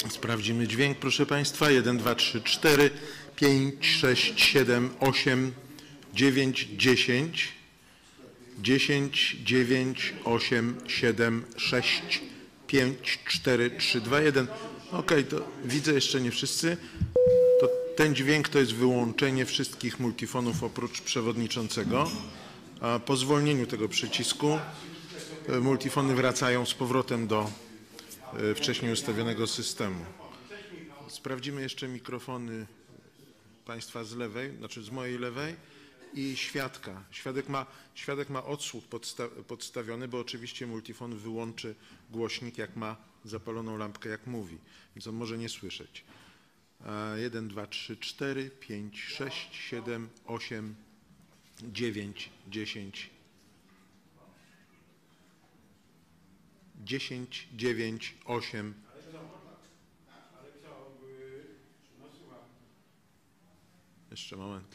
Sprawdzimy dźwięk, proszę Państwa. 1, 2, 3, 4, 5, 6, 7, 8, 9, 10. 10, 9, 8, 7, 6, 5, 4, 3, 2, 1. OK, to widzę jeszcze nie wszyscy. To ten dźwięk to jest wyłączenie wszystkich multifonów oprócz przewodniczącego. A po zwolnieniu tego przycisku multifony wracają z powrotem do wcześniej ustawionego systemu. Sprawdzimy jeszcze mikrofony Państwa z lewej, znaczy z mojej lewej i świadka. Świadek ma odsłuch podstawiony, bo oczywiście multifon wyłączy głośnik, jak ma zapaloną lampkę, jak mówi, więc on może nie słyszeć. 1, 2, 3, 4, 5, 6, 7, 8, 9, 10. 10, 9, 8. Jeszcze moment.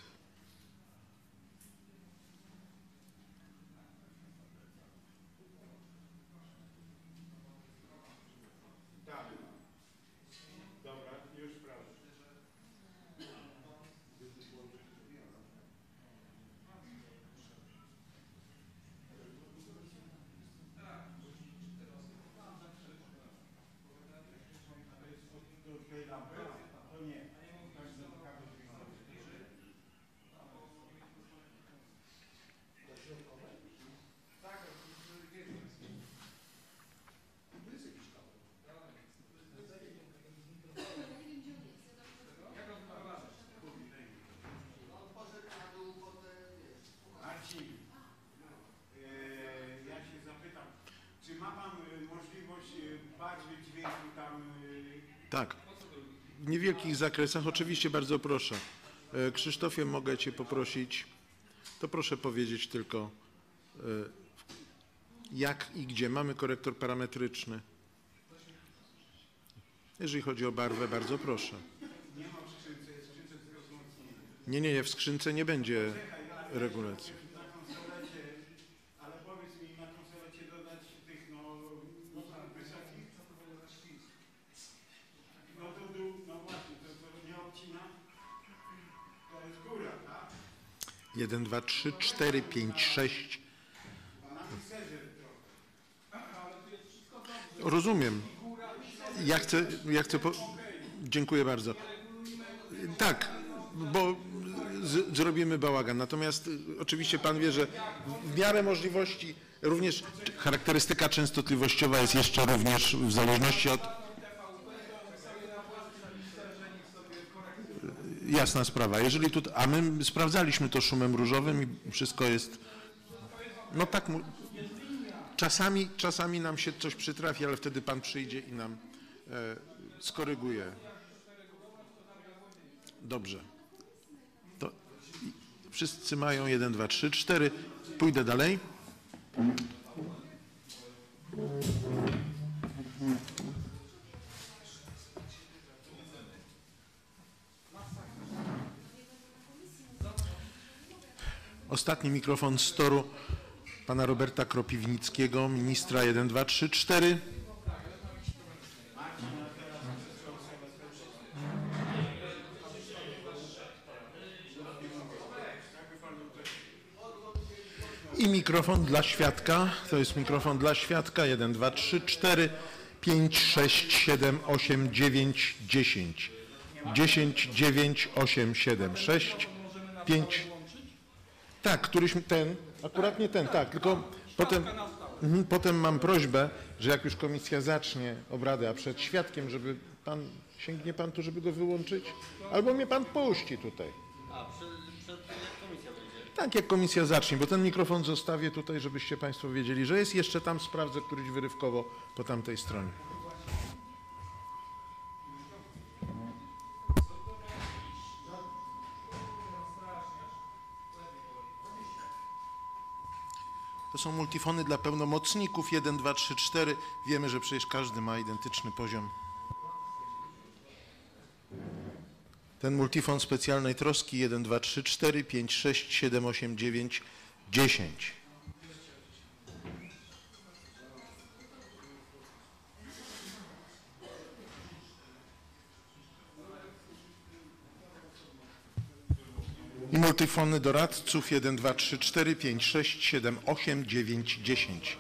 Tak, w niewielkich zakresach, oczywiście bardzo proszę. Krzysztofie, mogę Cię poprosić, to proszę powiedzieć tylko jak i gdzie. Mamy korektor parametryczny. Jeżeli chodzi o barwę, bardzo proszę. Nie, w skrzynce nie będzie regulacji. Jeden, 2, 3, 4, 5, 6. Rozumiem. Dziękuję bardzo. Tak, bo zrobimy bałagan. Natomiast oczywiście Pan wie, że w miarę możliwości również charakterystyka częstotliwościowa jest jeszcze również w zależności od... Jasna sprawa. Jeżeli tu, a my sprawdzaliśmy to szumem różowym i wszystko jest... No tak, czasami nam się coś przytrafi, ale wtedy Pan przyjdzie i nam skoryguje. Dobrze. To wszyscy mają 1, 2, 3, 4. Pójdę dalej. Ostatni mikrofon z toru pana Roberta Kropiwnickiego, ministra 1, 2, 3, 4. I mikrofon dla świadka, to jest mikrofon dla świadka 1, 2, 3, 4, 5, 6, 7, 8, 9, 10. 10, 9, 8, 7, 6, 5. Tak, któryś ten, akurat nie ten, tak, tylko potem mam prośbę, że jak już komisja zacznie obrady, a przed świadkiem, żeby pan, sięgnie pan tu, żeby go wyłączyć, albo mnie pan puści tutaj. A, przed komisja będzie? Tak, jak komisja zacznie, bo ten mikrofon zostawię tutaj, żebyście Państwo wiedzieli, że jest jeszcze tam, sprawdzę któryś wyrywkowo po tamtej stronie. To są multifony dla pełnomocników 1, 2, 3, 4. Wiemy, że przecież każdy ma identyczny poziom. Ten multifon specjalnej troski 1, 2, 3, 4, 5, 6, 7, 8, 9, 10. multifony doradców 1, 2, 3, 4, 5, 6, 7, 8, 9, 10.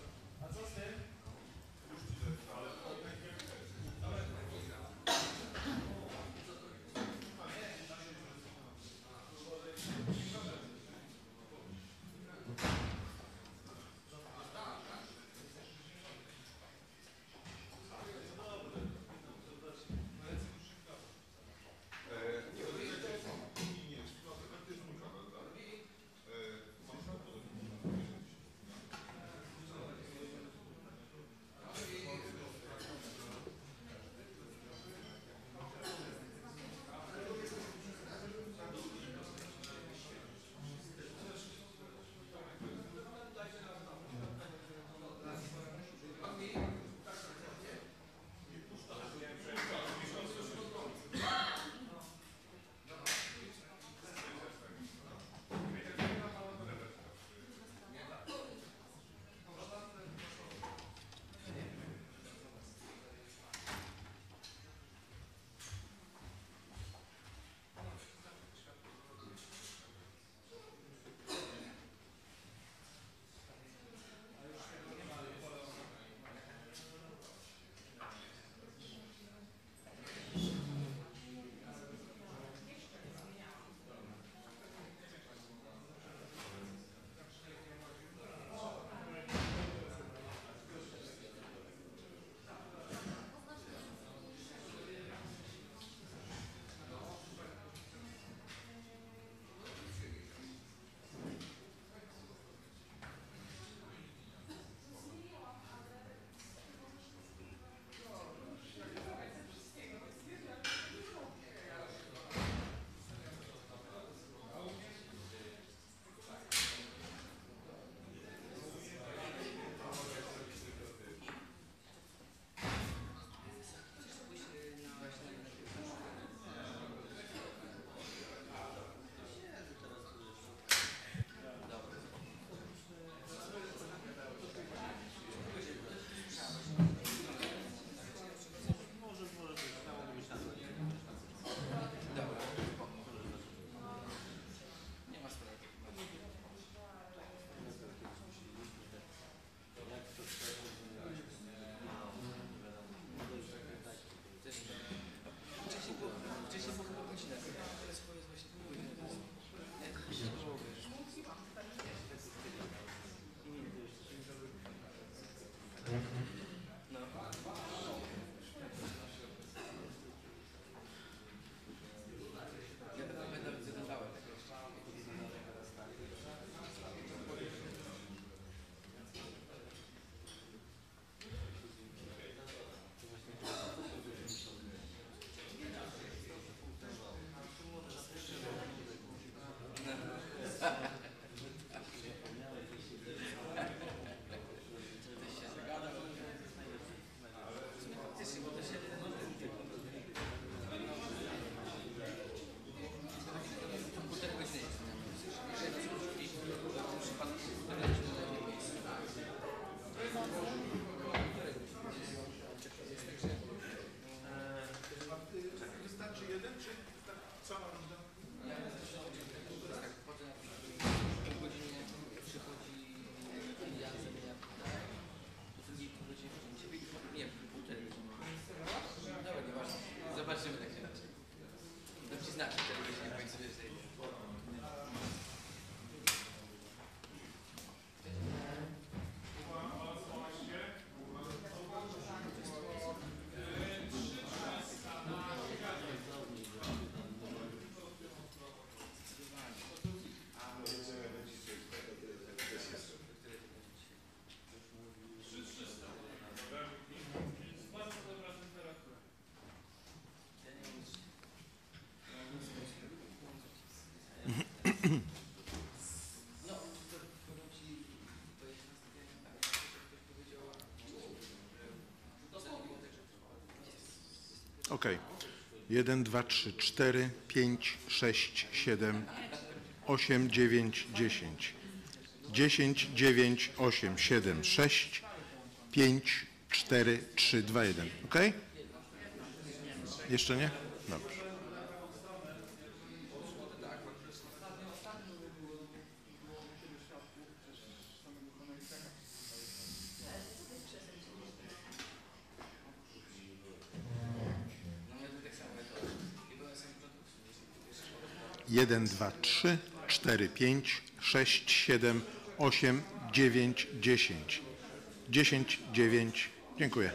OK. 1, 2, 3, 4, 5, 6, 7, 8, 9, 10. 10, 9, 8, 7, 6, 5, 4, 3, 2, 1. OK? Jeszcze nie? Dobrze. 1, 2, 3, 4, 5, 6, 7, 8, 9, 10. 10, 9. Dziękuję.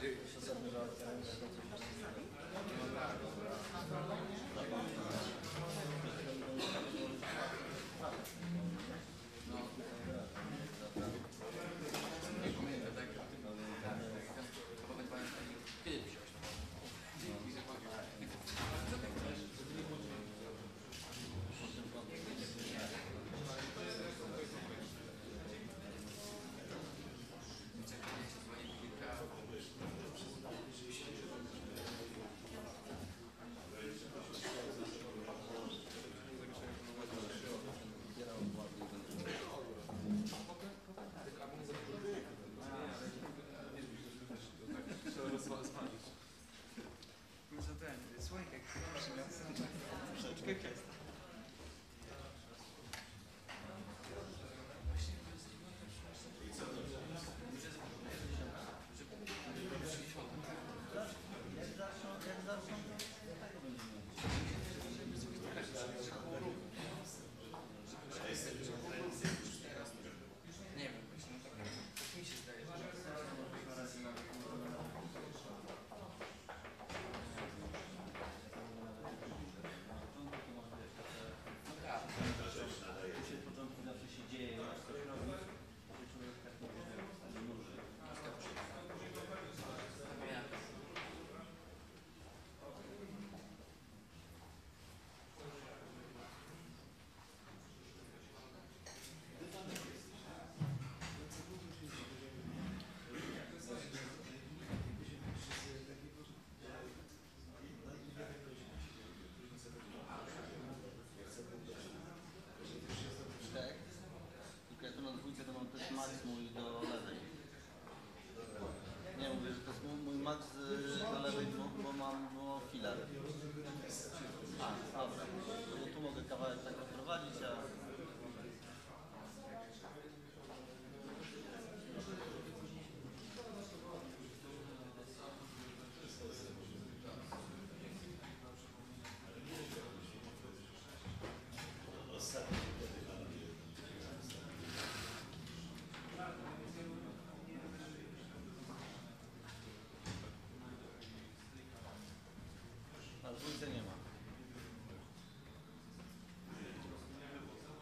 max mój do lewej. Nie mówię, że to jest mój max do lewej, bo mam filar. A, dobra. Bo tu mogę kawałek tak odprowadzić, a... Na dwójce nie ma.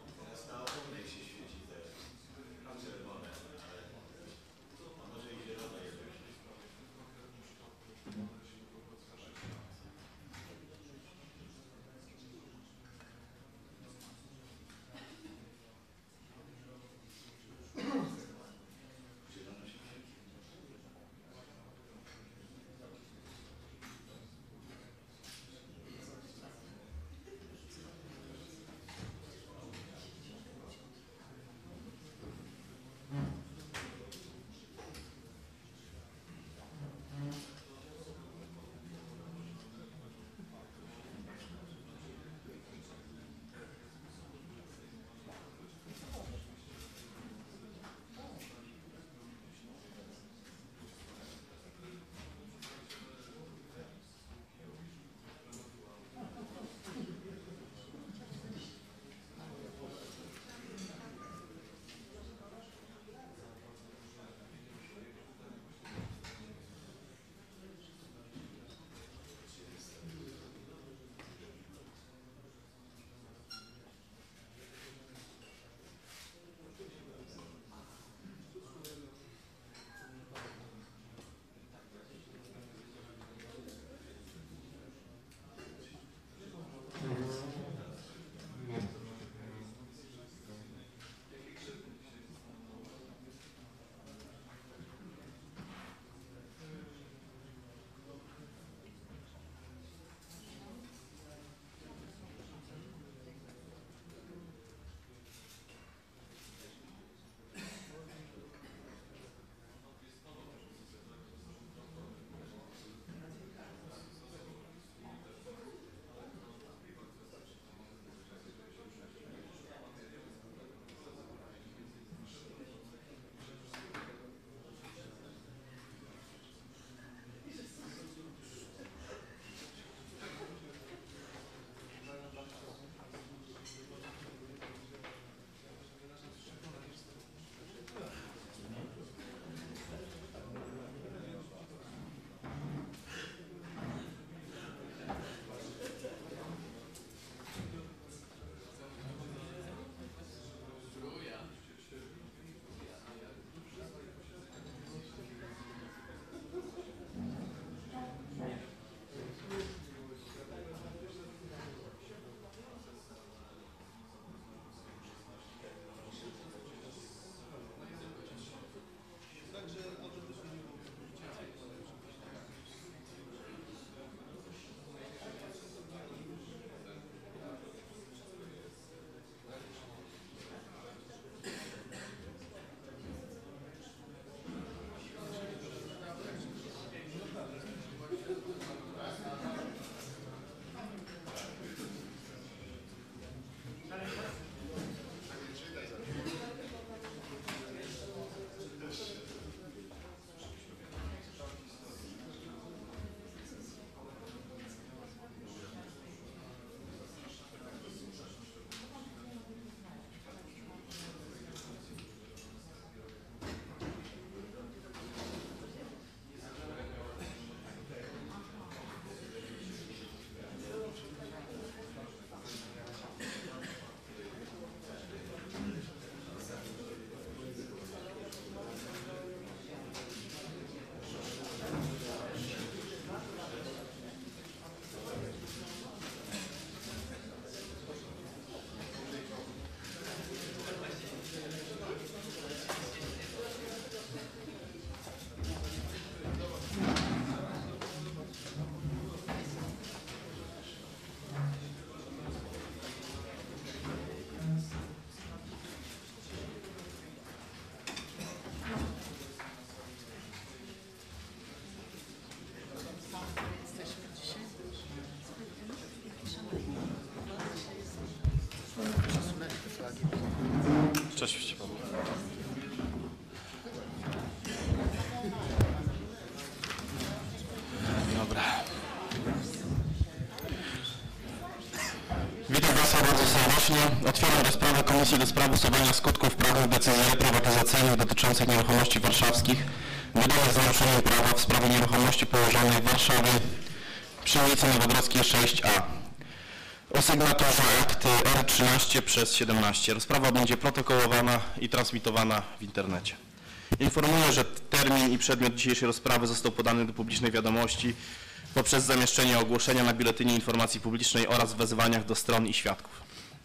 Otwieram rozprawę Komisji do spraw usuwania skutków prawnych decyzji reprywatyzacyjnych dotyczących nieruchomości warszawskich wydanych z naruszeniem prawa w sprawie nieruchomości położonej w Warszawie przy ulicy Nowogrodzkiej 6A. O sygnaturze akt R13/17. Rozprawa będzie protokołowana i transmitowana w internecie. Informuję, że termin i przedmiot dzisiejszej rozprawy został podany do publicznej wiadomości poprzez zamieszczenie ogłoszenia na Biuletynie Informacji Publicznej oraz w wezwaniach do stron i świadków.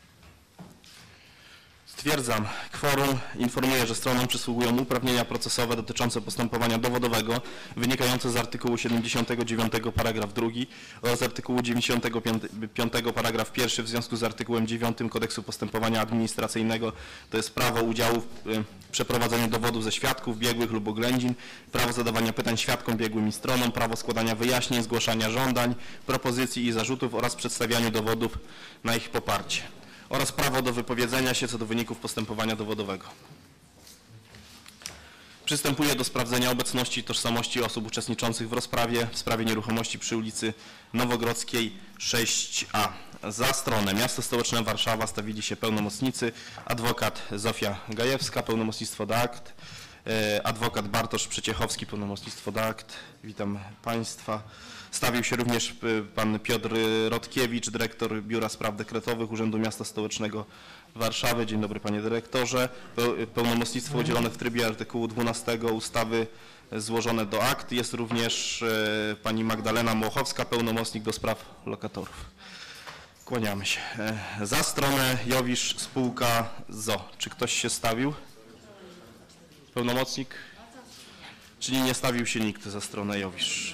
Stwierdzam kworum. Informuję, że stronom przysługują uprawnienia procesowe dotyczące postępowania dowodowego wynikające z artykułu 79 paragraf 2 oraz artykułu 95 paragraf 1 w związku z artykułem 9 Kodeksu Postępowania Administracyjnego, to jest prawo udziału w przeprowadzeniu dowodów ze świadków, biegłych lub oględzin, prawo zadawania pytań świadkom, biegłym i stronom, prawo składania wyjaśnień, zgłaszania żądań, propozycji i zarzutów oraz przedstawiania dowodów na ich poparcie, oraz prawo do wypowiedzenia się co do wyników postępowania dowodowego. Przystępuję do sprawdzenia obecności i tożsamości osób uczestniczących w rozprawie w sprawie nieruchomości przy ulicy Nowogrodzkiej 6A. Za stronę Miasto Stołeczne Warszawa stawili się pełnomocnicy, adwokat Zofia Gajewska, pełnomocnictwo do akt, adwokat Bartosz Przeciechowski, pełnomocnictwo do akt. Witam Państwa. Stawił się również pan Piotr Rodkiewicz, dyrektor Biura Spraw Dekretowych Urzędu Miasta Stołecznego Warszawy. Dzień dobry panie dyrektorze. Pełnomocnictwo udzielone w trybie artykułu 12 ustawy złożone do akt. Jest również pani Magdalena Mołchowska, pełnomocnik do spraw lokatorów. Kłaniamy się. Za stronę Jowisz spółka ZO. Czy ktoś się stawił? Pełnomocnik? Czyli nie stawił się nikt za stronę Jowisz.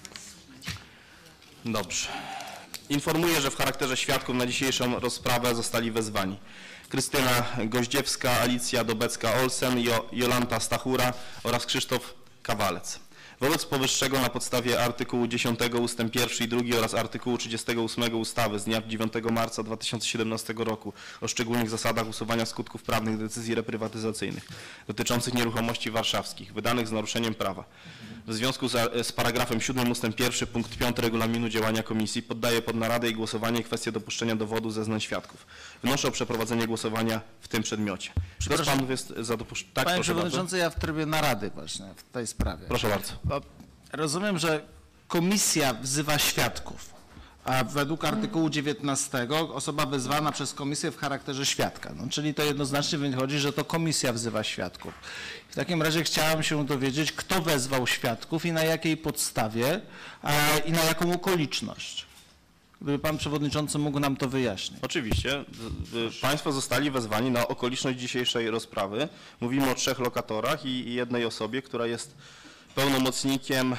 Dobrze. Informuję, że w charakterze świadków na dzisiejszą rozprawę zostali wezwani Krystyna Goździewska, Alicja Dobecka-Olsen, Jolanta Stachura oraz Krzysztof Kawalec. Wobec powyższego na podstawie artykułu 10 ust. 1 i 2 oraz artykułu 38 ustawy z dnia 9 marca 2017 roku o szczególnych zasadach usuwania skutków prawnych decyzji reprywatyzacyjnych dotyczących nieruchomości warszawskich wydanych z naruszeniem prawa w związku z paragrafem 7 ust. 1 punkt 5 regulaminu działania komisji poddaję pod naradę i głosowanie kwestię dopuszczenia dowodu zeznań świadków. Wnoszę o przeprowadzenie głosowania w tym przedmiocie. Kto z panów jest za dopuszczeniem? Tak, panie przewodniczący, ja w trybie narady właśnie w tej sprawie. Proszę bardzo. Bo rozumiem, że komisja wzywa świadków, a według artykułu 19 osoba wezwana przez komisję w charakterze świadka. No, czyli to jednoznacznie wychodzi, że to komisja wzywa świadków. W takim razie chciałem się dowiedzieć, kto wezwał świadków i na jakiej podstawie i na jaką okoliczność. Gdyby pan przewodniczący mógł nam to wyjaśnić. Oczywiście. Państwo zostali wezwani na okoliczność dzisiejszej rozprawy. Mówimy o 3 lokatorach i jednej osobie, która jest pełnomocnikiem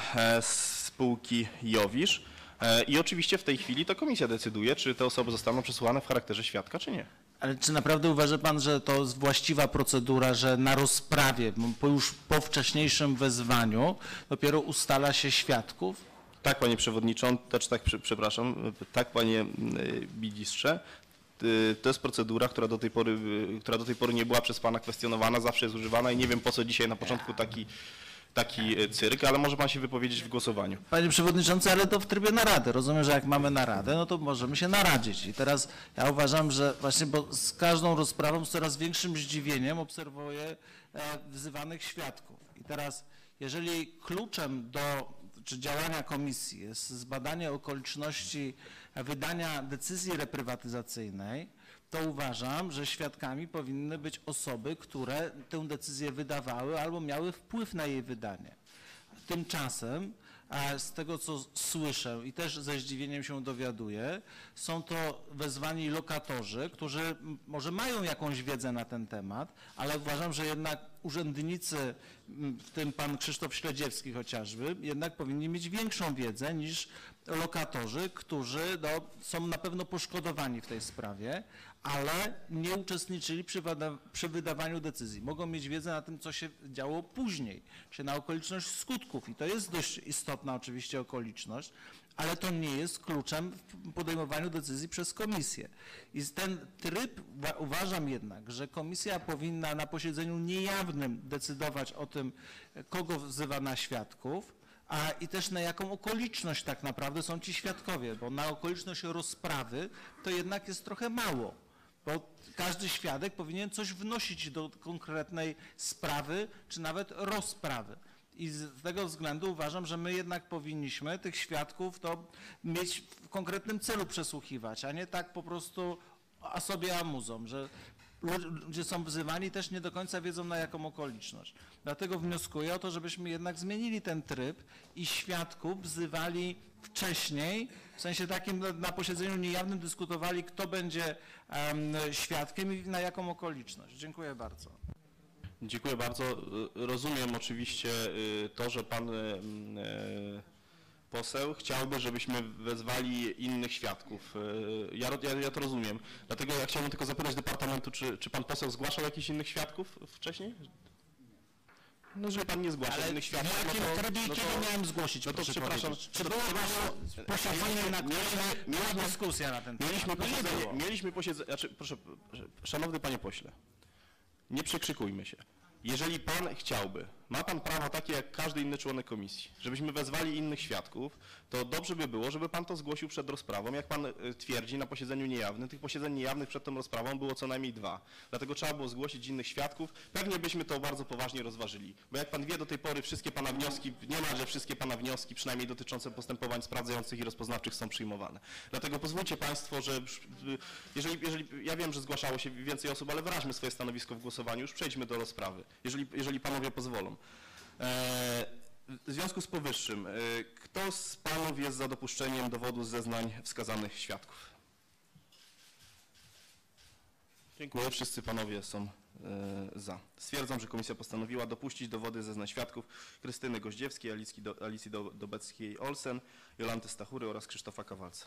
spółki Jowisz. I oczywiście w tej chwili to komisja decyduje, czy te osoby zostaną przesłuchane w charakterze świadka, czy nie. Ale czy naprawdę uważa pan, że to jest właściwa procedura, że na rozprawie, już po wcześniejszym wezwaniu dopiero ustala się świadków? Tak, panie przewodniczący, przepraszam, tak, panie ministrze. To jest procedura, która do tej pory nie była przez pana kwestionowana, zawsze jest używana i nie wiem, po co dzisiaj na początku taki cyrk, ale może pan się wypowiedzieć w głosowaniu. Panie przewodniczący, ale to w trybie narady. Rozumiem, że jak mamy naradę, no to możemy się naradzić. I teraz ja uważam, że właśnie, bo z każdą rozprawą z coraz większym zdziwieniem obserwuję wzywanych świadków. I teraz, jeżeli kluczem czy działania komisji jest zbadanie okoliczności wydania decyzji reprywatyzacyjnej, to uważam, że świadkami powinny być osoby, które tę decyzję wydawały albo miały wpływ na jej wydanie. Tymczasem, z tego co słyszę i też ze zdziwieniem się dowiaduję, są to wezwani lokatorzy, którzy może mają jakąś wiedzę na ten temat, ale uważam, że jednak urzędnicy, w tym pan Krzysztof Śledziewski chociażby, jednak powinni mieć większą wiedzę niż lokatorzy, którzy są na pewno poszkodowani w tej sprawie, ale nie uczestniczyli przy wydawaniu decyzji. Mogą mieć wiedzę na tym, co się działo później, czy na okoliczność skutków i to jest dość istotna oczywiście okoliczność, ale to nie jest kluczem w podejmowaniu decyzji przez komisję. I ten tryb uważam jednak, że komisja powinna na posiedzeniu niejawnym decydować o tym, kogo wzywa na świadków, i też na jaką okoliczność tak naprawdę są ci świadkowie, bo na okoliczność rozprawy to jednak jest trochę mało. Bo każdy świadek powinien coś wnosić do konkretnej sprawy, czy nawet rozprawy. I z tego względu uważam, że my jednak powinniśmy tych świadków to mieć w konkretnym celu przesłuchiwać, a nie tak po prostu a sobie amuzą, że ludzie są wzywani też nie do końca wiedzą na jaką okoliczność. Dlatego wnioskuję o to, żebyśmy jednak zmienili ten tryb i świadków wzywali wcześniej, w sensie takim na posiedzeniu niejawnym dyskutowali, kto będzie świadkiem i na jaką okoliczność. Dziękuję bardzo. Dziękuję bardzo. Rozumiem oczywiście to, że pan poseł chciałby, żebyśmy wezwali innych świadków. Ja to rozumiem. Dlatego ja chciałbym tylko zapytać departamentu, czy pan poseł zgłaszał jakichś innych świadków wcześniej? No, jeżeli pan nie zgłasza innych świadków, W jakim trybie kiedy miałem zgłosić, no to proszę przepraszam. powiedzieć? Czy było posiedzenie, na którym była dyskusja na ten temat? Mieliśmy posiedzenie, znaczy, proszę, szanowny panie pośle, nie przekrzykujmy się. Jeżeli pan chciałby, ma pan prawo takie jak każdy inny członek komisji, żebyśmy wezwali innych świadków, to dobrze by było, żeby pan to zgłosił przed rozprawą. Jak pan twierdzi na posiedzeniu niejawnym, tych posiedzeń niejawnych przed tą rozprawą było co najmniej 2. Dlatego trzeba było zgłosić innych świadków. Pewnie byśmy to bardzo poważnie rozważyli. Bo jak pan wie, do tej pory wszystkie pana wnioski, niemalże wszystkie pana wnioski, przynajmniej dotyczące postępowań sprawdzających i rozpoznawczych są przyjmowane. Dlatego pozwólcie państwo, że jeżeli ja wiem, że zgłaszało się więcej osób, ale wyraźmy swoje stanowisko w głosowaniu, już przejdźmy do rozprawy, jeżeli panowie pozwolą. W związku z powyższym, kto z panów jest za dopuszczeniem dowodu z zeznań wskazanych świadków? Dziękuję. Wszyscy panowie są za. Stwierdzam, że komisja postanowiła dopuścić dowody zeznań świadków Krystyny Goździewskiej, Alicji Dobeckiej-Olsen, Jolanty Stachury oraz Krzysztofa Kawalca.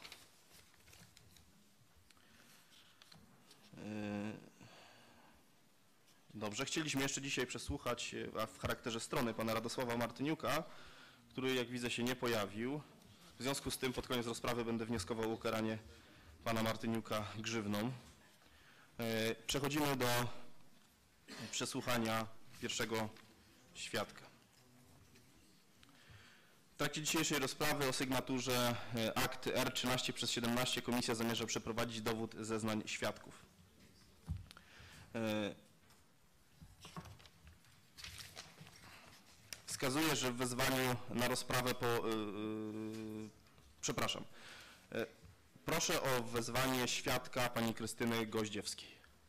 Dobrze, chcieliśmy jeszcze dzisiaj przesłuchać, a w charakterze strony, pana Radosława Martyniuka, który jak widzę się nie pojawił. W związku z tym pod koniec rozprawy będę wnioskował o ukaranie pana Martyniuka grzywną. Przechodzimy do przesłuchania pierwszego świadka. W trakcie dzisiejszej rozprawy o sygnaturze akt R13/17 komisja zamierza przeprowadzić dowód zeznań świadków. Wskazuje, że w wezwaniu na rozprawę przepraszam. Proszę o wezwanie świadka pani Krystyny Goździewskiej.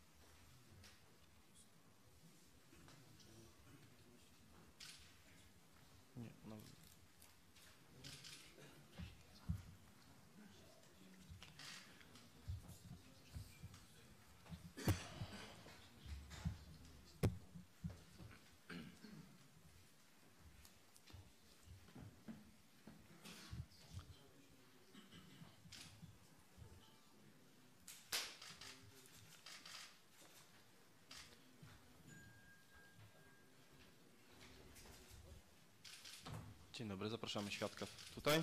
Nie, no. Dzień dobry, zapraszamy świadka tutaj.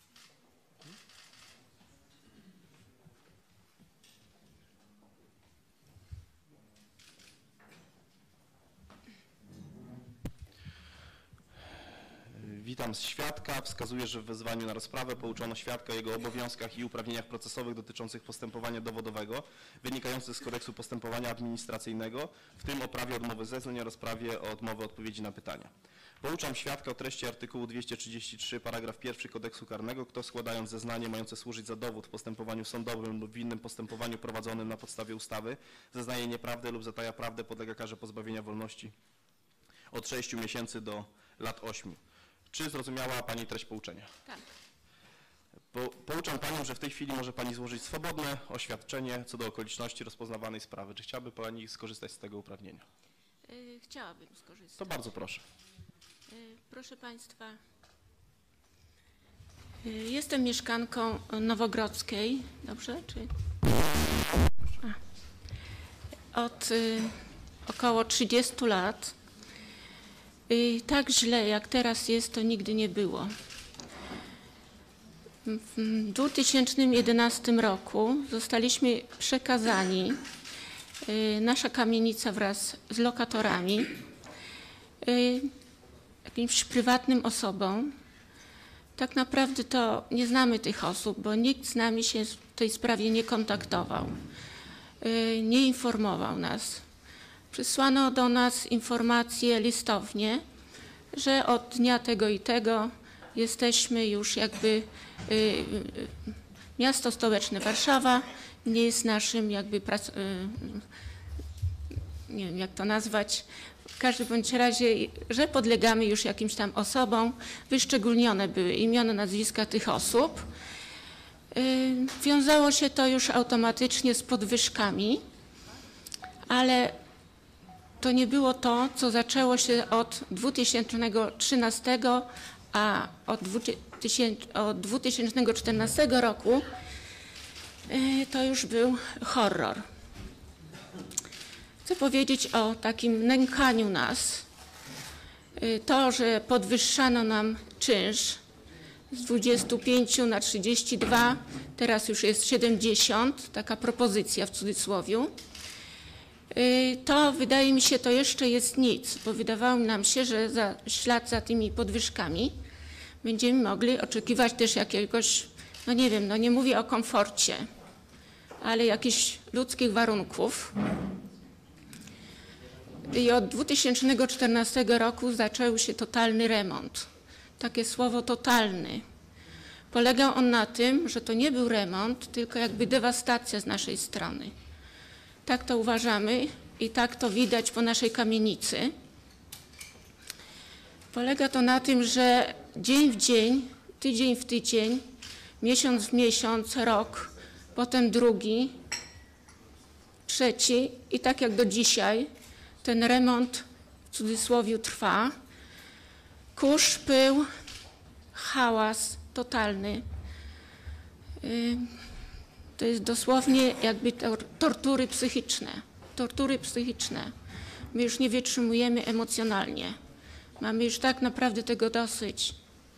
Witam z świadka. Wskazuję, że w wezwaniu na rozprawę pouczono świadka o jego obowiązkach i uprawnieniach procesowych dotyczących postępowania dowodowego wynikających z kodeksu postępowania administracyjnego, w tym o prawie odmowy zeznań oraz prawie o odmowę odpowiedzi na pytania. Pouczam świadka o treści artykułu 233 paragraf 1 kodeksu karnego, kto składając zeznanie mające służyć za dowód w postępowaniu sądowym lub w innym postępowaniu prowadzonym na podstawie ustawy zeznaje nieprawdę lub zataja prawdę, podlega karze pozbawienia wolności od 6 miesięcy do lat 8. Czy zrozumiała pani treść pouczenia? Tak. Pouczam panią, że w tej chwili może pani złożyć swobodne oświadczenie co do okoliczności rozpoznawanej sprawy. Czy chciałaby pani skorzystać z tego uprawnienia? Chciałabym skorzystać. To bardzo proszę. Proszę państwa, jestem mieszkanką Nowogrodzkiej, dobrze? Czy... Od około 30 lat. Tak źle jak teraz jest, to nigdy nie było. W 2011 roku zostaliśmy przekazani, nasza kamienica wraz z lokatorami, jakimś prywatnym osobom. Tak naprawdę to nie znamy tych osób, bo nikt z nami się w tej sprawie nie kontaktował. nie informował nas. Przysłano do nas informację listownie, że od dnia tego i tego jesteśmy już jakby, miasto stołeczne Warszawa nie jest naszym jakby, nie wiem jak to nazwać, w każdym bądź razie, że podlegamy już jakimś tam osobom, wyszczególnione były imiona, nazwiska tych osób. Wiązało się to już automatycznie z podwyżkami, ale to nie było to, co zaczęło się od 2013, a od 2014 roku to już był horror. Chcę powiedzieć o takim nękaniu nas. To, że podwyższano nam czynsz z 25 na 32, teraz już jest 70, taka propozycja w cudzysłowie. To wydaje mi się, to jeszcze jest nic, bo wydawało nam się, że w ślad za tymi podwyżkami będziemy mogli oczekiwać też jakiegoś, no nie wiem, no nie mówię o komforcie, ale jakichś ludzkich warunków. I od 2014 roku zaczął się totalny remont. Takie słowo totalny. Polegał on na tym, że to nie był remont, tylko jakby dewastacja z naszej strony. Tak to uważamy i tak to widać po naszej kamienicy. Polega to na tym, że dzień w dzień, tydzień w tydzień, miesiąc w miesiąc, rok, potem drugi, trzeci i tak jak do dzisiaj ten remont w cudzysłowie trwa. Kurz, pył, hałas totalny. To jest dosłownie jakby tortury psychiczne. Tortury psychiczne. My już nie wytrzymujemy emocjonalnie. Mamy już tak naprawdę tego dosyć.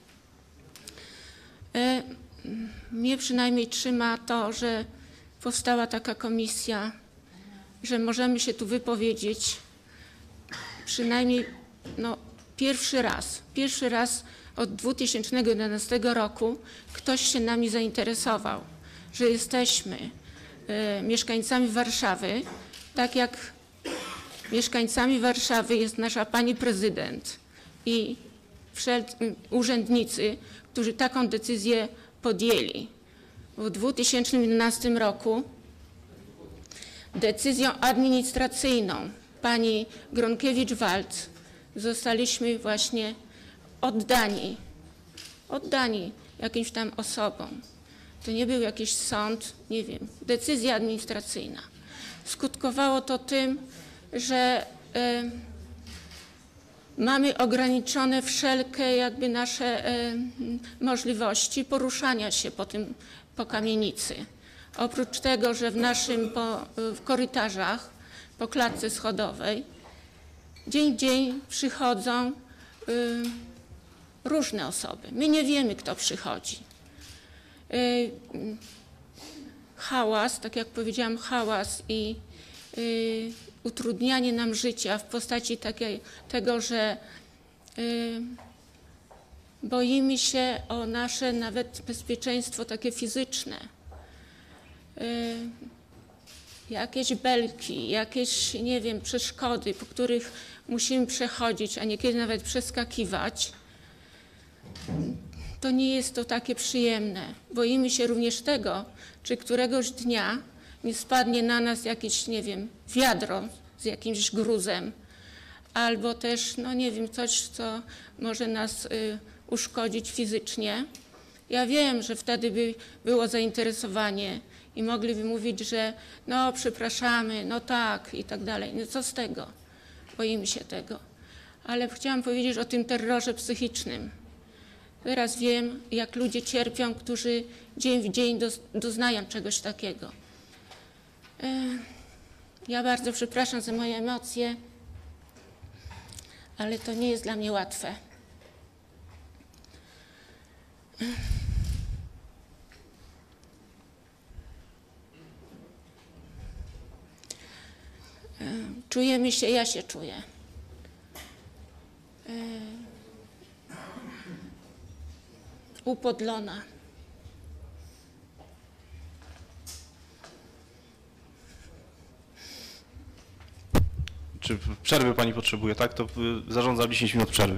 Mnie przynajmniej trzyma to, że powstała taka komisja, że możemy się tu wypowiedzieć przynajmniej no, pierwszy raz od 2011 roku ktoś się nami zainteresował, że jesteśmy mieszkańcami Warszawy, tak jak mieszkańcami Warszawy jest nasza pani prezydent i urzędnicy, którzy taką decyzję podjęli. W 2011 roku decyzją administracyjną pani Gronkiewicz-Waltz zostaliśmy właśnie oddani jakimś tam osobom. To nie był jakiś sąd, nie wiem, decyzja administracyjna. Skutkowało to tym, że mamy ograniczone wszelkie jakby nasze możliwości poruszania się po kamienicy. Oprócz tego, że w korytarzach, po klatce schodowej, dzień w dzień przychodzą różne osoby. My nie wiemy, kto przychodzi. Hałas, tak jak powiedziałam, hałas i utrudnianie nam życia w postaci tego, że boimy się o nasze nawet bezpieczeństwo takie fizyczne. Jakieś belki, jakieś, nie wiem, przeszkody, po których musimy przechodzić, a niekiedy nawet przeskakiwać, to nie jest to takie przyjemne. Boimy się również tego, czy któregoś dnia nie spadnie na nas jakieś, nie wiem, wiadro z jakimś gruzem, albo też, no nie wiem, coś, co może nas uszkodzić fizycznie. Ja wiem, że wtedy by było zainteresowanie i mogliby mówić, że no przepraszamy, no tak i tak dalej. No co z tego? Boimy się tego. Ale chciałam powiedzieć o tym terrorze psychicznym. Teraz wiem, jak ludzie cierpią, którzy dzień w dzień doznają czegoś takiego. Ja bardzo przepraszam za moje emocje, ale to nie jest dla mnie łatwe. Czujemy się, ja się czuję. Upodlona. czy przerwy pani potrzebuje, tak? To zarządzam 10 minut przerwy.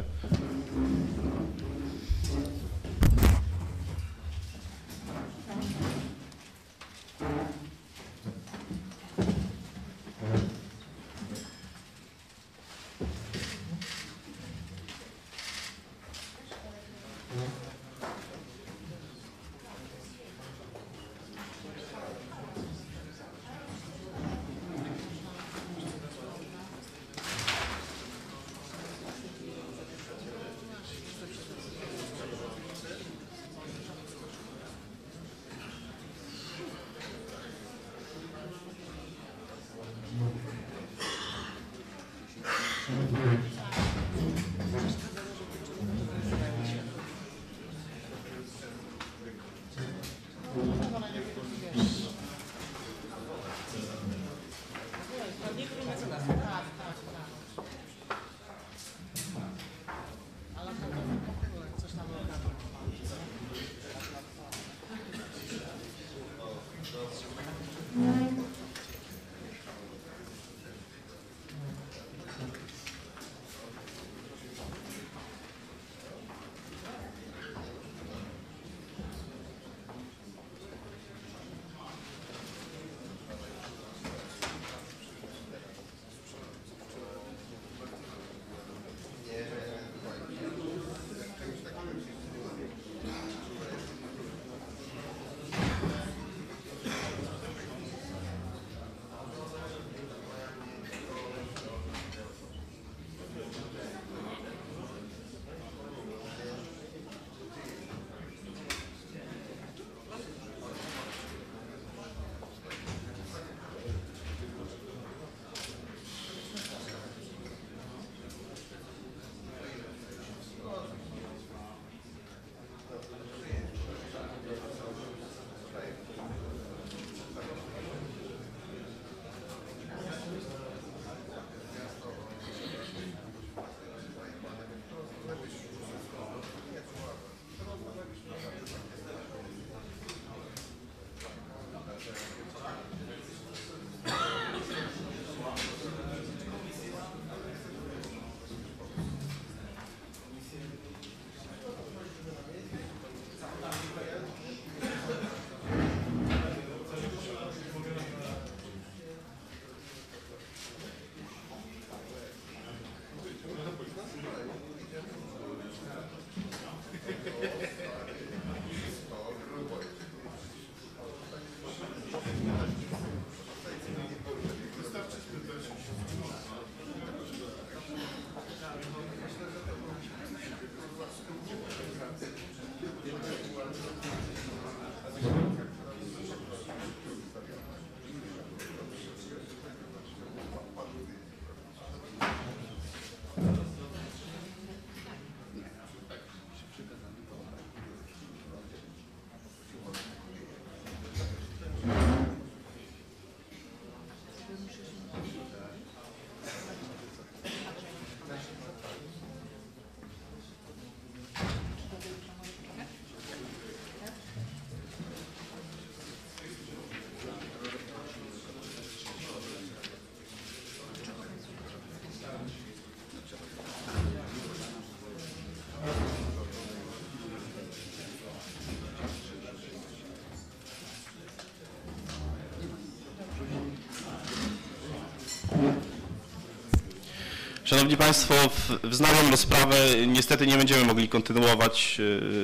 Szanowni Państwo, wznawiam rozprawę. Niestety nie będziemy mogli kontynuować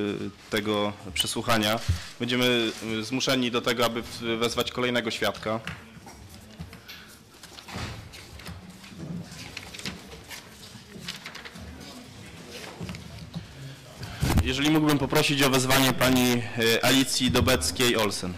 tego przesłuchania. Będziemy zmuszeni do tego, aby wezwać kolejnego świadka. Jeżeli mógłbym poprosić o wezwanie pani Alicji Dobeckiej-Olsen.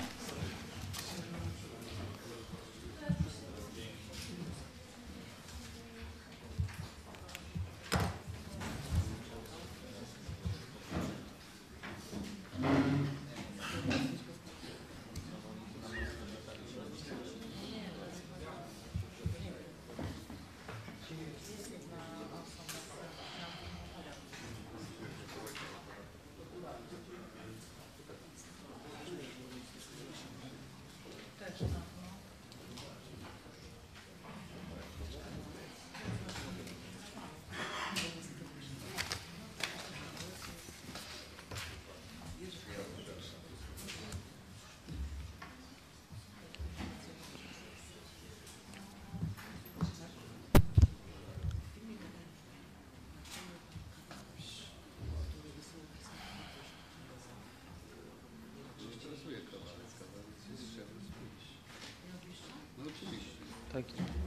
Tak.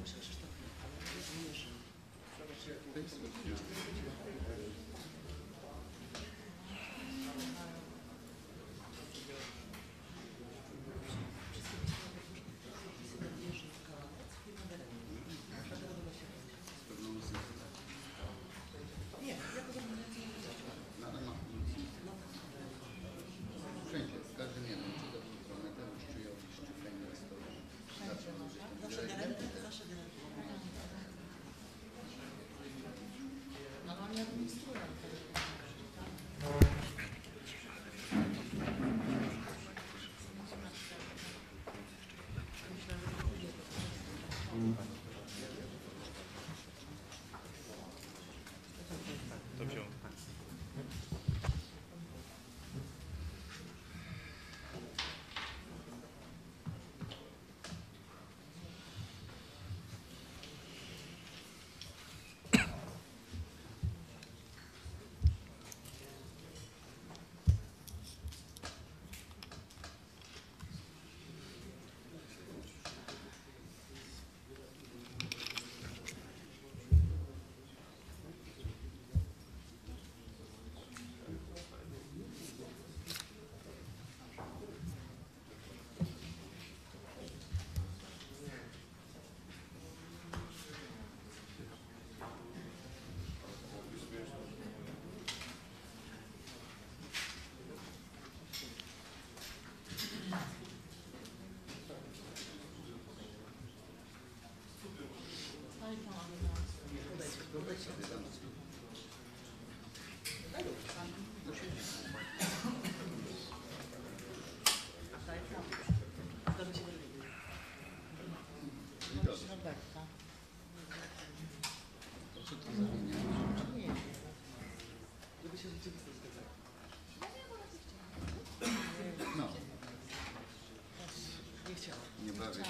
Nie bawię się.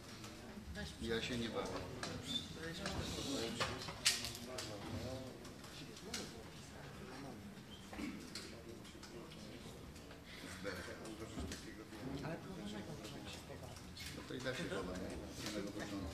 Ja się nie bawię. No to i da się pobawić. Od samego początku.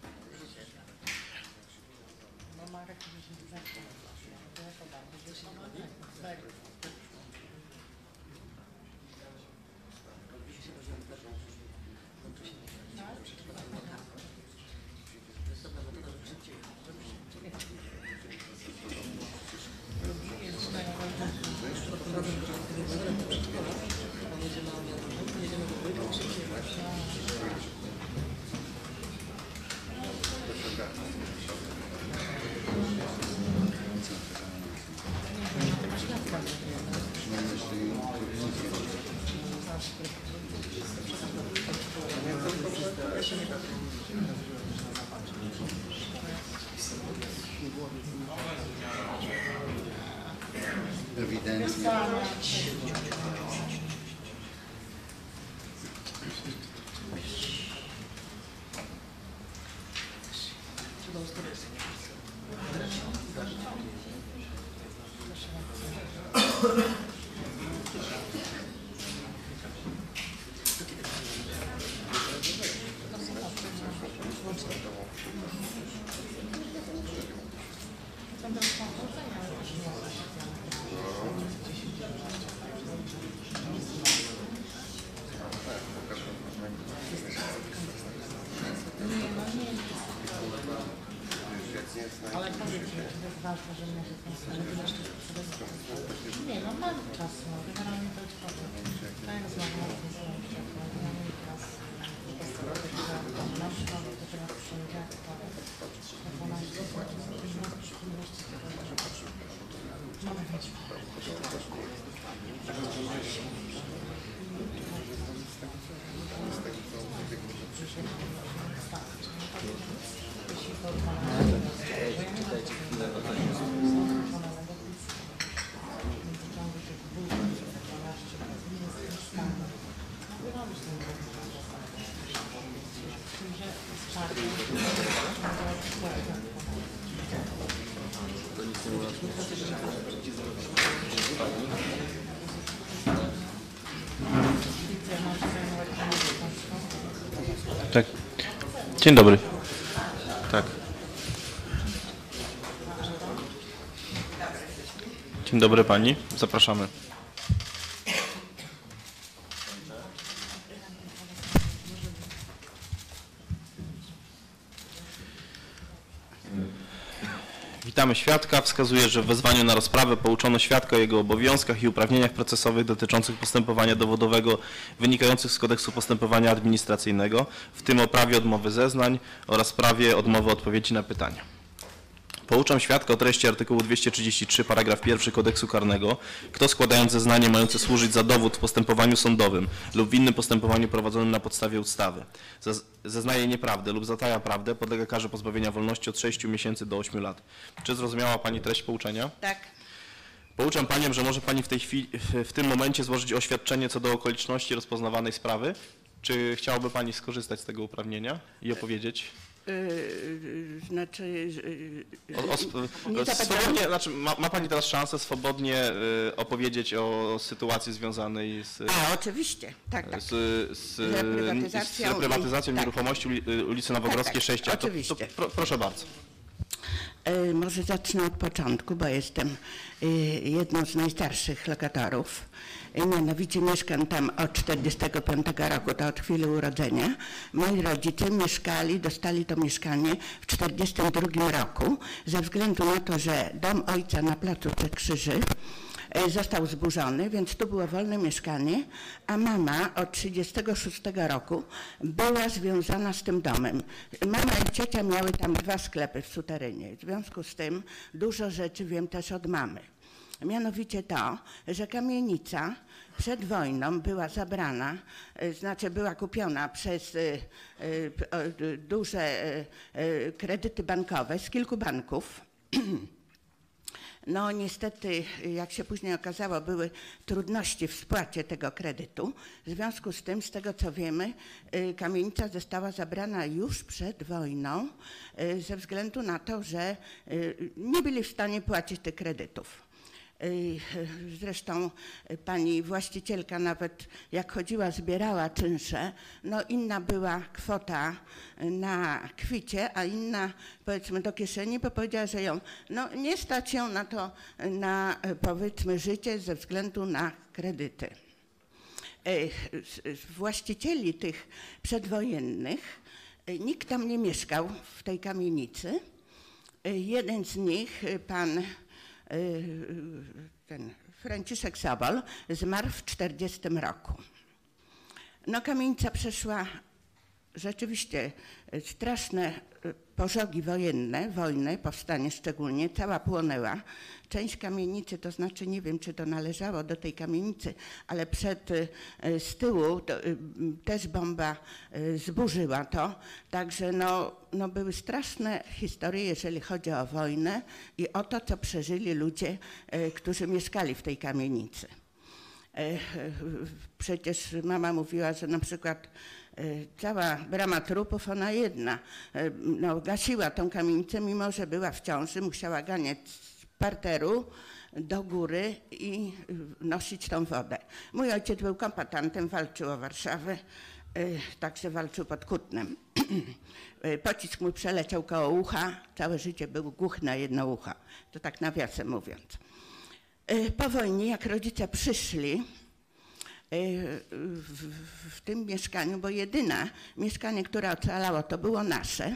Ewidentnie. Ale powiedz mi, czy to jest ważne, że może nie, no mam czas, no generalnie to jest problem. Tak, znowu na tym samym przykład, ja mam teraz nasz nowy, to teraz przyjdzie, to 12 mamy mieć. Tak. Dzień dobry. Dzień dobry pani, zapraszamy. Witamy świadka. Wskazuje, że w wezwaniu na rozprawę pouczono świadka o jego obowiązkach i uprawnieniach procesowych dotyczących postępowania dowodowego wynikających z Kodeksu Postępowania Administracyjnego, w tym o prawie odmowy zeznań oraz prawie odmowy odpowiedzi na pytania. Pouczam świadka o treści artykułu 233 paragraf 1 Kodeksu Karnego. Kto składając zeznanie mające służyć za dowód w postępowaniu sądowym lub w innym postępowaniu prowadzonym na podstawie ustawy zeznaje nieprawdę lub zataja prawdę, podlega karze pozbawienia wolności od 6 miesięcy do 8 lat. Czy zrozumiała pani treść pouczenia? Tak. Pouczam panią, że może pani w tym momencie złożyć oświadczenie co do okoliczności rozpoznawanej sprawy. Czy chciałaby pani skorzystać z tego uprawnienia i opowiedzieć? Swobodnie, ma pani teraz szansę swobodnie opowiedzieć o sytuacji związanej z, oczywiście, tak. z reprywatyzacją nieruchomości ulicy Nowogrodzkiej 6. Oczywiście. To proszę bardzo. Może zacznę od początku, bo jestem jedną z najstarszych lokatorów. Mianowicie mieszkam tam od 45 roku, to od chwili urodzenia. Moi rodzice dostali to mieszkanie w 42 roku, ze względu na to, że dom ojca na placu Trzech Krzyży został zburzony, więc tu było wolne mieszkanie, a mama od 36 roku była związana z tym domem. Mama i ciocia miały tam 2 sklepy w suterynie. W związku z tym dużo rzeczy wiem też od mamy. Mianowicie to, że kamienica przed wojną była zabrana, znaczy była kupiona przez duże kredyty bankowe z kilku banków. No niestety, jak się później okazało, były trudności w spłacie tego kredytu. W związku z tym, z tego co wiemy, kamienica została zabrana już przed wojną ze względu na to, że nie byli w stanie płacić tych kredytów. Zresztą pani właścicielka nawet jak chodziła, zbierała czynsze, no inna była kwota na kwicie, a inna powiedzmy do kieszeni, bo powiedziała, że ją no nie stać ją na to, na powiedzmy życie ze względu na kredyty. Właścicieli tych przedwojennych, nikt tam nie mieszkał w tej kamienicy. Jeden z nich, pan ten Franciszek Sobol, zmarł w 40 roku. No kamienica przeszła rzeczywiście straszne pożogi wojenne, wojnę, powstanie szczególnie, cała płonęła. Część kamienicy, to znaczy nie wiem, czy to należało do tej kamienicy, ale z tyłu też bomba zburzyła to. Także no były straszne historie, jeżeli chodzi o wojnę i o to, co przeżyli ludzie, którzy mieszkali w tej kamienicy. Przecież mama mówiła, że na przykład cała brama trupów, ona jedna, no, gasiła tą kamienicę, mimo że była w ciąży, musiała ganiać z parteru do góry i nosić tą wodę. Mój ojciec był kombatantem, walczył o Warszawę, także walczył pod Kutnem. Pocisk mój przeleciał koło ucha, całe życie był głuchy na jedno ucho, to tak nawiasem mówiąc. Po wojnie, jak rodzice przyszli, w tym mieszkaniu, bo jedyne mieszkanie, które ocalało, to było nasze.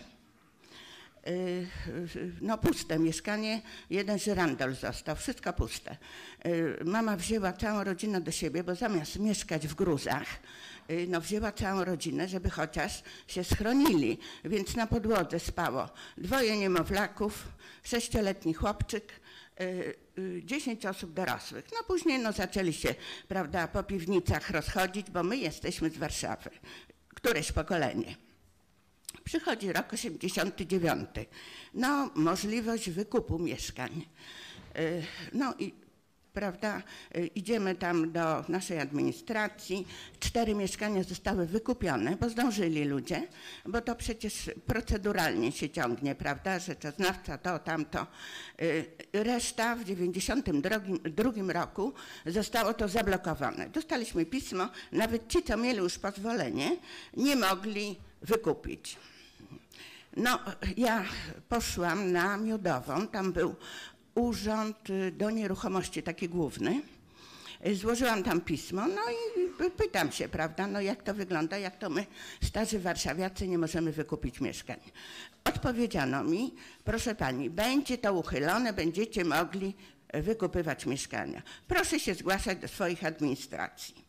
No puste mieszkanie, jeden żyrandol został, wszystko puste. Mama wzięła całą rodzinę do siebie, bo zamiast mieszkać w gruzach, no wzięła całą rodzinę, żeby chociaż się schronili, więc na podłodze spało 2 niemowlaków, 6-letni chłopczyk, 10 osób dorosłych. No później no zaczęli się, prawda, po piwnicach rozchodzić, bo my jesteśmy z Warszawy, któreś pokolenie. Przychodzi rok 89. No możliwość wykupu mieszkań. No i prawda, idziemy tam do naszej administracji, 4 mieszkania zostały wykupione, bo zdążyli ludzie, bo to przecież proceduralnie się ciągnie, prawda, rzeczoznawca to, tamto. Reszta w 92 roku zostało to zablokowane. Dostaliśmy pismo, nawet ci, co mieli już pozwolenie, nie mogli wykupić. No, ja poszłam na Miodową, tam był Urząd do Nieruchomości, taki główny. Złożyłam tam pismo, no i pytam się, prawda, no jak to wygląda, jak to my, starzy warszawiacy, nie możemy wykupić mieszkań. Odpowiedziano mi, proszę pani, będzie to uchylone, będziecie mogli wykupywać mieszkania. Proszę się zgłaszać do swoich administracji.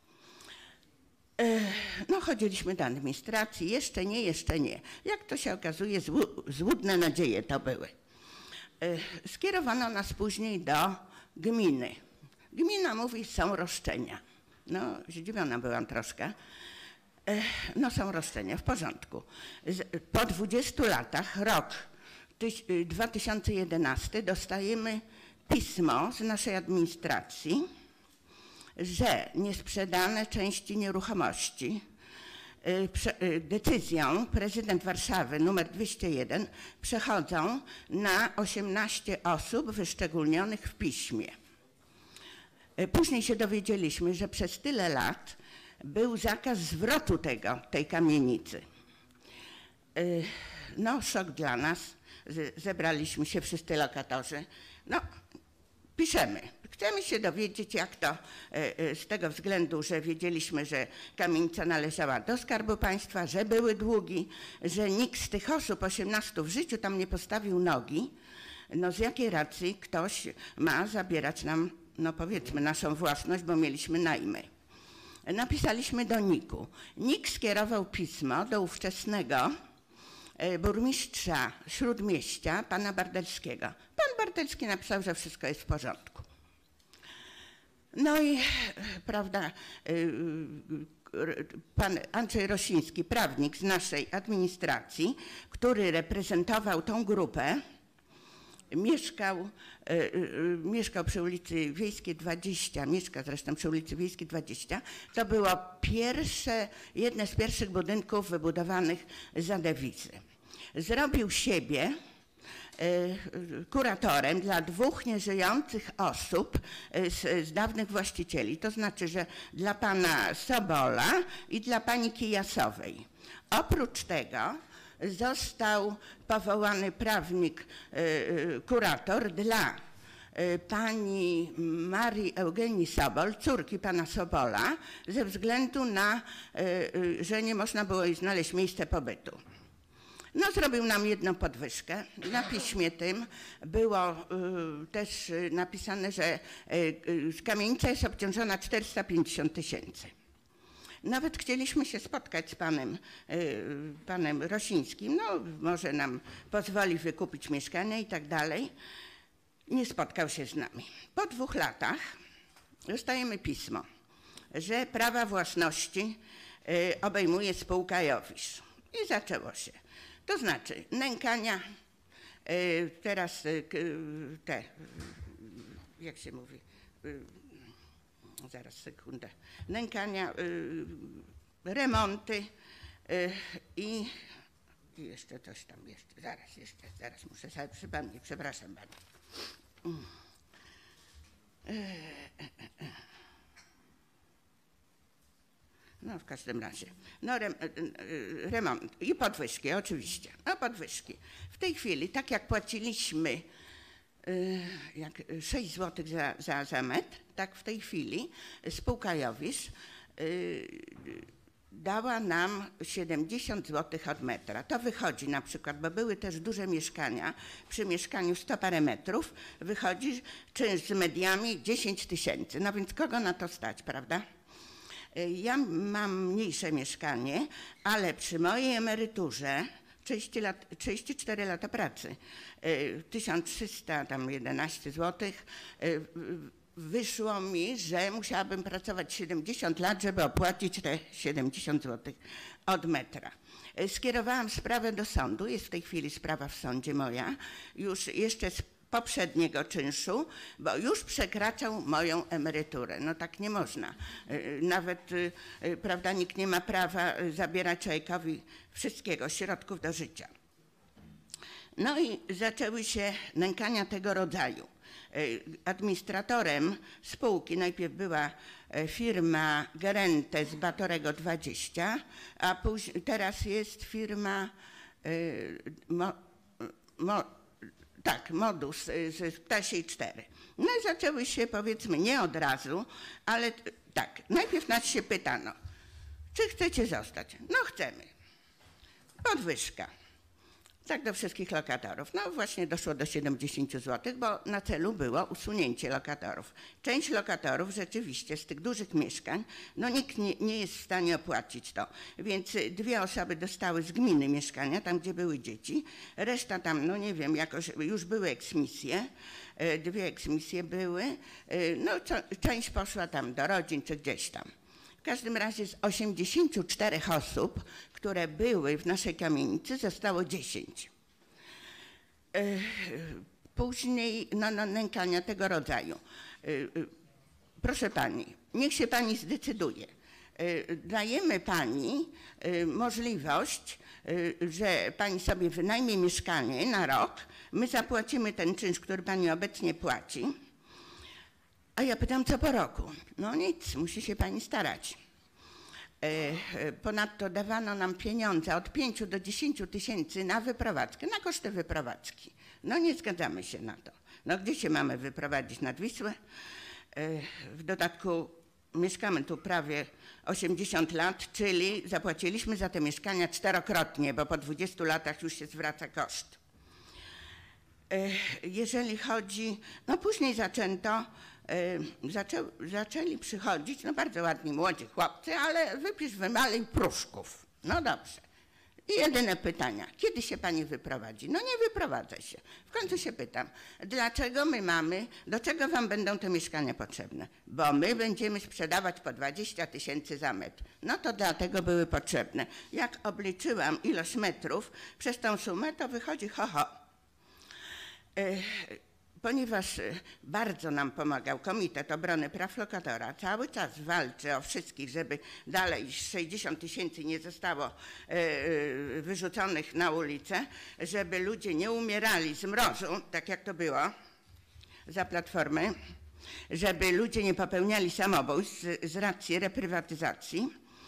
No chodziliśmy do administracji, jeszcze nie. Jak to się okazuje, złudne nadzieje to były. Skierowano nas później do gminy. Gmina mówi, są roszczenia. No, zdziwiona byłam troszkę. No, są roszczenia, w porządku. Po 20 latach, rok 2011, dostajemy pismo z naszej administracji, że niesprzedane części nieruchomości decyzją prezydent Warszawy numer 201 przechodzą na 18 osób wyszczególnionych w piśmie. Później się dowiedzieliśmy, że przez tyle lat był zakaz zwrotu tej kamienicy. No, szok dla nas. Zebraliśmy się wszyscy lokatorzy. No, piszemy. Chcemy się dowiedzieć, jak to z tego względu, że wiedzieliśmy, że kamienica należała do Skarbu Państwa, że były długi, że nikt z tych osób, 18 w życiu tam nie postawił nogi. No, z jakiej racji ktoś ma zabierać nam, no powiedzmy, naszą własność, bo mieliśmy najmy. Napisaliśmy do NIK-u. NIK skierował pismo do ówczesnego burmistrza Śródmieścia, pana Bardelskiego. Pan Bardelski napisał, że wszystko jest w porządku. No i, prawda, pan Andrzej Rosiński, prawnik z naszej administracji, który reprezentował tą grupę, mieszkał przy ulicy Wiejskiej 20, mieszka zresztą przy ulicy Wiejskiej 20. To było jedne z pierwszych budynków wybudowanych za dewizy. Zrobił siebie kuratorem dla 2 nieżyjących osób z dawnych właścicieli. To znaczy, że dla pana Sobola i dla pani Kijasowej. Oprócz tego został powołany prawnik, kurator dla pani Marii Eugenii Sobol, córki pana Sobola, ze względu na, że nie można było jej znaleźć miejsce pobytu. No, zrobił nam jedną podwyżkę. Na piśmie tym było też napisane, że kamienica jest obciążona 450 000. Nawet chcieliśmy się spotkać z panem Rosińskim, no może nam pozwoli wykupić mieszkanie i tak dalej. Nie spotkał się z nami. Po 2 latach dostajemy pismo, że prawa własności obejmuje spółka Jowisz. I zaczęło się. To znaczy nękania, teraz te, jak się mówi, zaraz sekundę, nękania, remonty i jeszcze coś tam, zaraz muszę sobie przypomnieć, przepraszam bardzo. No w każdym razie, no remont i podwyżki oczywiście, no podwyżki. W tej chwili, tak jak płaciliśmy 6 zł za metr, tak w tej chwili spółka Jowisz dała nam 70 zł od metra. To wychodzi na przykład, bo były też duże mieszkania, przy mieszkaniu 100 parę metrów, wychodzi czynsz z mediami 10 000. No więc kogo na to stać, prawda? Ja mam mniejsze mieszkanie, ale przy mojej emeryturze 34 lata pracy, 1311 zł, wyszło mi, że musiałabym pracować 70 lat, żeby opłacić te 70 zł od metra. Skierowałam sprawę do sądu, jest w tej chwili sprawa w sądzie moja, już jeszcze z poprzedniego czynszu, bo już przekraczał moją emeryturę. No tak nie można. Nawet, prawda, nikt nie ma prawa zabierać człowiekowi wszystkiego, środków do życia. No i zaczęły się nękania tego rodzaju. Administratorem spółki najpierw była firma Gerente z Batorego 20, a później, teraz jest firma Tak, modus z Ptasiej 4. No i zaczęły się, powiedzmy, nie od razu, ale tak, najpierw nas się pytano, czy chcecie zostać? No chcemy. Podwyżka. Tak do wszystkich lokatorów. No właśnie doszło do 70 zł, bo na celu było usunięcie lokatorów. Część lokatorów rzeczywiście z tych dużych mieszkań, no nikt nie jest w stanie opłacić to. Więc 2 osoby dostały z gminy mieszkania, tam gdzie były dzieci. Reszta tam, no nie wiem, jakoś już były eksmisje. 2 eksmisje były. No część poszła tam do rodzin czy gdzieś tam. W każdym razie z 84 osób, które były w naszej kamienicy, zostało 10. Później nękania tego rodzaju. Proszę pani, niech się pani zdecyduje. Dajemy pani możliwość, że pani sobie wynajmie mieszkanie na rok, my zapłacimy ten czynsz, który pani obecnie płaci. A ja pytam, co po roku? No nic, musi się pani starać. Ponadto dawano nam pieniądze od 5 do 10 tysięcy na wyprowadzkę, na koszty wyprowadzki. No nie zgadzamy się na to. No gdzie się mamy wyprowadzić nad Wisłę? W dodatku mieszkamy tu prawie 80 lat, czyli zapłaciliśmy za te mieszkania 4-krotnie, bo po 20 latach już się zwraca koszt. Jeżeli chodzi, no później zaczęli przychodzić, no bardzo ładni młodzi chłopcy, ale wypisz, wymalej pruszków. No dobrze. I jedyne pytania, kiedy się pani wyprowadzi? No nie wyprowadzę się. W końcu się pytam, dlaczego my mamy, do czego wam będą te mieszkania potrzebne? Bo my będziemy sprzedawać po 20 tysięcy za metr. No to dlatego były potrzebne. Jak obliczyłam ilość metrów przez tą sumę, to wychodzi Ponieważ bardzo nam pomagał Komitet Obrony Praw Lokatora, cały czas walczy o wszystkich, żeby dalej 60 tysięcy nie zostało wyrzuconych na ulicę, żeby ludzie nie umierali z mrozu, tak jak to było za Platformy, żeby ludzie nie popełniali samobójstw z racji reprywatyzacji.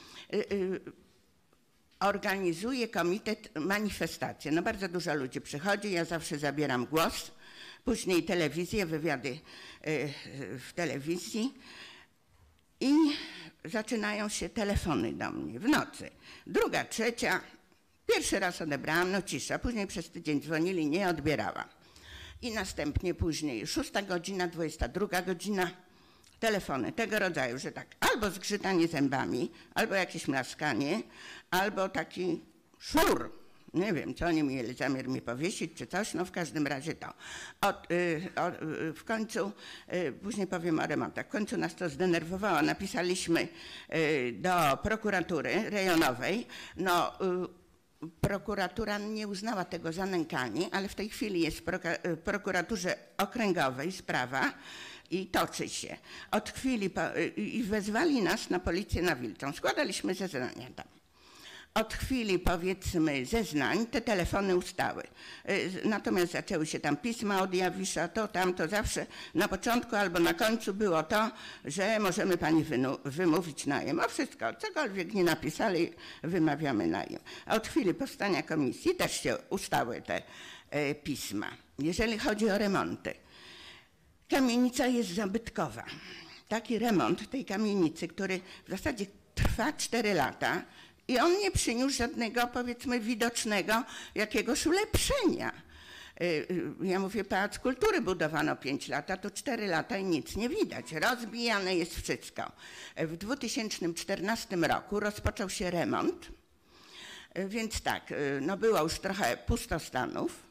Organizuje komitet manifestacje. No bardzo dużo ludzi przychodzi, ja zawsze zabieram głos. Później telewizję, wywiady w telewizji i zaczynają się telefony do mnie w nocy. 2., 3. Pierwszy raz odebrałam, no cisza. Później przez tydzień dzwonili, nie odbierałam. I następnie później 6 godzina, 22 godzina. Telefony tego rodzaju, że tak albo zgrzytanie zębami, albo jakieś mlaskanie, albo taki szur. Nie wiem, co oni mieli zamiar mi powiesić, czy coś, no w każdym razie to. W końcu, później powiem o remontach, w końcu nas to zdenerwowało. Napisaliśmy do prokuratury rejonowej, no prokuratura nie uznała tego za nękanie, ale w tej chwili jest w prokuraturze okręgowej sprawa i toczy się. Od chwili, i wezwali nas na policję na Wilczą, składaliśmy zeznania tam. Od chwili, powiedzmy, zeznań te telefony ustały. Natomiast zaczęły się tam pisma od Jawisza, to tamto, zawsze na początku albo na końcu było to, że możemy pani wymówić najem. O wszystko, cokolwiek nie napisali, wymawiamy najem. A od chwili powstania komisji też się ustały te pisma. Jeżeli chodzi o remonty, kamienica jest zabytkowa. Taki remont tej kamienicy, który w zasadzie trwa 4 lata, i on nie przyniósł żadnego, powiedzmy, widocznego jakiegoś ulepszenia. Ja mówię, Pałac Kultury budowano 5 lat, a to 4 lata i nic nie widać. Rozbijane jest wszystko. W 2014 roku rozpoczął się remont, więc tak, no było już trochę pustostanów.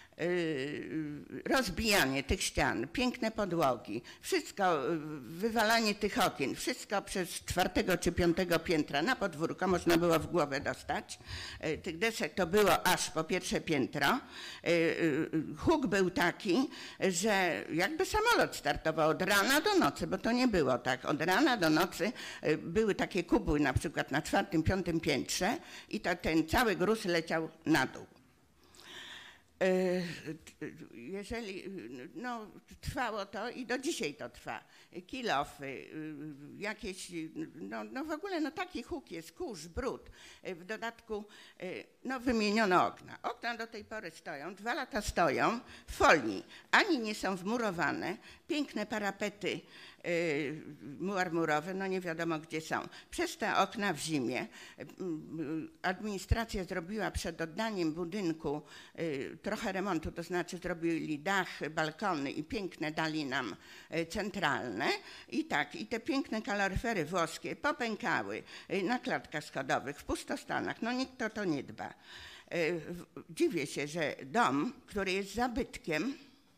Rozbijanie tych ścian, piękne podłogi, wszystko, wywalanie tych okien, wszystko przez 4. czy 5. piętra na podwórko można było w głowę dostać. Tych desek to było aż po 1. piętro. Huk był taki, że jakby samolot startował od rana do nocy, bo to nie było tak. Od rana do nocy były takie kubły na przykład na 4., 5. piętrze i ten cały gruz leciał na dół. Jeżeli no, trwało to i do dzisiaj to trwa, kilofy, jakieś, no w ogóle no taki huk jest, kurz, brud. W dodatku no wymieniono okna. Okna do tej pory stoją, 2 lata stoją w folii, ani nie są wmurowane, piękne parapety marmurowe, no nie wiadomo gdzie są. Przez te okna w zimie administracja zrobiła przed oddaniem budynku trochę remontu, to znaczy zrobili dach, balkony i piękne dali nam centralne i tak, i te piękne kaloryfery włoskie popękały na klatkach schodowych, w pustostanach, no nikt o to nie dba. Dziwię się, że dom, który jest zabytkiem,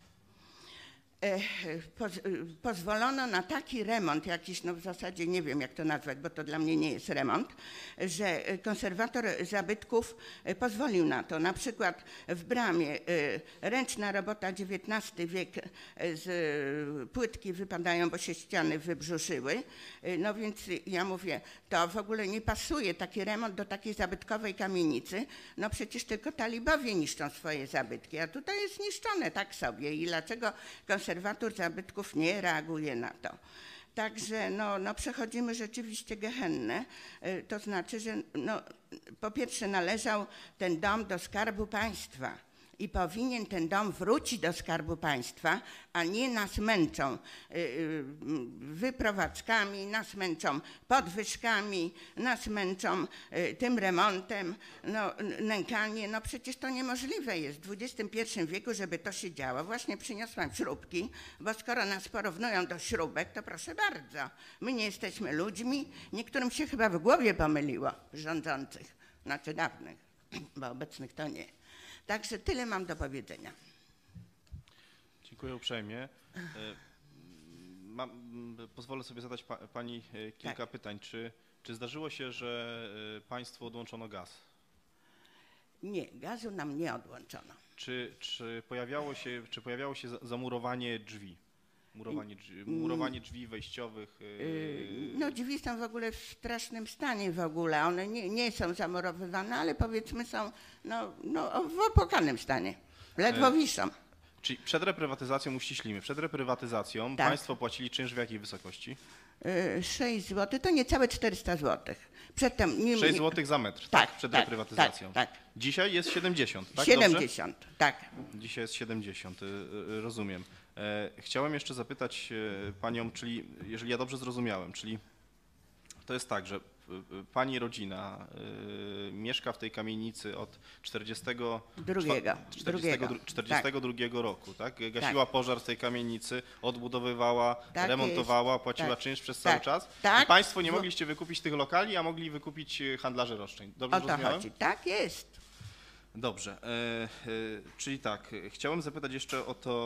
pozwolono na taki remont jakiś, no w zasadzie nie wiem jak to nazwać, bo to dla mnie nie jest remont, że konserwator zabytków pozwolił na to. Na przykład w bramie ręczna robota XIX wiek, z płytki wypadają, bo się ściany wybrzuszyły. No więc ja mówię, to w ogóle nie pasuje taki remont do takiej zabytkowej kamienicy. No przecież tylko talibowie niszczą swoje zabytki, a tutaj jest niszczone tak sobie. I dlaczego konserwator zabytków nie reaguje na to? Także no przechodzimy rzeczywiście gehennę, to znaczy, że no, po pierwsze należał ten dom do Skarbu Państwa i powinien ten dom wrócić do Skarbu Państwa, a nie nas męczą wyprowadzkami, nas męczą podwyżkami, nas męczą tym remontem, no nękanie, no przecież to niemożliwe jest w XXI wieku, żeby to się działo. Właśnie przyniosłam śrubki, bo skoro nas porównują do śrubek, to proszę bardzo, my nie jesteśmy ludźmi, niektórym się chyba w głowie pomyliło, rządzących, znaczy dawnych, bo obecnych to nie. Także tyle mam do powiedzenia. Dziękuję uprzejmie. Pozwolę sobie zadać pani kilka pytań. Czy zdarzyło się, że państwu odłączono gaz? Nie, gazu nam nie odłączono. Czy pojawiało się zamurowanie drzwi? Murowanie drzwi wejściowych? No drzwi są w ogóle w strasznym stanie w ogóle. One nie są zamurowywane, ale powiedzmy są no, w opłakanym stanie. Ledwo wiszą. Czyli przed reprywatyzacją, uściślimy, przed reprywatyzacją Tak. państwo płacili czynsz w jakiej wysokości? 6 zł, to niecałe 400 zł. Przedtem 6 zł za metr, tak? Przed reprywatyzacją. Tak. Dzisiaj jest 70, tak? 70, dobrze? Tak. Dzisiaj jest 70, rozumiem. Chciałem jeszcze zapytać panią, czyli jeżeli ja dobrze zrozumiałem, czyli to jest tak, że pani rodzina mieszka w tej kamienicy od 42 roku, tak? Gasiła pożar w tej kamienicy, odbudowywała, Tak remontowała, jest. płaciła Tak. czynsz przez Tak. cały czas. Tak. I państwo nie mogliście wykupić tych lokali, a mogli wykupić handlarze roszczeń. Dobrze O to zrozumiałem? chodzi. Tak jest. Dobrze, czyli tak, chciałem zapytać jeszcze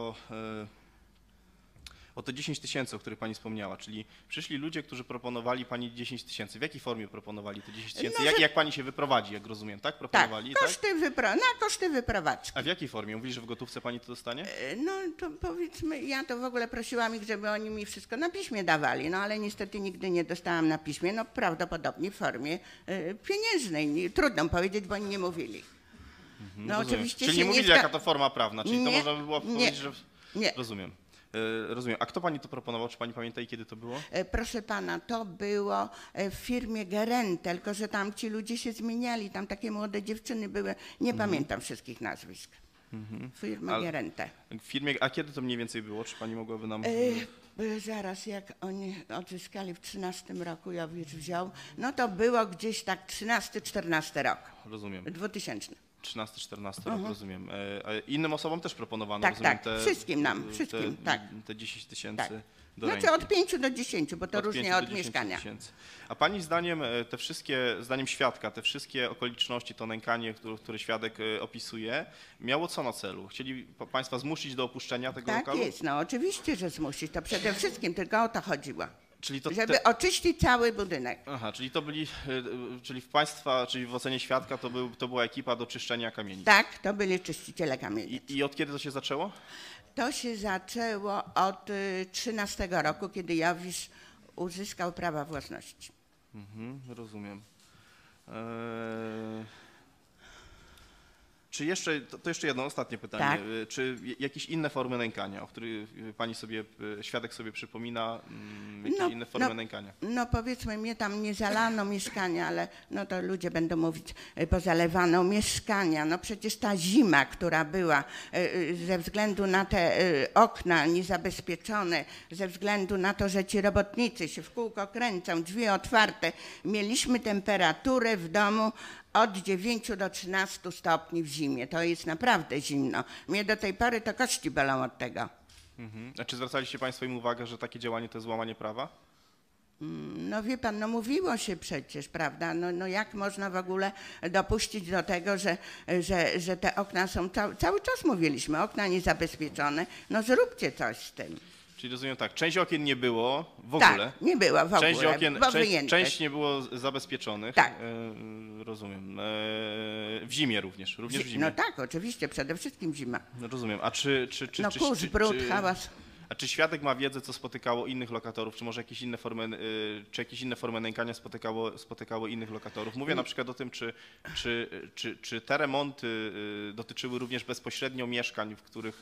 o te 10 tysięcy, o których pani wspomniała, czyli przyszli ludzie, którzy proponowali pani 10 tysięcy. W jakiej formie proponowali te 10 tysięcy? No, Jak pani się wyprowadzi, jak rozumiem, tak? Proponowali, Tak, na koszty wyprowadzki. A w jakiej formie? Mówili, że w gotówce pani to dostanie? No to powiedzmy, ja to w ogóle prosiłam ich, żeby oni mi wszystko na piśmie dawali, no ale niestety nigdy nie dostałam na piśmie, no prawdopodobnie w formie pieniężnej. Trudno powiedzieć, bo oni nie mówili. No rozumiem. oczywiście Czyli się nie mówili, jaka to forma prawna, czyli to można by było powiedzieć, że... Nie. Rozumiem. Rozumiem. A kto pani to proponował? Czy pani pamięta i kiedy to było? Proszę pana, to było w firmie Gerente, tylko że tam ci ludzie się zmieniali, tam takie młode dziewczyny były, nie pamiętam wszystkich nazwisk. Firma Gerente. W firmie, a kiedy to mniej więcej było? Czy pani mogłaby nam... Zaraz jak oni odzyskali w 13 roku, Jowisz wziął, no to było gdzieś tak 13-14 rok. Rozumiem. 2000. 13-14 rok, rozumiem. Innym osobom też proponowano, Tak, rozumiem, tak, wszystkim nam, wszystkim, tak. Te 10 tysięcy Tak. do Znaczy ręki. od 5 do 10, bo to Od 5 różnie do od 10 mieszkania. tysięcy. A pani zdaniem te wszystkie, zdaniem świadka, te wszystkie okoliczności, to nękanie, które świadek opisuje, miało co na celu? Chcieli państwa zmusić do opuszczenia tego Tak lokalu? jest, no oczywiście, że zmusić, to przede wszystkim tylko o to chodziło. Czyli to Żeby oczyścić cały budynek. Aha, czyli to byli, czyli w państwa, czyli w ocenie świadka to była ekipa do czyszczenia kamienic. Tak, to byli czyściciele kamienic. I od kiedy to się zaczęło? To się zaczęło od 13 roku, kiedy Jowisz uzyskał prawa własności. Rozumiem. Czy jeszcze, to jeszcze jedno ostatnie pytanie. Tak. Czy jakieś inne formy nękania, o których pani sobie, świadek sobie przypomina, jakieś inne formy nękania? No powiedzmy, mnie tam nie zalano mieszkania, ale no to ludzie będą mówić, pozalewano mieszkania. No przecież ta zima, która była ze względu na te okna niezabezpieczone, ze względu na to, że ci robotnicy się w kółko kręcą, drzwi otwarte, mieliśmy temperaturę w domu od 9 do 13 stopni w zimie. To jest naprawdę zimno. Mnie do tej pory to kości bolą od tego. A czy zwracaliście państwo im uwagę, że takie działanie to jest złamanie prawa? No wie pan, no mówiło się przecież, prawda? No jak można w ogóle dopuścić do tego, że te okna są, cały czas mówiliśmy, okna niezabezpieczone, no zróbcie coś z tym. Czyli rozumiem tak, część okien nie było w Tak, ogóle. nie było w Część ogóle, okien, bo wyjęte. część nie było zabezpieczonych. Tak. Rozumiem. W zimie również w zimie. No tak, oczywiście, przede wszystkim zima. No rozumiem. A czy No kurz, brud, hałas. A czy świadek ma wiedzę, co spotykało innych lokatorów, czy może jakieś inne formy nękania spotykało innych lokatorów? Mówię na przykład o tym, czy te remonty dotyczyły również bezpośrednio mieszkań, w których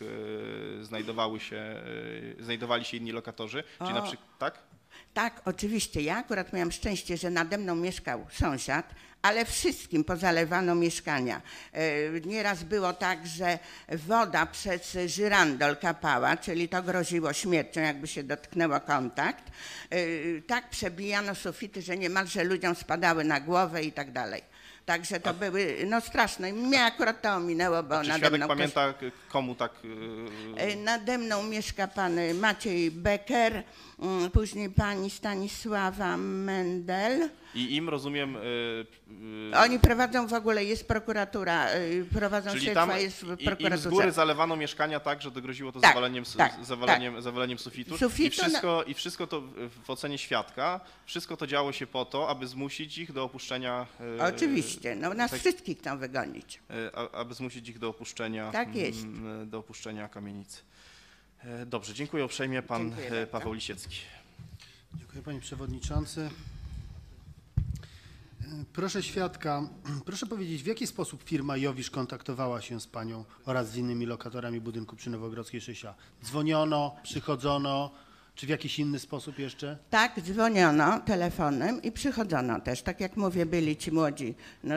znajdowali się inni lokatorzy? Czyli na przykład, tak? Tak, oczywiście. Ja akurat miałam szczęście, że nade mną mieszkał sąsiad, ale wszystkim pozalewano mieszkania. Nieraz było tak, że woda przez żyrandol kapała, czyli to groziło śmiercią, jakby się dotknęło kontakt. Tak przebijano sufity, że niemalże ludziom spadały na głowę i tak dalej. Także to były no straszne. Mnie akurat to ominęło, bo Czy nade świadek mną pamięta, komu tak... Nade mną mieszka pan Maciej Becker, później pani Stanisława Mendel. I im, rozumiem... Oni prowadzą w ogóle, jest prokuratura, prowadzą Czyli śledztwa, tam jest w im z prokuraturze. góry zalewano mieszkania tak, że dogroziło to Tak, zawaleniem sufitu. Sufitu, I wszystko to w ocenie świadka, wszystko to działo się po to, aby zmusić ich do opuszczenia... Oczywiście, no nas wszystkich chcą wygonić. Aby zmusić ich do opuszczenia... Tak jest. Do opuszczenia kamienicy. Dobrze, dziękuję uprzejmie. Pan Dziękuję Paweł Lisiecki. Dziękuję panie przewodniczący. Proszę świadka, proszę powiedzieć, w jaki sposób firma Jowisz kontaktowała się z panią oraz z innymi lokatorami budynku przy Nowogrodzkiej 6A? Dzwoniono, przychodzono, czy w jakiś inny sposób jeszcze? Tak, dzwoniono telefonem i przychodzono też. Tak jak mówię, byli ci młodzi.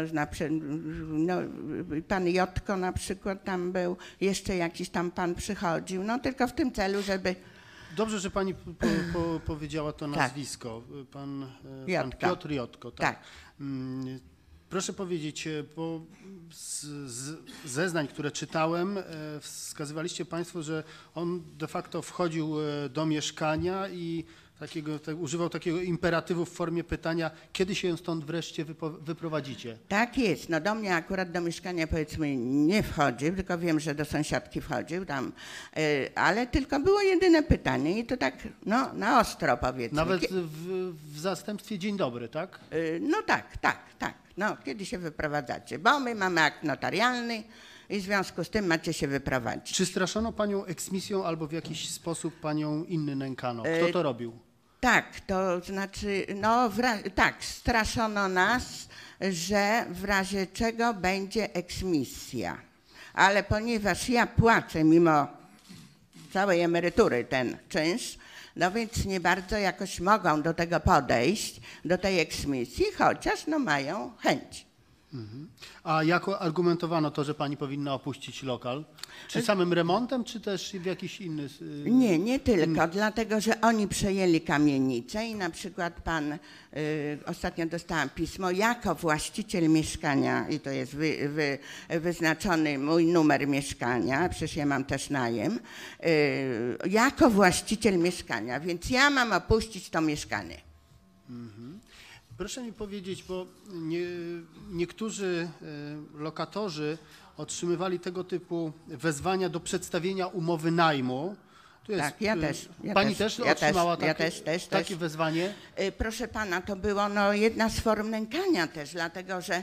Pan Jotko na przykład tam był, jeszcze jakiś tam pan przychodził, no tylko w tym celu, żeby... Dobrze, że pani powiedziała to nazwisko. Pan Piotr Jotko. Tak. Proszę powiedzieć, bo z zeznań, które czytałem, wskazywaliście państwo, że on de facto wchodził do mieszkania i używał takiego imperatywu w formie pytania, kiedy się stąd wreszcie wyprowadzicie? Tak jest. No do mnie akurat do mieszkania powiedzmy nie wchodził, tylko wiem, że do sąsiadki wchodził tam, ale tylko było jedyne pytanie i to tak no, na ostro powiedzmy. Nawet w zastępstwie dzień dobry, tak? No tak. No kiedy się wyprowadzacie? Bo my mamy akt notarialny i w związku z tym macie się wyprowadzić. Czy straszono panią eksmisją albo w jakiś sposób panią inny nękano? Kto to robił? Tak, to znaczy, tak, straszono nas, że w razie czego będzie eksmisja. Ale ponieważ ja płacę mimo całej emerytury ten czynsz, no więc nie bardzo jakoś mogą do tego podejść, do tej eksmisji, chociaż no mają chęć. A jak argumentowano to, że pani powinna opuścić lokal? Czy samym remontem, czy też w jakiś inny... Nie tylko, dlatego że oni przejęli kamienicę i na przykład ostatnio dostałam pismo, jako właściciel mieszkania, i to jest wyznaczony mój numer mieszkania, przecież ja mam też najem, jako właściciel mieszkania, więc ja mam opuścić to mieszkanie. Proszę mi powiedzieć, bo niektórzy lokatorzy otrzymywali tego typu wezwania do przedstawienia umowy najmu. Tak, ja też. Pani też otrzymała takie wezwanie? Proszę pana, to było jedna z form nękania też, dlatego że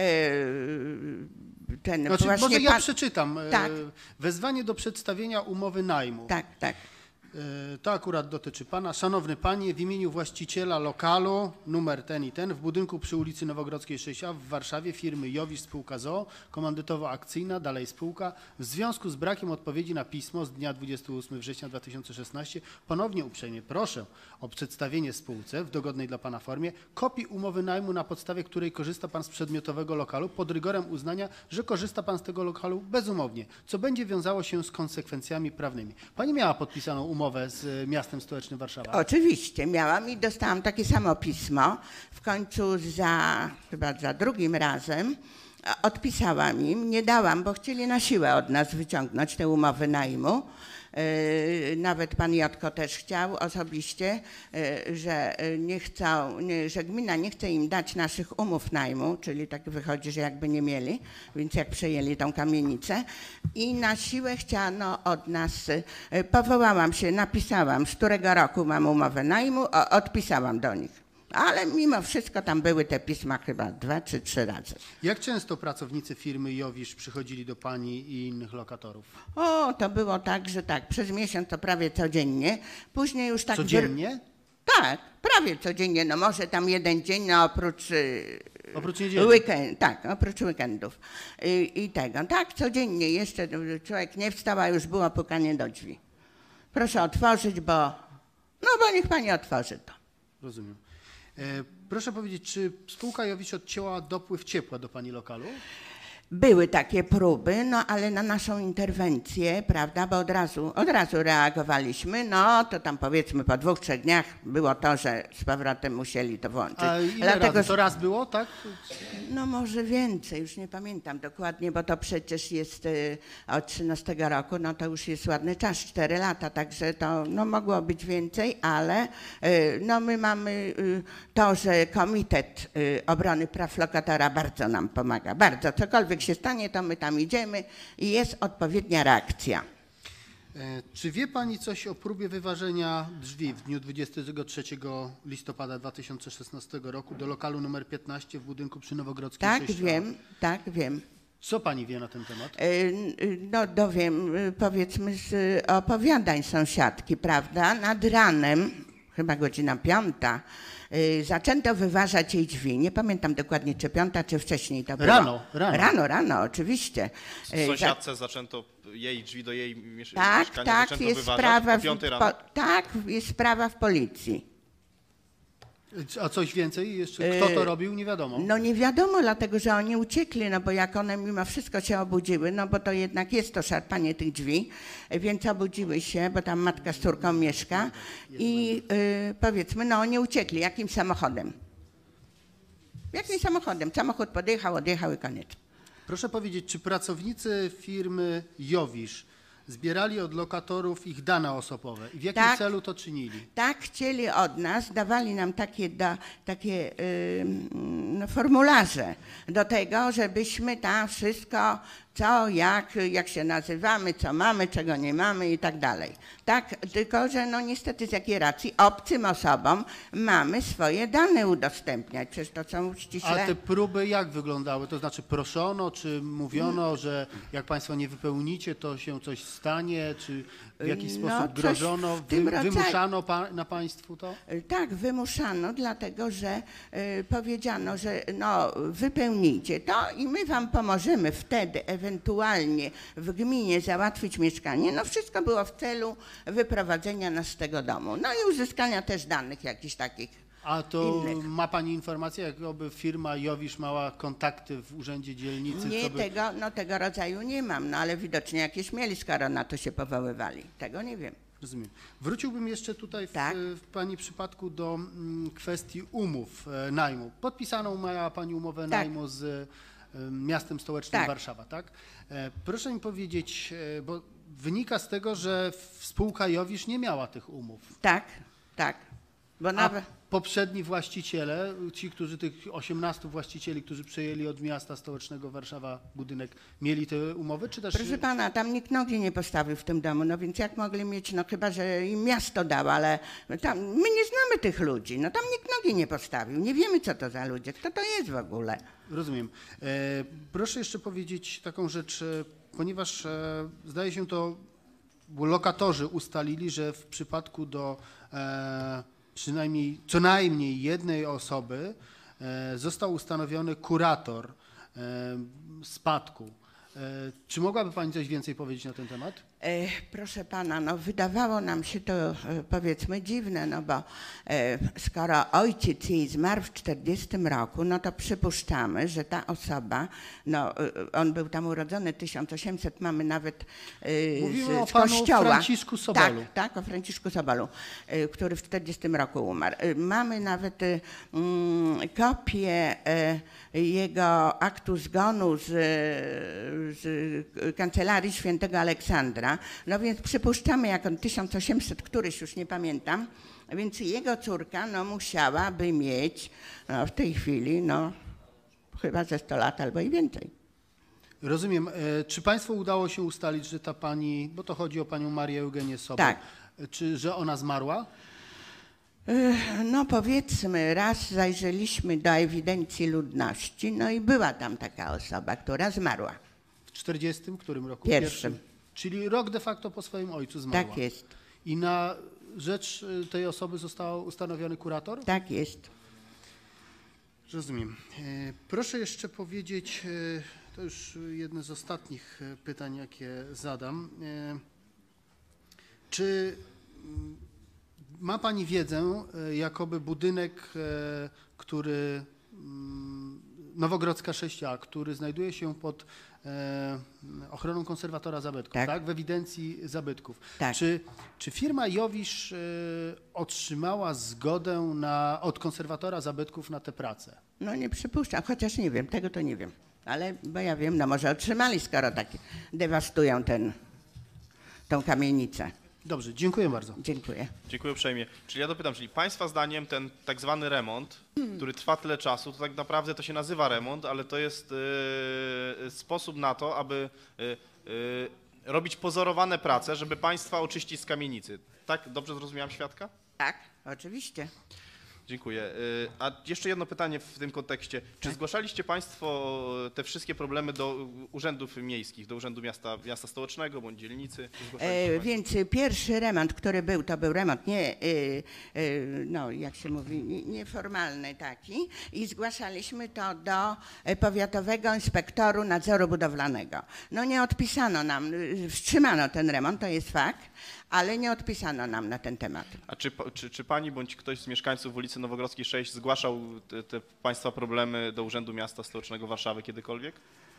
ten właśnie może ja przeczytam. Tak. Wezwanie do przedstawienia umowy najmu. Tak. To akurat dotyczy pana. Szanowny panie, w imieniu właściciela lokalu numer ten i ten w budynku przy ulicy Nowogrodzkiej 6A w Warszawie firmy Jowisz Spółka z o.o. komandytowo-akcyjna, dalej spółka, w związku z brakiem odpowiedzi na pismo z dnia 28 września 2016 ponownie uprzejmie proszę o przedstawienie spółce w dogodnej dla pana formie kopii umowy najmu, na podstawie której korzysta pan z przedmiotowego lokalu pod rygorem uznania, że korzysta pan z tego lokalu bezumownie, co będzie wiązało się z konsekwencjami prawnymi. Pani miała podpisaną umowę z miastem stołecznym Warszawa? Oczywiście miałam i dostałam takie samo pismo. W końcu chyba za drugim razem odpisałam im, nie dałam, bo chcieli na siłę od nas wyciągnąć te umowy najmu. Nawet pan Jotko też chciał osobiście, że nie chcą, że gmina nie chce im dać naszych umów najmu, czyli tak wychodzi, że jakby nie mieli, więc jak przejęli tą kamienicę i na siłę chciano od nas, powołałam się, napisałam, z którego roku mam umowę najmu, odpisałam do nich. Ale mimo wszystko tam były te pisma chyba 2 czy 3 razy. Jak często pracownicy firmy Jowisz przychodzili do pani i innych lokatorów? O, to było tak, że tak, przez miesiąc to prawie codziennie, później już tak... Codziennie? Tak, prawie codziennie, no może tam jeden dzień, no oprócz niedzieli. Tak, oprócz weekendów i tego. Tak, codziennie jeszcze człowiek nie wstał, a już było pukanie do drzwi. Proszę otworzyć, bo niech pani otworzy to. Rozumiem. Proszę powiedzieć, czy spółka Jowisz odcięła dopływ ciepła do pani lokalu? Były takie próby, no ale na naszą interwencję, prawda, bo od razu reagowaliśmy, no to tam powiedzmy po 2-3 dniach było to, że z powrotem musieli to włączyć. A ile razy? To raz było, tak? No może więcej, już nie pamiętam dokładnie, bo to przecież jest od 13 roku, no to już jest ładny czas, 4 lata, także to no mogło być więcej, ale no my mamy to, że Komitet Obrony Praw Lokatora bardzo nam pomaga, bardzo, cokolwiek się stanie, to my tam idziemy i jest odpowiednia reakcja. Czy wie pani coś o próbie wyważenia drzwi w dniu 23 listopada 2016 roku do lokalu numer 15 w budynku przy Nowogrodzkiej 6A? Tak, wiem. Co pani wie na ten temat? No dowiem, powiedzmy z opowiadań sąsiadki, prawda, nad ranem, chyba godzina 5, zaczęto wyważać jej drzwi. Nie pamiętam dokładnie, czy 5, czy wcześniej to było. Rano, oczywiście. Sąsiadce zaczęto jej drzwi do jej mieszkania tak, jest wyważać sprawa o 5 rano? Tak, jest sprawa w policji. A coś więcej jeszcze? Kto to robił? Nie wiadomo. No nie wiadomo, dlatego że oni uciekli, no bo jak one mimo wszystko się obudziły, no bo to jednak jest to szarpanie tych drzwi, więc obudziły się, bo tam matka z córką mieszka i powiedzmy, no oni uciekli. Jakim samochodem? Jakim samochodem? Samochód podjechał, odjechał i koniec. Proszę powiedzieć, czy pracownicy firmy Jowisz zbierali od lokatorów ich dane osobowe i w jakim celu to czynili? Tak, chcieli od nas, dawali nam takie formularze do tego, żebyśmy tam wszystko, co, jak się nazywamy, co mamy, czego nie mamy i tak dalej. Tak, tylko że no niestety z jakiej racji obcym osobom mamy swoje dane udostępniać, przecież to są ściśle... A te próby jak wyglądały? To znaczy proszono, czy mówiono, że jak państwo nie wypełnicie, to się coś stanie, czy w jakiś sposób grożono, wymuszano na państwu to? Tak, wymuszano, dlatego że powiedziano, że no wypełnijcie to i my wam pomożemy wtedy ewentualnie w gminie załatwić mieszkanie. No wszystko było w celu wyprowadzenia nas z tego domu. No i uzyskania też danych jakichś takich. A to innych. Ma pani informację, jakoby firma Jowisz miała kontakty w urzędzie dzielnicy? Nie, tego rodzaju nie mam, no ale widocznie jakieś mieli, skoro na to się powoływali. Tego nie wiem. Rozumiem. Wróciłbym jeszcze tutaj w pani przypadku do kwestii umów najmu. Podpisaną miała pani umowę najmu z miastem stołecznym Warszawa, tak? Proszę mi powiedzieć, bo wynika z tego, że spółka Jowisz nie miała tych umów. Tak. Bo nawet... poprzedni właściciele, tych 18 właścicieli, którzy przejęli od miasta stołecznego Warszawa budynek, mieli te umowy, czy też... Proszę pana, tam nikt nogi nie postawił w tym domu, no więc jak mogli mieć, no chyba, że im miasto dało, ale tam, my nie znamy tych ludzi, no tam nikt nogi nie postawił, nie wiemy co to za ludzie, kto to jest w ogóle. Rozumiem. Proszę jeszcze powiedzieć taką rzecz, ponieważ zdaje się to lokatorzy ustalili, że w przypadku do przynajmniej co najmniej jednej osoby został ustanowiony kurator spadku. Czy mogłaby Pani coś więcej powiedzieć na ten temat? Proszę pana, no wydawało nam się to powiedzmy dziwne, no bo skoro ojciec jej zmarł w 40 roku, no to przypuszczamy, że ta osoba, no on był tam urodzony 1800, mamy nawet Mówimy o z panu kościoła. Franciszku Sobolu. Tak, o Franciszku Sobolu, który w 40 roku umarł. Mamy nawet kopię jego aktu zgonu z kancelarii świętego Aleksandra. No więc przypuszczamy, jak on 1800, któryś już nie pamiętam, więc jego córka no musiałaby mieć no, w tej chwili no chyba ze 100 lat albo i więcej. Rozumiem. Czy Państwu udało się ustalić, że ta pani, bo to chodzi o panią Marię Eugenię Sobol, tak, że ona zmarła? No powiedzmy, raz zajrzeliśmy do ewidencji ludności, no i była tam taka osoba, która zmarła. W 40 którym roku? Pierwszym. Czyli rok de facto po swoim ojcu zmarła. Tak jest. I na rzecz tej osoby został ustanowiony kurator? Tak jest. Rozumiem. Proszę jeszcze powiedzieć, to już jedno z ostatnich pytań, jakie zadam. Czy ma Pani wiedzę, jakoby budynek, który Nowogrodzka 6A, który znajduje się pod ochroną konserwatora zabytków, tak? W ewidencji zabytków. Tak. Czy firma Jowisz otrzymała zgodę od konserwatora zabytków na tę pracę? No nie przypuszczam, chociaż nie wiem, tego to nie wiem. Ale bo ja wiem, no może otrzymali, skoro tak dewastują tą kamienicę. Dobrze, dziękuję bardzo. Dziękuję. Dziękuję uprzejmie. Czyli ja dopytam, czyli Państwa zdaniem ten tak zwany remont, który trwa tyle czasu, to tak naprawdę to się nazywa remont, ale to jest sposób na to, aby robić pozorowane prace, żeby Państwa oczyścić z kamienicy. Tak? Dobrze zrozumiałem świadka? Tak, oczywiście. Dziękuję. A jeszcze jedno pytanie w tym kontekście. Czy zgłaszaliście Państwo te wszystkie problemy do urzędów miejskich, do Urzędu Miasta Stołecznego bądź dzielnicy? Więc pierwszy remont, który był, to był remont no jak się mówi, nieformalny taki i zgłaszaliśmy to do Powiatowego Inspektoru Nadzoru Budowlanego. No nie odpisano nam, wstrzymano ten remont, to jest fakt, ale nie odpisano nam na ten temat. A czy Pani bądź ktoś z mieszkańców ulicy Nowogrodzkiej 6 zgłaszał te Państwa problemy do Urzędu Miasta Stołecznego Warszawy kiedykolwiek?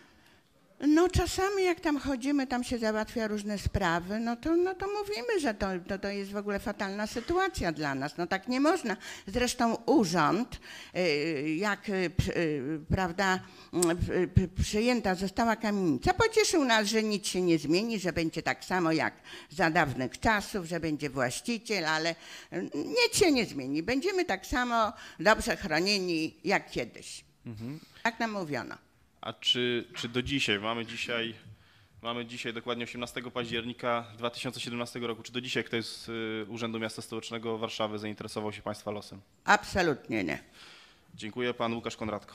No czasami jak tam chodzimy, tam się załatwia różne sprawy, no to mówimy, że to jest w ogóle fatalna sytuacja dla nas. No tak nie można. Zresztą urząd, jak prawda, przyjęta została kamienica, pocieszył nas, że nic się nie zmieni, że będzie tak samo jak za dawnych czasów, że będzie właściciel, ale nic się nie zmieni. Będziemy tak samo dobrze chronieni jak kiedyś. Tak nam mówiono. A czy do dzisiaj, mamy dzisiaj dokładnie 18 października 2017 roku, czy do dzisiaj ktoś z Urzędu Miasta Stołecznego Warszawy zainteresował się Państwa losem? Absolutnie nie. Dziękuję. Pan Łukasz Konradko.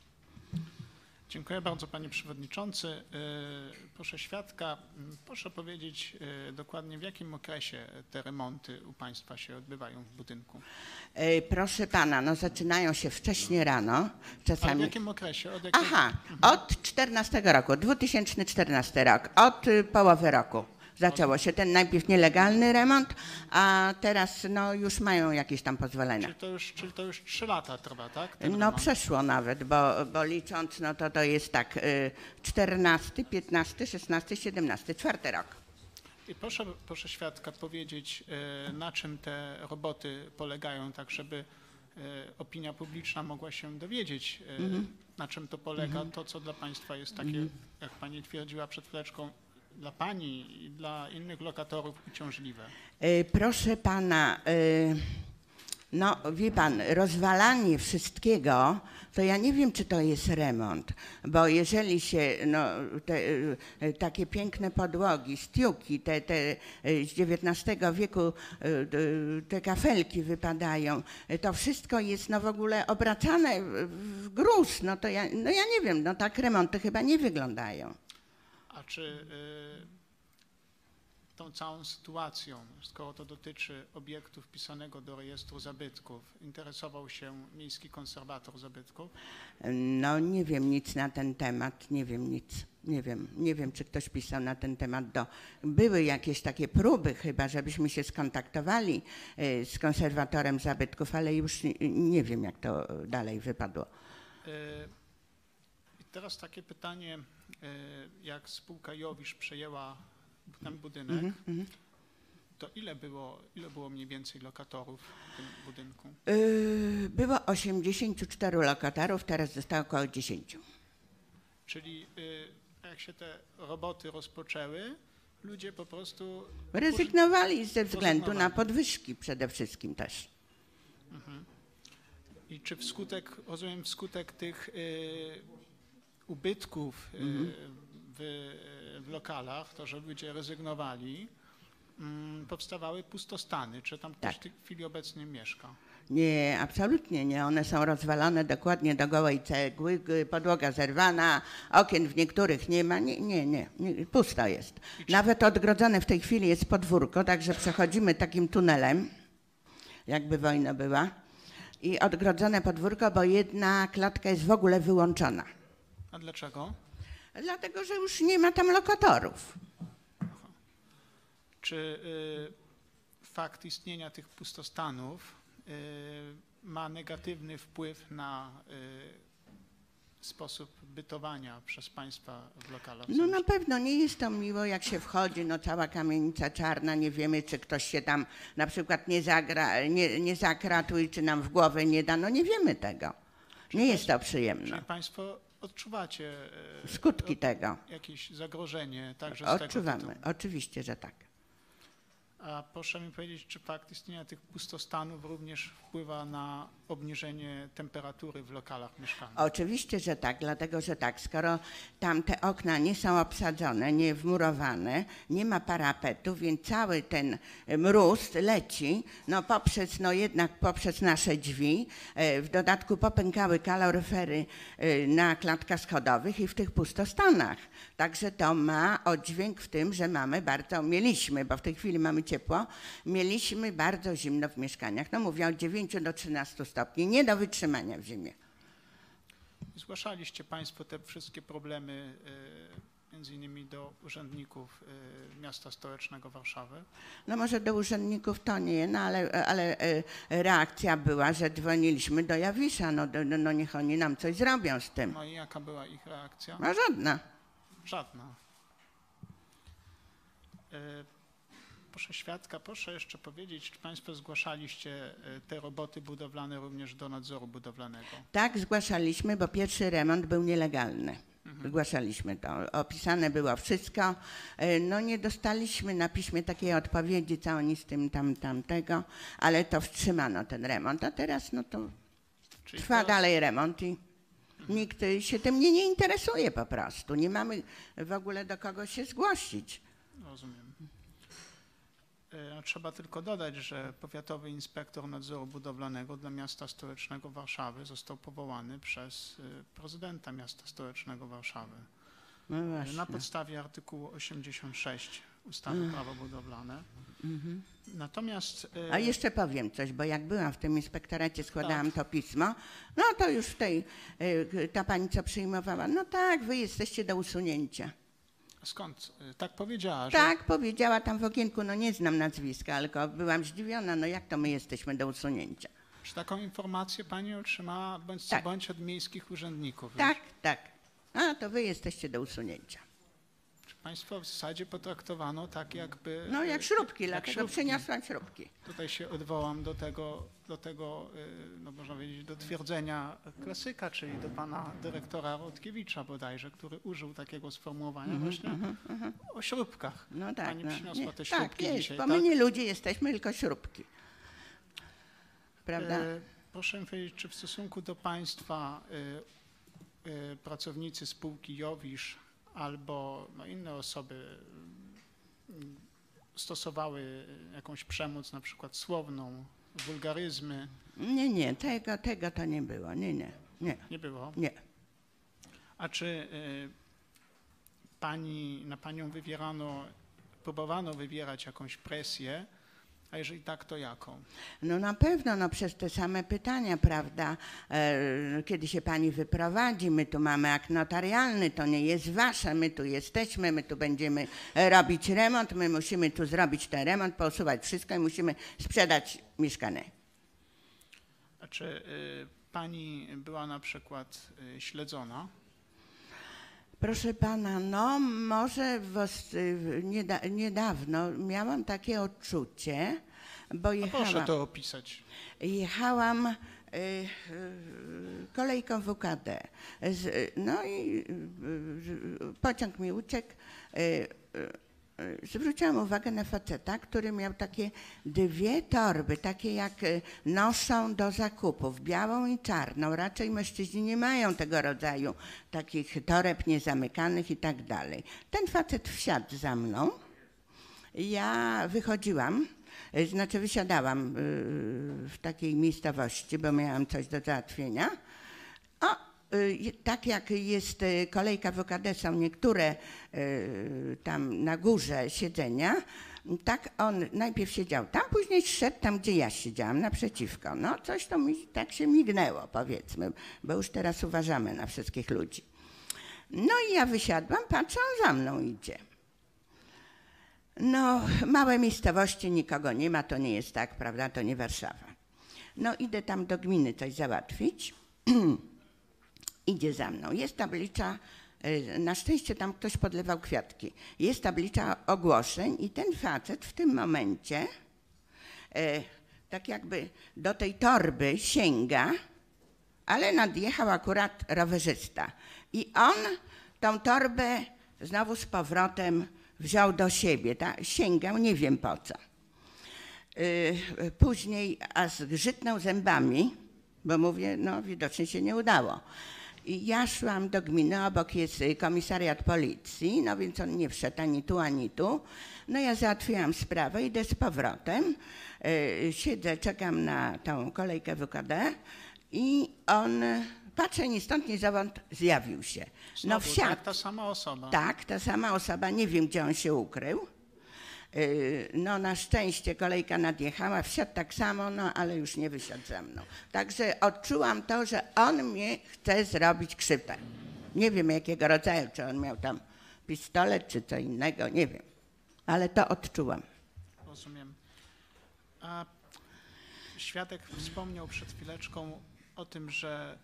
Dziękuję bardzo Panie Przewodniczący. Proszę świadka, proszę powiedzieć dokładnie w jakim okresie te remonty u Państwa się odbywają w budynku? Proszę Pana, no zaczynają się wcześnie rano. Czasami... Ale w jakim okresie? Od 14 roku, 2014 rok, od połowy roku. Zaczęło się ten najpierw nielegalny remont, a teraz no, już mają jakieś tam pozwolenia. Czyli to już 3 lata trwa, tak? No remont? Przeszło nawet, bo licząc, no to jest tak 14, 15, 16, 17, 4 rok. I proszę świadka powiedzieć, na czym te roboty polegają, tak żeby opinia publiczna mogła się dowiedzieć, na czym to polega, to co dla Państwa jest takie, jak Pani twierdziła przed chwileczką, dla Pani i dla innych lokatorów uciążliwe? Proszę Pana, no wie Pan, rozwalanie wszystkiego, to ja nie wiem, czy to jest remont, bo jeżeli się no, takie piękne podłogi, stiuki, te z XIX wieku, te kafelki wypadają, to wszystko jest no, w ogóle obracane w gruz, no to ja nie wiem, no tak remonty chyba nie wyglądają. A czy tą całą sytuacją, skoro to dotyczy obiektu wpisanego do rejestru zabytków, interesował się miejski konserwator zabytków? No nie wiem nic na ten temat, nie wiem nic. Nie wiem, czy ktoś pisał na ten temat. Były jakieś takie próby chyba, żebyśmy się skontaktowali z konserwatorem zabytków, ale już nie wiem, jak to dalej wypadło. I teraz takie pytanie, jak spółka Jowisz przejęła ten budynek, to ile było mniej więcej lokatorów w tym budynku? Było 84 lokatorów, teraz zostało około 10. Czyli jak się te roboty rozpoczęły, ludzie po prostu rezygnowali ze względu na podwyżki przede wszystkim też. I czy wskutek tych ubytków w lokalach, to że ludzie rezygnowali, powstawały pustostany? Czy tam ktoś w tej chwili obecnie mieszka? Nie, absolutnie nie. One są rozwalone dokładnie do gołej cegły, podłoga zerwana, okien w niektórych nie ma. Nie, pusto jest. Nawet odgrodzone w tej chwili jest podwórko, także przechodzimy takim tunelem, jakby wojna była. I odgrodzone podwórko, bo jedna klatka jest w ogóle wyłączona. A dlaczego? Dlatego, że już nie ma tam lokatorów. Czy fakt istnienia tych pustostanów ma negatywny wpływ na sposób bytowania przez państwa w lokalach? No na pewno nie jest to miło, jak się wchodzi, no cała kamienica czarna, nie wiemy, czy ktoś się tam na przykład nie zakradł i czy nam w głowę nie da, no nie wiemy tego. Nie jest to przyjemne. Czyli państwo odczuwacie skutki tego? Jakieś zagrożenie także z tego tytułu? Odczuwamy, oczywiście, że tak. A proszę mi powiedzieć, czy fakt istnienia tych pustostanów również wpływa na obniżenie temperatury w lokalach mieszkalnych? Oczywiście, że tak, dlatego że tak, skoro tam te okna nie są obsadzone, nie wmurowane, nie ma parapetu, więc cały ten mróz leci, jednak poprzez nasze drzwi, w dodatku popękały kaloryfery na klatkach schodowych i w tych pustostanach. Także to ma oddźwięk w tym, że mieliśmy, bo w tej chwili mamy ciepło, mieliśmy bardzo zimno w mieszkaniach. No mówię od 9 do 13 stopni, nie do wytrzymania w zimie. Zgłaszaliście państwo te wszystkie problemy między innymi do urzędników miasta stołecznego Warszawy? No może do urzędników to nie, no ale reakcja była, że dzwoniliśmy do Jowisza, no niech oni nam coś zrobią z tym. No i jaka była ich reakcja? No żadna. Żadna. Proszę świadka, proszę jeszcze powiedzieć, czy państwo zgłaszaliście te roboty budowlane również do nadzoru budowlanego? Tak, zgłaszaliśmy, bo pierwszy remont był nielegalny. Zgłaszaliśmy to. Opisane było wszystko. No nie dostaliśmy na piśmie takiej odpowiedzi, co oni z tym tamtego, ale to wstrzymano ten remont, a teraz no to trwa dalej remont i nikt się tym nie interesuje po prostu. Nie mamy w ogóle do kogo się zgłosić. Rozumiem. Trzeba tylko dodać, że powiatowy inspektor nadzoru budowlanego dla miasta stołecznego Warszawy został powołany przez prezydenta miasta stołecznego Warszawy. No na podstawie artykułu 86 ustawy Prawo budowlane. Natomiast... A jeszcze powiem coś, bo jak byłam w tym inspektoracie, składałam to pismo, no to już ta pani, co przyjmowała, no tak, wy jesteście do usunięcia. Skąd? Tak powiedziała? Tak, powiedziała tam w okienku, no nie znam nazwiska, ale byłam zdziwiona, no jak to my jesteśmy do usunięcia. Czy taką informację pani otrzymała bądź od miejskich urzędników? Tak. A to wy jesteście do usunięcia. Czy państwo w zasadzie potraktowano tak jakby... No jak śrubki, dlatego przyniosłam śrubki. Tutaj się odwołam do tego, no można powiedzieć, do twierdzenia klasyka, czyli do pana dyrektora Rodkiewicza bodajże, który użył takiego sformułowania właśnie o śrubkach. No tak. Pani przyniosła te śrubki dzisiaj, bo my nie ludzie jesteśmy, tylko śrubki. Prawda? Proszę mi powiedzieć, czy w stosunku do państwa pracownicy spółki Jowisz albo inne osoby stosowały jakąś przemoc, na przykład słowną, wulgaryzmy? Nie, tego to nie było, nie. Nie było? Nie. A czy na panią wywierano próbowano wywierać jakąś presję, a jeżeli tak, to jaką? No na pewno, no przez te same pytania, prawda, kiedy się pani wyprowadzi, my tu mamy akt notarialny, to nie jest wasze, my tu jesteśmy, my tu będziemy robić remont, my musimy tu zrobić ten remont, pousuwać wszystko i musimy sprzedać mieszkanie. A czy pani była na przykład śledzona? Proszę pana, no może niedawno miałam takie odczucie, bo jechałam... Proszę to opisać. Jechałam kolejką WKD. No i pociąg mi uciekł. Zwróciłam uwagę na faceta, który miał takie 2 torby, takie jak noszą do zakupów, białą i czarną. Raczej mężczyźni nie mają tego rodzaju takich toreb niezamykanych i tak dalej. Ten facet wsiadł za mną. Ja wychodziłam, znaczy wysiadałam w takiej miejscowości, bo miałam coś do załatwienia. Tak jak jest kolejka WKD, są niektóre tam na górze siedzenia, tak on najpierw siedział tam, później szedł tam, gdzie ja siedziałam, naprzeciwko. No coś to mi tak się mignęło, powiedzmy, bo już teraz uważamy na wszystkich ludzi. No i ja wysiadłam, patrzę, on za mną idzie. No małe miejscowości, nikogo nie ma, to nie jest tak, prawda, to nie Warszawa. No idę tam do gminy coś załatwić. Idzie za mną. Jest tablica, na szczęście tam ktoś podlewał kwiatki. Jest tablica ogłoszeń i ten facet w tym momencie tak jakby do tej torby sięga, ale nadjechał akurat rowerzysta. I on tą torbę znowu z powrotem wziął do siebie. Sięgał, nie wiem po co. Później zgrzytnął zębami, bo mówię, no widocznie się nie udało. I ja szłam do gminy, obok jest komisariat policji, no więc on nie wszedł ani tu, ani tu. No ja załatwiłam sprawę, idę z powrotem, siedzę, czekam na tą kolejkę WKD i on, patrzę, ni stąd, ni zowąd zjawił się. No wsiadł. Ta sama osoba. Tak, ta sama osoba, nie wiem gdzie on się ukrył. No na szczęście kolejka nadjechała, wsiadł tak samo, no ale już nie wysiadł ze mną. Także odczułam to, że on mnie chce zrobić krzywdę. Nie wiem jakiego rodzaju, czy on miał tam pistolet, czy co innego, nie wiem. Ale to odczułam. Rozumiem. A świadek wspomniał przed chwileczką o tym, że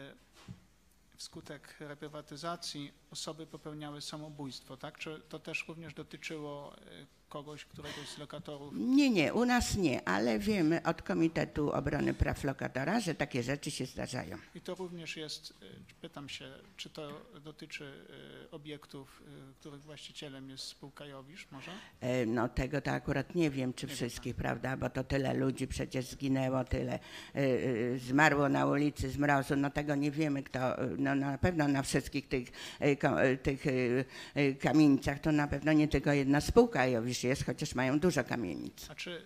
wskutek reprywatyzacji osoby popełniały samobójstwo, tak? Czy to też również dotyczyło kogoś, któregoś z lokatorów? Nie, u nas nie, ale wiemy od Komitetu Obrony Praw Lokatora, że takie rzeczy się zdarzają. I to również jest, pytam się, czy to dotyczy obiektów, których właścicielem jest spółka Jowisz może? No tego to akurat nie wiem, czy wszystkich, prawda, bo to tyle ludzi przecież zginęło, tyle zmarło na ulicy z mrozu, no tego nie wiemy, kto, no na pewno na wszystkich tych kamienicach to na pewno nie tylko jedna spółka Jowisz jest, chociaż mają dużo kamienic. A czy,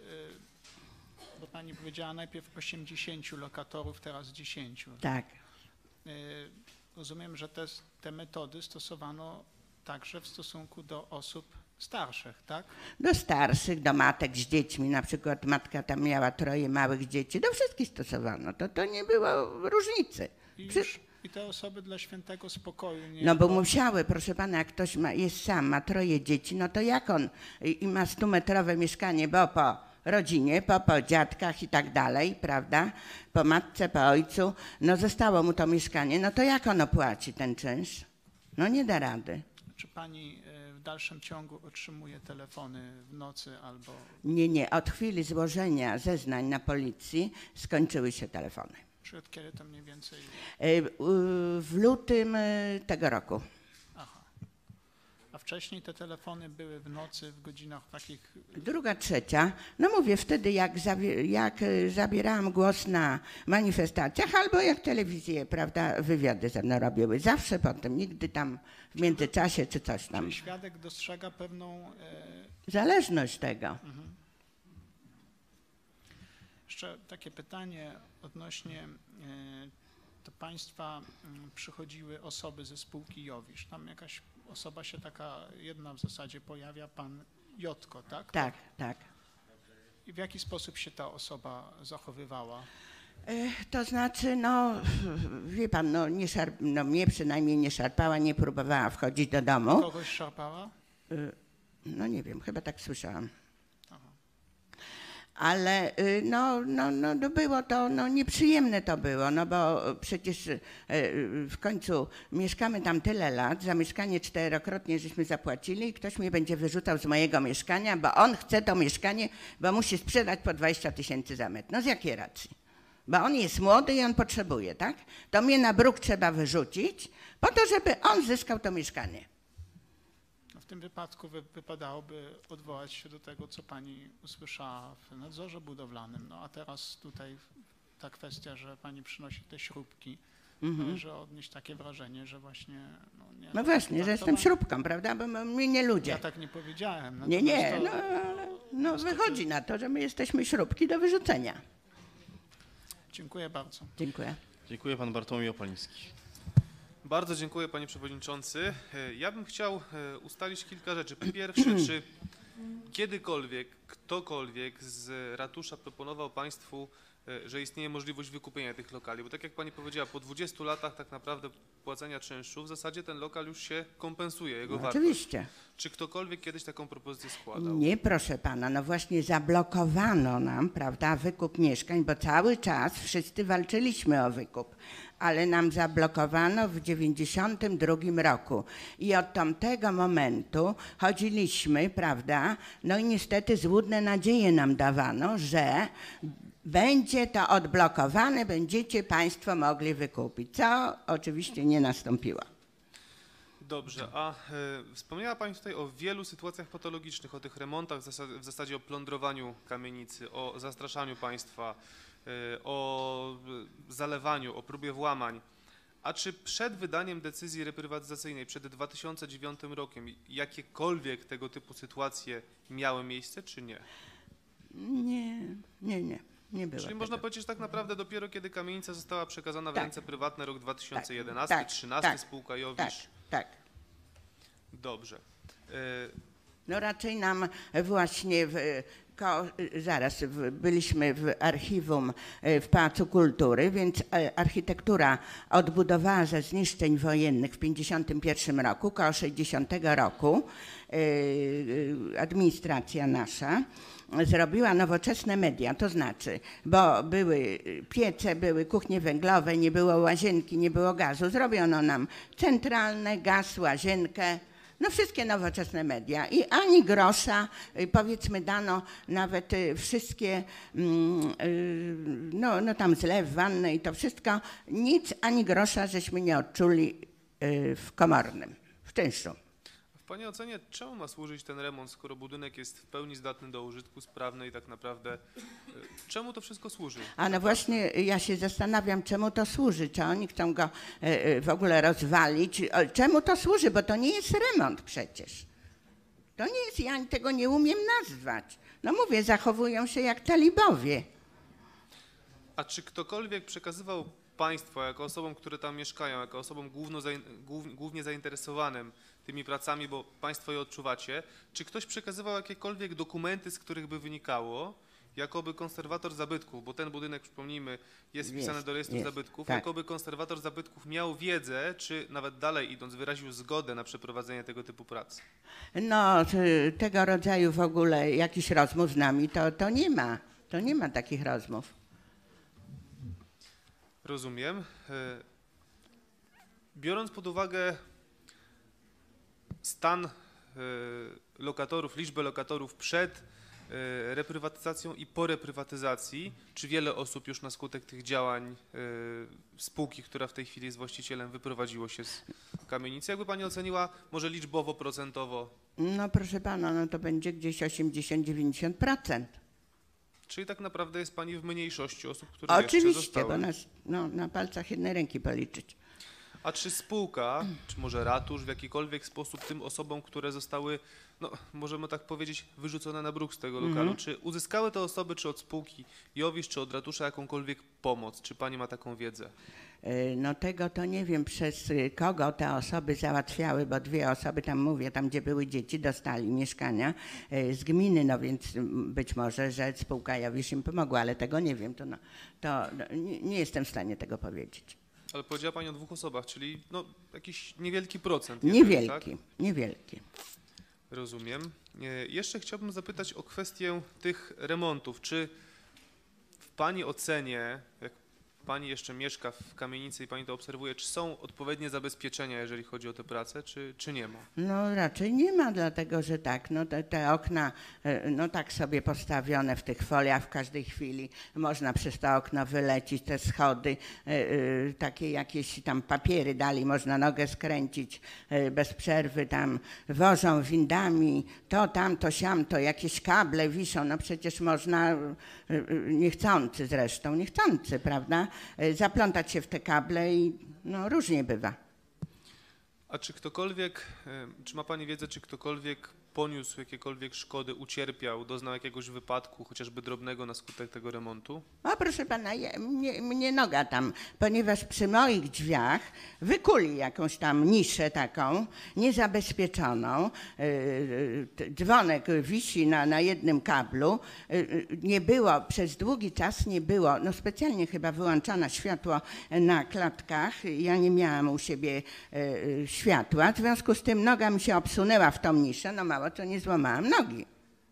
bo pani powiedziała najpierw 80 lokatorów, teraz 10. Tak. Rozumiem, że te metody stosowano także w stosunku do osób starszych, tak? Do starszych, do matek z dziećmi, na przykład matka tam miała 3 małych dzieci, do wszystkich stosowano, to nie było różnicy. I te osoby dla świętego spokoju nie... No bo musiały, proszę pana, jak ktoś jest sam, ma 3 dzieci, no to jak on i ma 100-metrowe mieszkanie, bo po rodzinie, po dziadkach i tak dalej, prawda, po matce, po ojcu, no zostało mu to mieszkanie, no to jak on opłaci ten czynsz? No nie da rady. Czy pani w dalszym ciągu otrzymuje telefony w nocy albo... Nie, od chwili złożenia zeznań na policji skończyły się telefony. Czy od kiedy to mniej więcej? W lutym tego roku. Aha. A wcześniej te telefony były w nocy, w godzinach takich... 2., 3. No mówię, wtedy jak zabierałam głos na manifestacjach albo jak telewizje, prawda, wywiady ze mną robiły. Zawsze potem, nigdy tam w międzyczasie czy coś tam. Czyli świadek dostrzega pewną... Zależność tego. Mhm. Jeszcze takie pytanie odnośnie, do państwa przychodziły osoby ze spółki Jowisz. Tam jakaś osoba się taka jedna w zasadzie pojawia, pan Jotko, tak? Tak, tak. I w jaki sposób się ta osoba zachowywała? To znaczy, no wie pan, no mnie przynajmniej nie szarpała, nie próbowała wchodzić do domu. Kogoś szarpała? No nie wiem, chyba tak słyszałam. Ale no było to, no nieprzyjemne to było, no bo przecież w końcu mieszkamy tam tyle lat, za mieszkanie 4-krotnie żeśmy zapłacili i ktoś mnie będzie wyrzucał z mojego mieszkania, bo on chce to mieszkanie, bo musi sprzedać po 20 000 za metr. No z jakiej racji? Bo on jest młody i on potrzebuje, tak? To mnie na bruk trzeba wyrzucić po to, żeby on zyskał to mieszkanie. W tym wypadku wypadałoby odwołać się do tego, co pani usłyszała w nadzorze budowlanym. No a teraz tutaj ta kwestia, że pani przynosi te śrubki, należy odnieść takie wrażenie, że właśnie... No właśnie, że jestem śrubką, prawda? Bo my nie ludzie. Ja tak nie powiedziałem. Nie, no wychodzi na to, że my jesteśmy śrubki do wyrzucenia. Dziękuję bardzo. Dziękuję. Dziękuję, pan Bartłomiej Opaliński. Bardzo dziękuję, panie przewodniczący. Ja bym chciał ustalić kilka rzeczy. Po pierwsze, czy kiedykolwiek ktokolwiek z ratusza proponował państwu, że istnieje możliwość wykupienia tych lokali? Bo tak jak pani powiedziała, po 20 latach tak naprawdę płacenia czynszu w zasadzie ten lokal już się kompensuje, jego wartość. Oczywiście. Czy ktokolwiek kiedyś taką propozycję składał? Nie, proszę pana, no właśnie zablokowano nam, prawda, wykup mieszkań, bo cały czas wszyscy walczyliśmy o wykup, ale nam zablokowano w 1992 roku i od tamtego momentu chodziliśmy, prawda, no i niestety złudne nadzieje nam dawano, że będzie to odblokowane, będziecie państwo mogli wykupić, co oczywiście nie nastąpiło. Dobrze, a wspomniała pani tutaj o wielu sytuacjach patologicznych, o tych remontach, w zasadzie o plądrowaniu kamienicy, o zastraszaniu państwa, o zalewaniu, o próbie włamań. A czy przed wydaniem decyzji reprywatyzacyjnej, przed 2009 rokiem, jakiekolwiek tego typu sytuacje miały miejsce, czy nie? Nie było. Czyli można powiedzieć, że tak naprawdę dopiero kiedy kamienica została przekazana w ręce prywatne, rok 2011, 2013, spółka Jowisz. Tak. Dobrze. No raczej nam właśnie byliśmy w archiwum w Pałacu Kultury, więc architektura odbudowała ze zniszczeń wojennych w 1951 roku, koło 60 roku administracja nasza zrobiła nowoczesne media, to znaczy, bo były piece, były kuchnie węglowe, nie było łazienki, nie było gazu, zrobiono nam centralne, gaz, łazienkę, no wszystkie nowoczesne media i ani grosza, powiedzmy dano nawet wszystkie, no tam zlew, wannę i to wszystko, nic ani grosza żeśmy nie odczuli w Komornym, w czynszu. W pani ocenie czemu ma służyć ten remont, skoro budynek jest w pełni zdatny do użytku, sprawny i tak naprawdę czemu to wszystko służy? A no właśnie ja się zastanawiam, czemu to służy, czy oni chcą go w ogóle rozwalić, czemu to służy, bo to nie jest remont przecież. To nie jest, ja tego nie umiem nazwać. No mówię, zachowują się jak talibowie. A czy ktokolwiek przekazywał państwu, jako osobom, które tam mieszkają, jako osobom głównie zainteresowanym tymi pracami, bo państwo je odczuwacie, czy ktoś przekazywał jakiekolwiek dokumenty, z których by wynikało, jakoby konserwator zabytków, bo ten budynek, przypomnijmy, jest wpisany do rejestru zabytków, tak. Jakoby konserwator zabytków miał wiedzę, czy nawet dalej idąc, wyraził zgodę na przeprowadzenie tego typu prac? No, tego rodzaju w ogóle jakichś rozmów z nami to nie ma. To nie ma takich rozmów. Rozumiem. Biorąc pod uwagę stan lokatorów, liczbę lokatorów przed reprywatyzacją i po reprywatyzacji, czy wiele osób już na skutek tych działań spółki, która w tej chwili jest właścicielem, wyprowadziło się z kamienicy? Jakby pani oceniła, może liczbowo, procentowo? No proszę pana, no to będzie gdzieś 80-90%. Czyli tak naprawdę jest pani w mniejszości osób, które oczywiście, jeszcze zostały. Bo nas na palcach jednej ręki policzyć. A czy spółka, czy może ratusz w jakikolwiek sposób tym osobom, które zostały no, możemy tak powiedzieć, wyrzucone na bruk z tego lokalu. Czy uzyskały te osoby, czy od spółki Jowisz, czy od ratusza jakąkolwiek pomoc? Czy pani ma taką wiedzę? No tego to nie wiem, przez kogo te osoby załatwiały, bo 2 osoby tam, mówię, tam gdzie były dzieci, dostali mieszkania z gminy, no więc być może, że spółka Jowisz im pomogła, ale tego nie wiem, to nie jestem w stanie tego powiedzieć. Ale powiedziała pani o 2 osobach, czyli no, jakiś niewielki procent. Niewielki, tak? niewielki. Rozumiem. Jeszcze chciałbym zapytać o kwestię tych remontów. Czy w pani ocenie, jak pani jeszcze mieszka w kamienicy i pani to obserwuje, czy są odpowiednie zabezpieczenia, jeżeli chodzi o te prace, czy nie ma? No raczej nie ma, dlatego że tak, no te okna, no tak sobie postawione w tych foliach w każdej chwili, można przez to okno wylecieć, te schody, takie jakieś tam papiery dali, można nogę skręcić bez przerwy, tam wożą windami, to tamto, siamto, jakieś kable wiszą, no przecież można, niechcący zresztą, niechcący, prawda, zaplątać się w te kable i no różnie bywa. A czy ktokolwiek, czy ma pani wiedzę, czy ktokolwiek poniósł jakiekolwiek szkody, ucierpiał, doznał jakiegoś wypadku, chociażby drobnego na skutek tego remontu? O proszę pana, mnie noga tam, ponieważ przy moich drzwiach wykuli jakąś tam niszę taką, niezabezpieczoną, dzwonek wisi na jednym kablu, nie było, przez długi czas nie było, no specjalnie chyba wyłączone światło na klatkach, ja nie miałam u siebie światła, w związku z tym noga mi się obsunęła w tą niszę, no mało co nie złamałam nogi.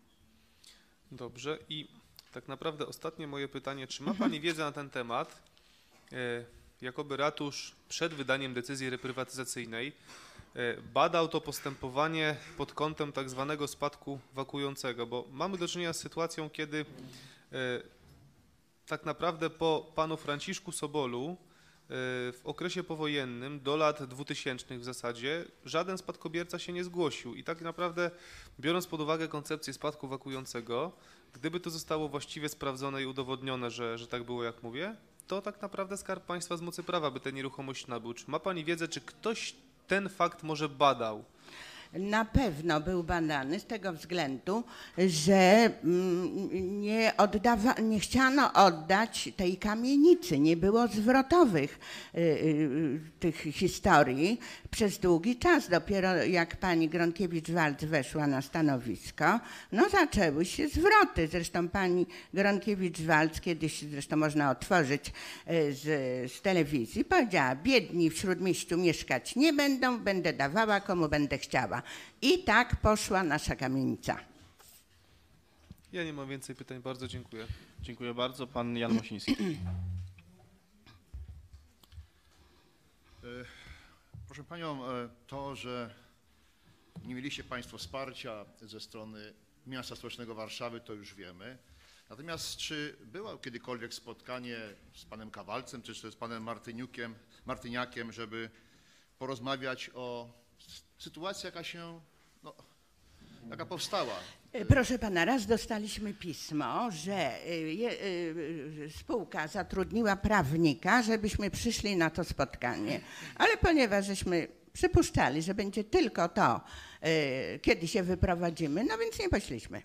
Dobrze i tak naprawdę ostatnie moje pytanie, czy ma pani wiedzę na ten temat, jakoby ratusz przed wydaniem decyzji reprywatyzacyjnej badał to postępowanie pod kątem tak zwanego spadku wakującego, bo mamy do czynienia z sytuacją, kiedy tak naprawdę po panu Franciszku Sobolu w okresie powojennym do lat 2000 w zasadzie żaden spadkobierca się nie zgłosił i tak naprawdę biorąc pod uwagę koncepcję spadku wakującego, gdyby to zostało właściwie sprawdzone i udowodnione, że tak było jak mówię, to tak naprawdę Skarb Państwa z mocy prawa by tę nieruchomość nabył. Czy ma pani wiedzę, czy ktoś ten fakt może badał? Na pewno był badany z tego względu, że nie chciano oddać tej kamienicy, nie było zwrotowych tych historii przez długi czas. Dopiero jak pani Gronkiewicz-Waltz weszła na stanowisko, no zaczęły się zwroty. Zresztą pani Gronkiewicz-Waltz kiedyś, zresztą można otworzyć z telewizji, powiedziała: biedni w Śródmieściu mieszkać nie będą, będę dawała komu będę chciała. I tak poszła nasza kamienica. Ja nie mam więcej pytań, bardzo dziękuję. Dziękuję bardzo. Pan Jan Mosiński. Proszę panią, to, że nie mieliście państwo wsparcia ze strony miasta stołecznego Warszawy, to już wiemy. Natomiast czy było kiedykolwiek spotkanie z panem Kawalcem, czy z panem Martyniakiem, żeby porozmawiać o sytuacji, jaka powstała? Proszę pana, raz dostaliśmy pismo, że spółka zatrudniła prawnika, żebyśmy przyszli na to spotkanie. Ale ponieważ żeśmy przypuszczali, że będzie tylko to, kiedy się wyprowadzimy, no więc nie poszliśmy.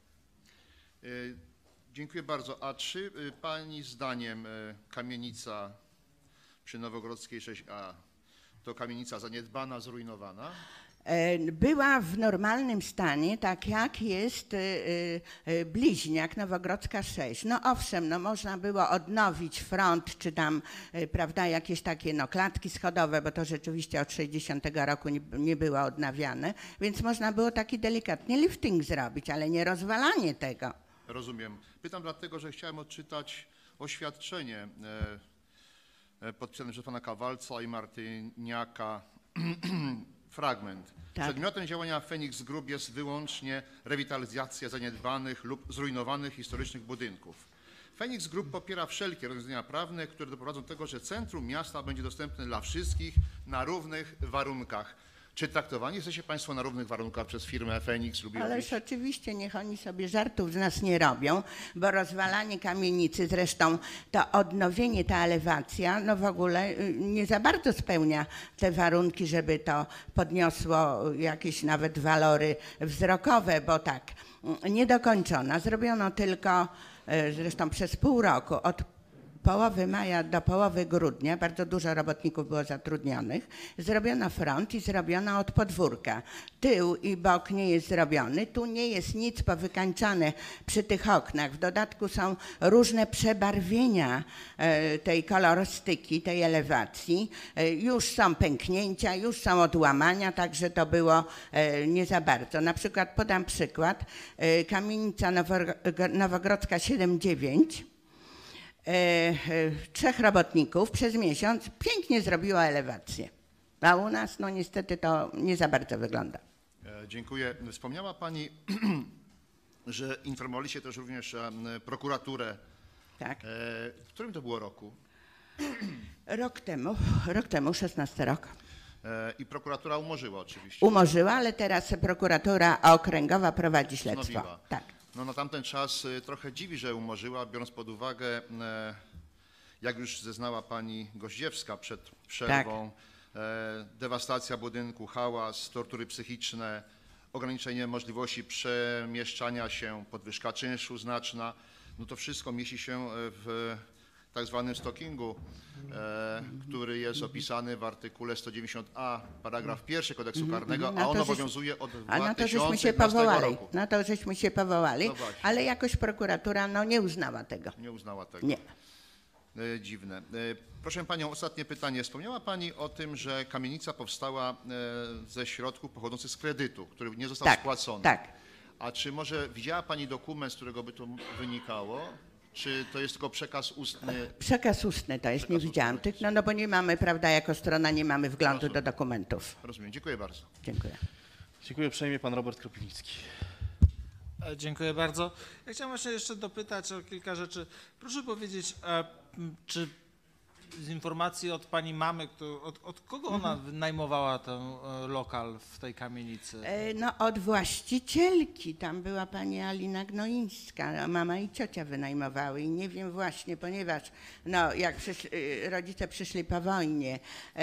Dziękuję bardzo. A czy pani zdaniem kamienica przy Nowogrodzkiej 6A to kamienica zaniedbana, zrujnowana? Była w normalnym stanie, tak jak jest bliźniak Nowogrodzka 6. No owszem, no można było odnowić front, czy tam, prawda, jakieś takie no, klatki schodowe, bo to rzeczywiście od 60 roku nie było odnawiane, więc można było taki delikatny lifting zrobić, ale nie rozwalanie tego. Rozumiem. Pytam dlatego, że chciałem odczytać oświadczenie podpisane przez pana Kawalca i Martyniaka. Fragment. Tak. Przedmiotem działania Phoenix Group jest wyłącznie rewitalizacja zaniedbanych lub zrujnowanych historycznych budynków. Phoenix Group popiera wszelkie rozwiązania prawne, które doprowadzą do tego, że centrum miasta będzie dostępne dla wszystkich na równych warunkach. Czy traktowani jesteście Państwo na równych warunkach przez firmę Feniks Lubiowicz? Ależ oczywiście, niech oni sobie żartów z nas nie robią, bo rozwalanie kamienicy, zresztą to odnowienie, ta elewacja, no w ogóle nie za bardzo spełnia te warunki, żeby to podniosło jakieś nawet walory wzrokowe, bo tak, niedokończona. Zrobiono tylko, zresztą przez pół roku, od połowy maja do połowy grudnia, bardzo dużo robotników było zatrudnionych, zrobiono front i zrobiono od podwórka. Tył i bok nie jest zrobiony, tu nie jest nic powykańczane przy tych oknach. W dodatku są różne przebarwienia tej kolorystyki, tej elewacji. Już są pęknięcia, już są odłamania, także to było nie za bardzo. Na przykład podam przykład, kamienica Nowogrodzka 7-9, 3 robotników przez miesiąc pięknie zrobiła elewację. A u nas no niestety to nie za bardzo wygląda. Dziękuję. Wspomniała Pani, że informowaliście też również prokuraturę. Tak. W którym to było roku? Rok temu, 16 rok. I prokuratura umorzyła oczywiście. Umorzyła, ale teraz prokuratura okręgowa prowadzi śledztwo. Wznowiła. Tak. No na tamten czas trochę dziwi, że umorzyła, biorąc pod uwagę, jak już zeznała Pani Goździewska przed przerwą, dewastacja budynku, hałas, tortury psychiczne, ograniczenie możliwości przemieszczania się, podwyżka czynszu znaczna, no to wszystko mieści się w tak zwanym stalkingu, który jest opisany w artykule 190a, paragraf 1 kodeksu karnego, a on obowiązuje od 2011 roku. Na to żeśmy się powołali, No właśnie. ale jakoś prokuratura no, nie uznała tego. Nie uznała tego. Nie. Dziwne. Proszę Panią, ostatnie pytanie. Wspomniała Pani o tym, że kamienica powstała ze środków pochodzących z kredytu, który nie został spłacony. Tak. A czy może widziała Pani dokument, z którego by to wynikało? Czy to jest tylko przekaz ustny? Przekaz ustny to jest, nie widziałam tych, no bo nie mamy, prawda, jako strona nie mamy wglądu do dokumentów. Rozumiem. Dziękuję bardzo. Dziękuję. Dziękuję uprzejmie. Pan Robert Kropiwnicki. Dziękuję bardzo. Ja chciałem właśnie jeszcze dopytać o kilka rzeczy. Proszę powiedzieć, czy z informacji od pani mamy, od kogo ona wynajmowała ten lokal w tej kamienicy? No od właścicielki, tam była pani Alina Gnoińska, mama i ciocia wynajmowały i nie wiem właśnie, ponieważ no jak rodzice przyszli po wojnie,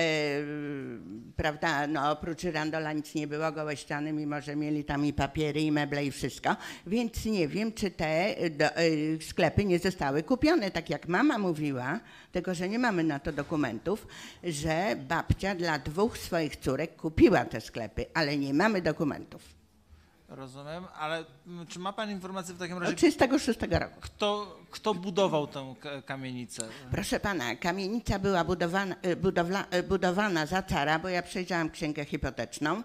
prawda, no oprócz żerandola nic nie było, gołe ściany, mimo że mieli tam i papiery i meble i wszystko, więc nie wiem, czy te sklepy nie zostały kupione, tak jak mama mówiła, tylko że nie mamy na to dokumentów, że babcia dla 2 swoich córek kupiła te sklepy, ale nie mamy dokumentów. Rozumiem, ale czy ma pani informację w takim razie? Od 36 roku. Kto budował tę kamienicę? Proszę pana, kamienica była budowana za cara, bo ja przejrzałam księgę hipoteczną,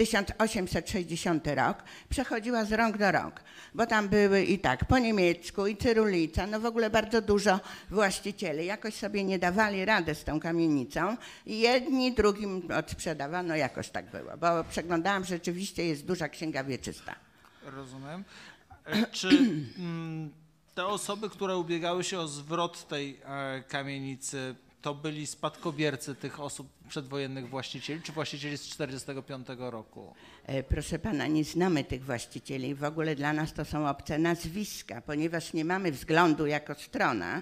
1860 rok, przechodziła z rąk do rąk, bo tam były i tak po niemiecku, i cyrulica, no w ogóle bardzo dużo właścicieli. Jakoś sobie nie dawali rady z tą kamienicą i jedni drugim odsprzedawano, jakoś tak było, bo przeglądałam, rzeczywiście jest duża księga wieczysta. Rozumiem. Czy te osoby, które ubiegały się o zwrot tej kamienicy, to byli spadkobiercy tych osób przedwojennych właścicieli, czy właścicieli z 1945 roku? Proszę pana, nie znamy tych właścicieli. W ogóle dla nas to są obce nazwiska, ponieważ nie mamy względu jako strona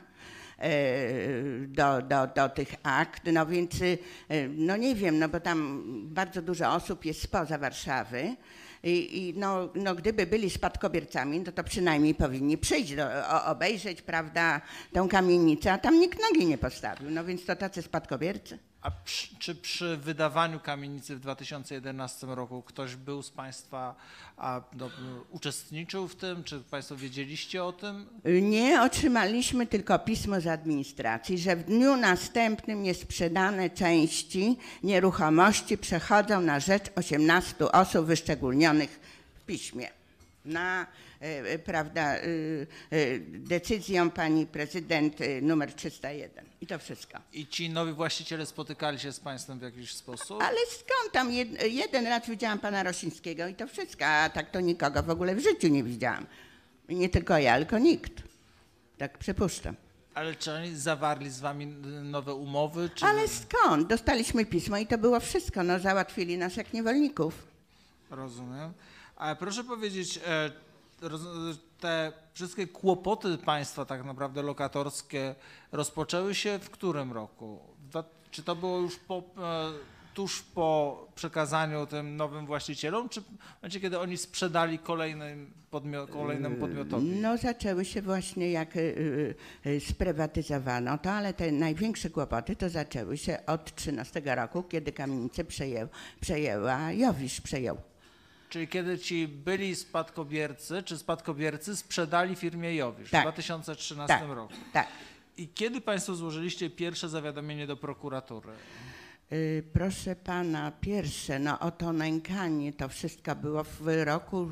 do tych akt, no więc no nie wiem, no bo tam bardzo dużo osób jest spoza Warszawy. I no, gdyby byli spadkobiercami, to przynajmniej powinni przyjść, obejrzeć, prawda, tę kamienicę, a tam nikt nogi nie postawił. No więc to tacy spadkobiercy. A czy przy wydawaniu kamienicy w 2011 roku ktoś był z państwa, uczestniczył w tym? Czy państwo wiedzieliście o tym? Nie, otrzymaliśmy tylko pismo z administracji, że w dniu następnym niesprzedane części nieruchomości przechodzą na rzecz 18 osób wyszczególnionych w piśmie. Na, prawda, decyzją pani prezydent numer 301 i to wszystko. I ci nowi właściciele spotykali się z państwem w jakiś sposób? Ale skąd tam, jeden raz widziałam pana Rosińskiego i to wszystko, a tak to nikogo w ogóle w życiu nie widziałam. I nie tylko ja, tylko nikt. Tak przypuszczam. Ale czy oni zawarli z wami nowe umowy? Czy... Ale skąd? Dostaliśmy pismo i to było wszystko. No, załatwili nas jak niewolników. Rozumiem. Ale proszę powiedzieć, te wszystkie kłopoty państwa tak naprawdę lokatorskie rozpoczęły się w którym roku? Czy to było już tuż po przekazaniu tym nowym właścicielom, czy w momencie, kiedy oni sprzedali kolejnemu podmiotowi? No zaczęły się właśnie jak sprywatyzowano to, ale te największe kłopoty to zaczęły się od 2013 roku, kiedy kamienicę przejęła Jowisz. Czyli kiedy ci byli spadkobiercy, czy spadkobiercy sprzedali firmie Jowisz tak. w 2013 roku? Tak. I kiedy państwo złożyliście pierwsze zawiadomienie do prokuratury? Proszę pana, pierwsze, no o to nękanie, to wszystko było w roku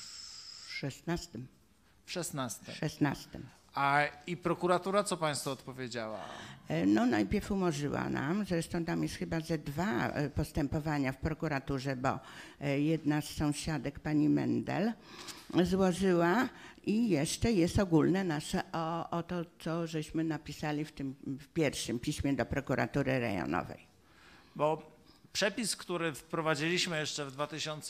16. W 16. 16. I prokuratura co państwu odpowiedziała? No najpierw umorzyła nam, zresztą tam jest chyba ze 2 postępowania w prokuraturze, bo jedna z sąsiadek, pani Mendel, złożyła i jeszcze jest ogólne nasze o to, co żeśmy napisali w pierwszym piśmie do prokuratury rejonowej. Bo przepis, który wprowadziliśmy jeszcze w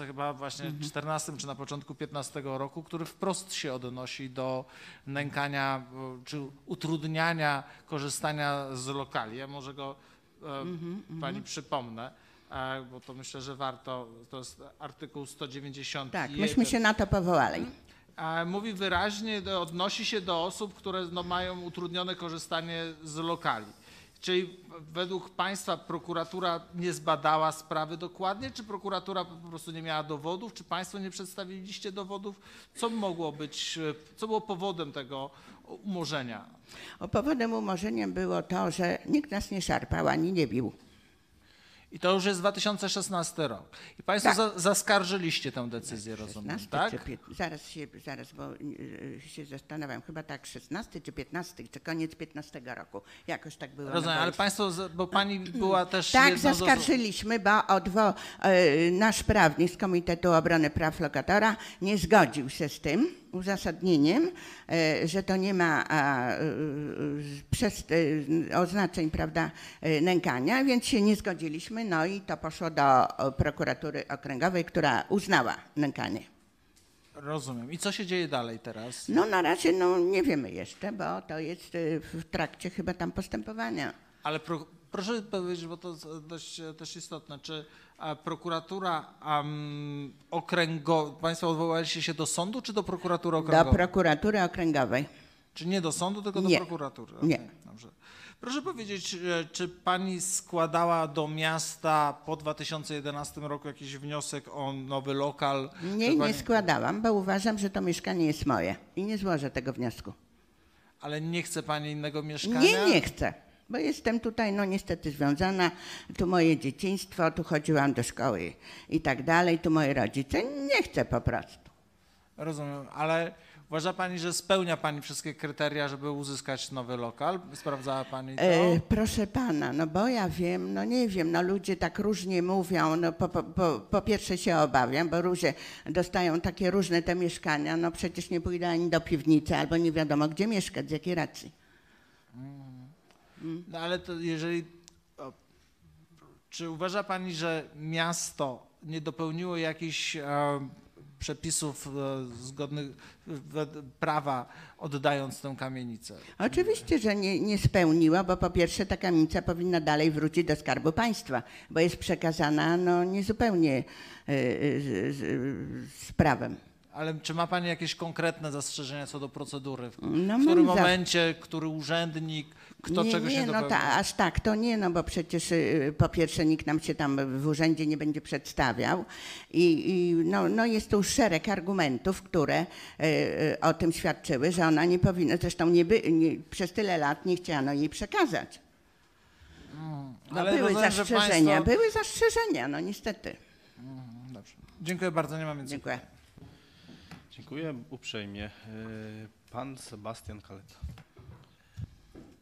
2014 czy na początku 2015 roku, który wprost się odnosi do nękania czy utrudniania korzystania z lokali. Ja może go pani przypomnę, bo to myślę, że warto, to jest artykuł 190. Tak, myśmy się na to powołali. Mówi wyraźnie, odnosi się do osób, które mają utrudnione korzystanie z lokali. Czyli według państwa prokuratura nie zbadała sprawy dokładnie, czy prokuratura po prostu nie miała dowodów, czy państwo nie przedstawiliście dowodów? Co mogło być, co było powodem tego umorzenia? Powodem umorzenia było to, że nikt nas nie szarpał ani nie bił. I to już jest 2016 rok. I państwo zaskarżyliście tę decyzję, rozumiem, tak? Zaraz, bo się zastanawiam, chyba tak 16 czy 15, czy koniec 15 roku. Jakoś tak było. Rozumiem, ale państwo, bo pani była też... Tak, zaskarżyliśmy, bo nasz prawnik z Komitetu Obrony Praw Lokatora nie zgodził się z tym uzasadnieniem, że to nie ma oznaczeń, prawda, nękania, więc się nie zgodziliśmy, no i to poszło do prokuratury okręgowej, która uznała nękanie. Rozumiem. I co się dzieje dalej teraz? No na razie nie wiemy jeszcze, bo to jest w trakcie chyba tam postępowania. Ale proszę powiedzieć, bo to dość też istotne, czy prokuratura okręgowa, państwo odwołaliście się do sądu, czy do prokuratury okręgowej? Do prokuratury okręgowej. Czy nie do sądu, tylko do prokuratury? Okay, nie. Dobrze. Proszę powiedzieć, czy pani składała do miasta po 2011 roku jakiś wniosek o nowy lokal? Nie składałam, bo uważam, że to mieszkanie jest moje i nie złożę tego wniosku. Ale nie chce pani innego mieszkania? Nie chcę, bo jestem tutaj niestety związana, tu moje dzieciństwo, tu chodziłam do szkoły i tak dalej, tu moi rodzice, nie chcę po prostu. Rozumiem, ale uważa pani, że spełnia pani wszystkie kryteria, żeby uzyskać nowy lokal? Sprawdzała pani to? Proszę pana, bo ja wiem, nie wiem, ludzie tak różnie mówią, po pierwsze się obawiam, bo ludzie dostają takie różne te mieszkania, przecież nie pójdę ani do piwnicy, albo nie wiadomo gdzie mieszkać, z jakiej racji. No ale to jeżeli, czy uważa pani, że miasto nie dopełniło jakichś przepisów zgodnych prawa, oddając tę kamienicę? Oczywiście, że nie spełniła, bo po pierwsze ta kamienica powinna dalej wrócić do Skarbu Państwa, bo jest przekazana niezupełnie z prawem. Ale czy ma pani jakieś konkretne zastrzeżenia co do procedury? W którym momencie, który urzędnik, kto czegoś nie dopełnił? Aż tak to nie, bo przecież po pierwsze nikt nam się tam w urzędzie nie będzie przedstawiał i jest tu już szereg argumentów, które o tym świadczyły, że ona nie powinna, zresztą przez tyle lat nie chciano jej przekazać. Ale były rozumiem, zastrzeżenia, niestety. Dobrze. Dziękuję bardzo, nie mam więcej. Dziękuję. Dziękuję uprzejmie. Pan Sebastian Kaleta.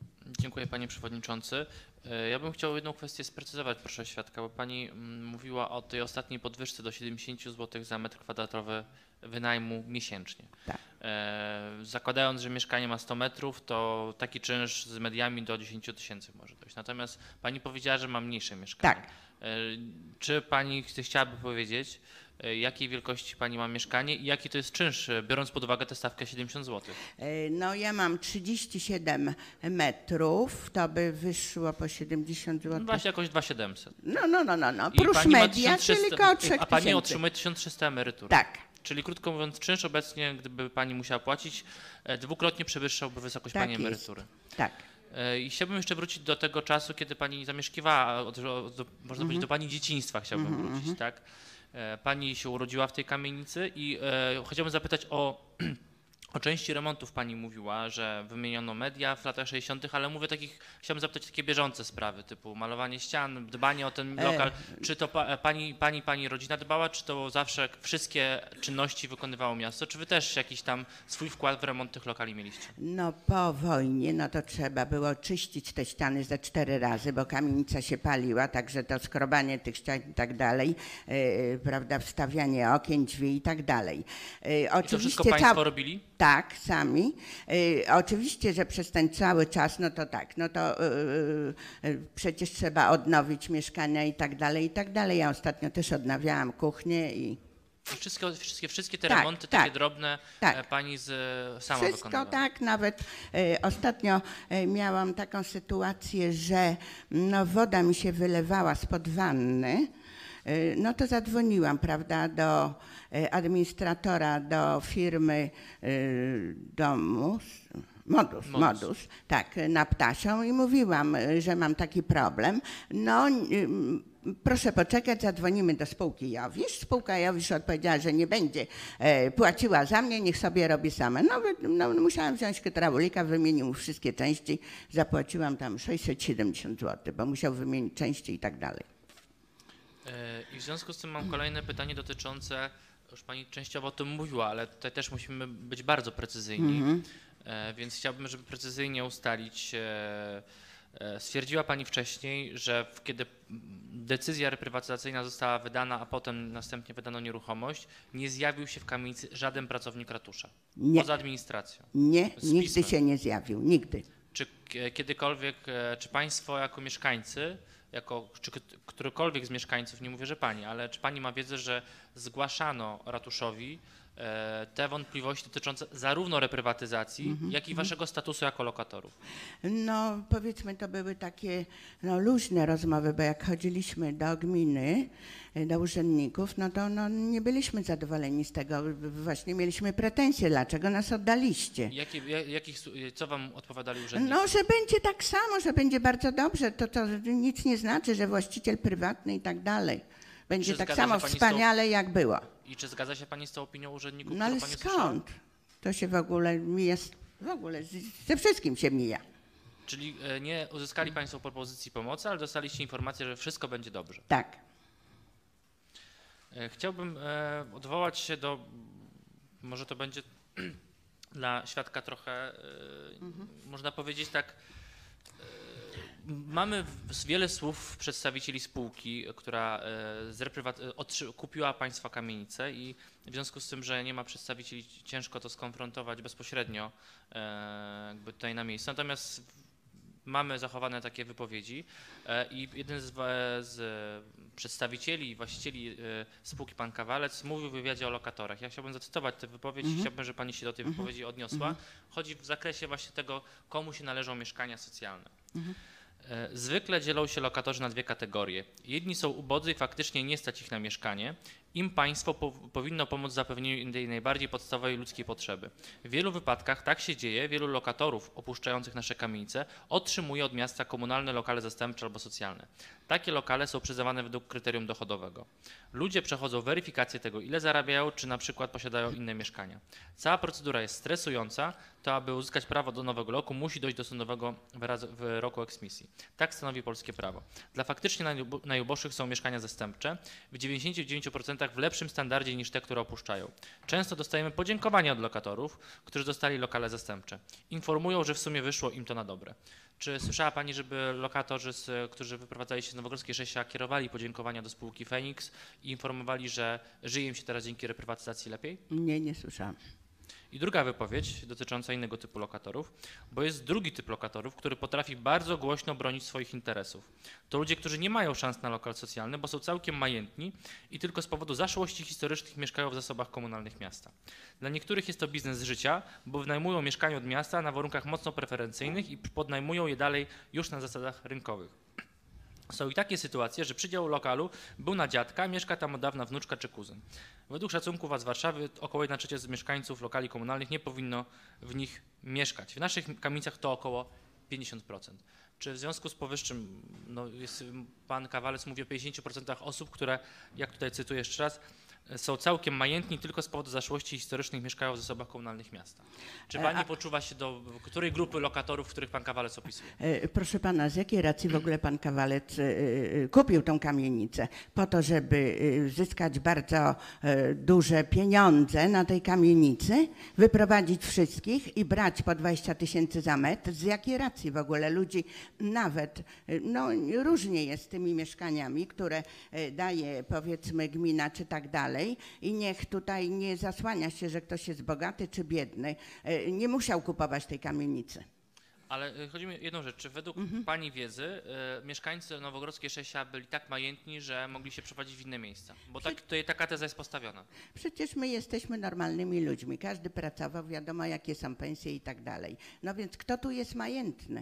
Dziękuję panie przewodniczący. Ja bym chciał jedną kwestię sprecyzować, proszę świadka, bo pani mówiła o tej ostatniej podwyżce do 70 zł za metr kwadratowy wynajmu miesięcznie. Tak. Zakładając, że mieszkanie ma 100 metrów, to taki czynsz z mediami do 10 000 może dojść. Natomiast pani powiedziała, że ma mniejsze mieszkanie. Tak. Czy pani chciałaby powiedzieć, jakiej wielkości pani ma mieszkanie i jaki to jest czynsz, biorąc pod uwagę tę stawkę 70 zł? No ja mam 37 metrów, to by wyszło po 70 zł. No właśnie jakoś 2700. No. I Plus pani ma media, 1300, czyli około 3000. a pani otrzymuje 1300 emerytury. Tak. Czyli krótko mówiąc, czynsz obecnie, gdyby pani musiała płacić, dwukrotnie przewyższałby wysokość Tak pani jest. emerytury. Tak. I chciałbym jeszcze wrócić do tego czasu, kiedy pani zamieszkiwała, można powiedzieć, do pani dzieciństwa chciałbym wrócić, tak? Pani się urodziła w tej kamienicy i chciałbym zapytać o części remontów pani mówiła, że wymieniono media w latach 60., ale mówię chciałbym zapytać takie bieżące sprawy, typu malowanie ścian, dbanie o ten lokal. Czy to pani rodzina dbała, czy to zawsze wszystkie czynności wykonywało miasto? Czy wy też jakiś tam swój wkład w remont tych lokali mieliście? No po wojnie, no to trzeba było czyścić te ściany ze 4 razy, bo kamienica się paliła, także to skrobanie tych ścian i tak dalej, prawda, wstawianie okien, drzwi i tak dalej. I to wszystko państwo robili? Tak, sami. Oczywiście, że przez ten cały czas, no to tak, no to przecież trzeba odnowić mieszkania i tak dalej, i tak dalej. Ja ostatnio też odnawiałam kuchnię i... Wszystkie te remonty takie drobne pani sama Wszystko wykonywała? tak, nawet ostatnio miałam taką sytuację, że no, woda mi się wylewała spod wanny. No to zadzwoniłam, prawda, do administratora, do firmy Modus, tak, na Ptasią i mówiłam, że mam taki problem. No, proszę poczekać, zadzwonimy do spółki Jowisz. Spółka Jowisz odpowiedziała, że nie będzie płaciła za mnie, niech sobie robi sama. No musiałam wziąć hydraulika, wymienił wszystkie części, zapłaciłam tam 670 zł, bo musiał wymienić części i tak dalej. I w związku z tym mam kolejne pytanie dotyczące, już pani częściowo o tym mówiła, ale tutaj też musimy być bardzo precyzyjni, więc chciałbym, żeby precyzyjnie ustalić. Stwierdziła pani wcześniej, że kiedy decyzja reprywatyzacyjna została wydana, a potem następnie wydano nieruchomość, nie zjawił się w kamienicy żaden pracownik ratusza, poza administracją. Nie, nigdy się nie zjawił, nigdy. Czy kiedykolwiek, czy państwo jako mieszkańcy, czy którykolwiek z mieszkańców, nie mówię, że pani, ale czy pani ma wiedzę, że zgłaszano ratuszowi te wątpliwości dotyczące zarówno reprywatyzacji, jak i waszego statusu jako lokatorów? No powiedzmy, to były takie luźne rozmowy, bo jak chodziliśmy do gminy, do urzędników, no to nie byliśmy zadowoleni z tego. Właśnie mieliśmy pretensje, dlaczego nas oddaliście. Co wam odpowiadali urzędnicy? No, że będzie tak samo, że będzie bardzo dobrze, to nic nie znaczy, że właściciel prywatny i tak dalej. Będzie tak samo wspaniale, jak było. I czy zgadza się pani z tą opinią urzędników? No ale skąd? To się w ogóle mija, ze wszystkim się mija. Czyli nie uzyskali państwo propozycji pomocy, ale dostaliście informację, że wszystko będzie dobrze. Tak. Chciałbym odwołać się do, może to będzie dla świadka trochę, można powiedzieć tak, mamy wiele słów przedstawicieli spółki, która kupiła państwa kamienicę i w związku z tym, że nie ma przedstawicieli, ciężko to skonfrontować bezpośrednio jakby tutaj na miejscu. Natomiast mamy zachowane takie wypowiedzi i jeden z przedstawicieli i właścicieli spółki, pan Kawalec, mówił w wywiadzie o lokatorach. Ja chciałbym zacytować tę wypowiedź, chciałbym, żeby pani się do tej wypowiedzi odniosła. Chodzi w zakresie właśnie tego, komu się należą mieszkania socjalne. Zwykle dzielą się lokatorzy na dwie kategorie. Jedni są ubodzy i faktycznie nie stać ich na mieszkanie. Im państwo powinno pomóc w zapewnieniu tej najbardziej podstawowej ludzkiej potrzeby. W wielu wypadkach tak się dzieje, wielu lokatorów opuszczających nasze kamienice otrzymuje od miasta komunalne lokale zastępcze albo socjalne. Takie lokale są przyznawane według kryterium dochodowego. Ludzie przechodzą weryfikację tego, ile zarabiają, czy na przykład posiadają inne mieszkania. Cała procedura jest stresująca, to aby uzyskać prawo do nowego loku musi dojść do sądowego wyroku eksmisji. Tak stanowi polskie prawo. Dla faktycznie najuboższych są mieszkania zastępcze, w 99% w lepszym standardzie niż te, które opuszczają. Często dostajemy podziękowania od lokatorów, którzy dostali lokale zastępcze. Informują, że w sumie wyszło im to na dobre. Czy słyszała Pani, żeby lokatorzy, którzy wyprowadzali się z Nowogrodzkiej 6A, kierowali podziękowania do spółki Feniks i informowali, że żyje im się teraz dzięki reprywatyzacji lepiej? Nie, nie słyszałam. I druga wypowiedź dotycząca innego typu lokatorów, bo jest drugi typ lokatorów, który potrafi bardzo głośno bronić swoich interesów. To ludzie, którzy nie mają szans na lokal socjalny, bo są całkiem majętni i tylko z powodu zaszłości historycznych mieszkają w zasobach komunalnych miasta. Dla niektórych jest to biznes życia, bo wynajmują mieszkania od miasta na warunkach mocno preferencyjnych i podnajmują je dalej już na zasadach rynkowych. Są i takie sytuacje, że przydział lokalu był na dziadka, mieszka tam od dawna wnuczka czy kuzyn. Według szacunków z Warszawy około 1/3 z mieszkańców lokali komunalnych nie powinno w nich mieszkać. W naszych kamienicach to około 50%. Czy w związku z powyższym, pan Kawalec mówi o 50% osób, które, jak tutaj cytuję jeszcze raz, są całkiem majętni, tylko z powodu zaszłości historycznych mieszkają w zasobach komunalnych miasta. Czy Pani poczuwa się do której grupy lokatorów, których Pan Kawalec opisuje? Proszę Pana, z jakiej racji w ogóle Pan Kawalec kupił tą kamienicę? Po to, żeby zyskać bardzo duże pieniądze na tej kamienicy, wyprowadzić wszystkich i brać po 20 000 za metr? Z jakiej racji w ogóle ludzi nawet, no różnie jest z tymi mieszkaniami, które daje powiedzmy gmina czy tak dalej, i niech tutaj nie zasłania się, że ktoś jest bogaty czy biedny. Nie musiał kupować tej kamienicy. Ale chodzi mi o jedną rzecz. Czy według Pani wiedzy mieszkańcy Nowogrodzkiej 6A byli tak majętni, że mogli się przeprowadzić w inne miejsca? Bo taka teza jest postawiona. Przecież my jesteśmy normalnymi ludźmi. Każdy pracował, wiadomo jakie są pensje i tak dalej. No więc kto tu jest majętny?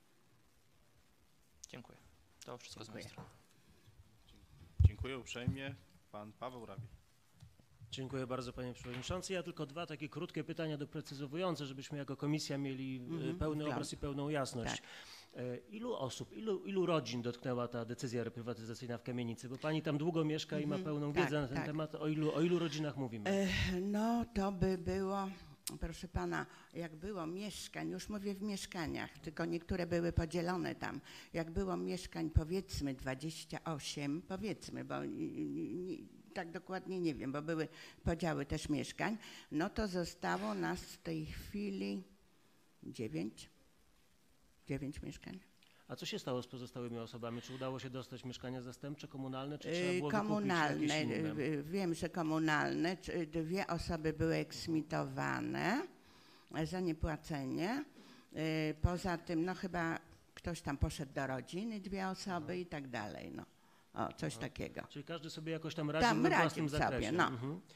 Dziękuję. To wszystko z mojej strony. Dziękuję uprzejmie. Pan Paweł Rabie. Dziękuję bardzo, panie przewodniczący. Ja tylko dwa takie krótkie pytania doprecyzowujące, żebyśmy jako komisja mieli pełny obraz i pełną jasność. Tak. Ilu osób, ilu rodzin dotknęła ta decyzja reprywatyzacyjna w kamienicy? Bo pani tam długo mieszka i ma pełną wiedzę na ten temat. O ilu rodzinach mówimy? No to by było, proszę pana, jak było mieszkań, już mówię w mieszkaniach, tylko niektóre były podzielone tam. Jak było mieszkań powiedzmy 28, powiedzmy, bo tak dokładnie nie wiem, bo były podziały też mieszkań, no to zostało nas w tej chwili 9 mieszkań. A co się stało z pozostałymi osobami? Czy udało się dostać mieszkania zastępcze, komunalne, czy trzeba było komunalne, wykupić jakieś inne? Wiem, że komunalne. 2 osoby były eksmitowane za niepłacenie. Poza tym, no chyba ktoś tam poszedł do rodziny, 2 osoby i tak dalej, no. O, coś takiego. Czyli każdy sobie jakoś tam radził we własnym zakresie. No.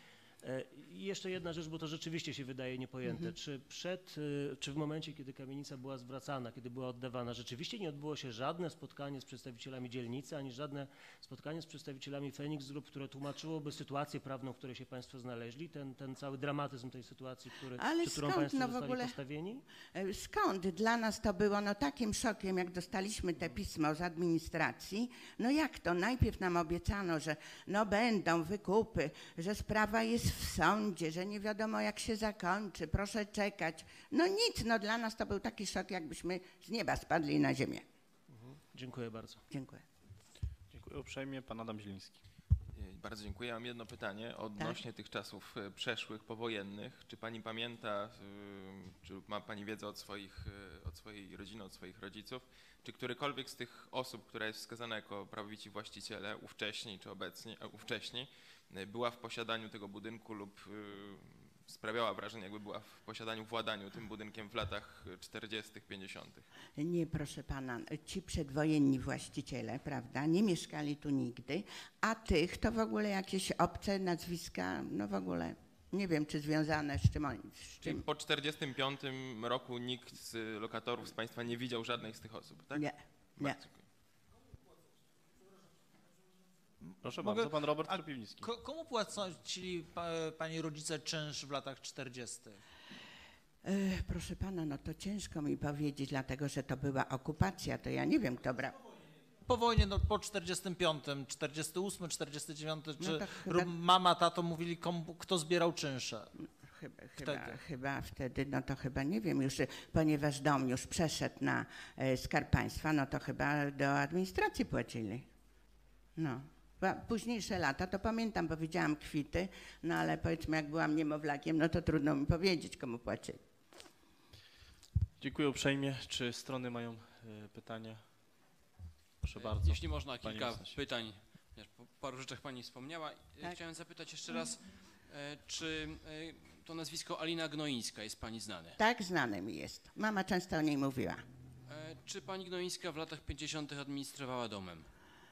I jeszcze jedna rzecz, bo to rzeczywiście się wydaje niepojęte. Czy w momencie, kiedy kamienica była zwracana, kiedy była oddawana, rzeczywiście nie odbyło się żadne spotkanie z przedstawicielami dzielnicy, ani żadne spotkanie z przedstawicielami Feniks Group, które tłumaczyłoby sytuację prawną, w której się Państwo znaleźli, ten cały dramatyzm tej sytuacji, przed którą Państwo zostali postawieni? Skąd? Dla nas to było takim szokiem, jak dostaliśmy te pismo z administracji. No jak to? Najpierw nam obiecano, że będą wykupy, że sprawa jest w sądzie, że nie wiadomo jak się zakończy, proszę czekać. No nic, dla nas to był taki szok, jakbyśmy z nieba spadli na ziemię. Dziękuję bardzo. Dziękuję. Dziękuję uprzejmie. Pan Adam Zieliński. Bardzo dziękuję. Mam jedno pytanie odnośnie tych czasów przeszłych, powojennych. Czy Pani pamięta, czy ma Pani wiedzę od swojej rodziny, od swoich rodziców, czy którykolwiek z tych osób, która jest wskazana jako prawowici właściciele, ówcześni czy ówcześni, była w posiadaniu tego budynku lub sprawiała wrażenie, jakby była w posiadaniu, władaniu tym budynkiem w latach 40., 50. Nie, proszę pana, ci przedwojenni właściciele, prawda, nie mieszkali tu nigdy, a tych to w ogóle jakieś obce nazwiska, w ogóle nie wiem, czy związane z czym. Czyli po 45 roku nikt z lokatorów z Państwa nie widział żadnej z tych osób, tak? Nie, nie. Proszę bardzo, pan Robert Kropiwnicki. Komu płacili pani rodzice czynsz w latach 40.? Proszę pana, to ciężko mi powiedzieć, dlatego że to była okupacja, to ja nie wiem, kto brał. Po wojnie, po 45, 48, 49, czy mama, tato mówili, kto zbierał czynsze? Chyba wtedy, to chyba nie wiem już, ponieważ dom już przeszedł na Skarb Państwa, to chyba do administracji płacili. Późniejsze lata to pamiętam, bo widziałam kwity, ale powiedzmy jak byłam niemowlakiem, to trudno mi powiedzieć, komu płacili. Dziękuję uprzejmie. Czy strony mają pytanie? Proszę bardzo. Jeśli można, Pani kilka mecenasie. pytań. Po paru rzeczach Pani wspomniała. Tak. Chciałem zapytać jeszcze raz, czy to nazwisko Alina Gnoińska jest Pani znane? Tak, znane mi jest. Mama często o niej mówiła. Czy Pani Gnoińska w latach 50. administrowała domem?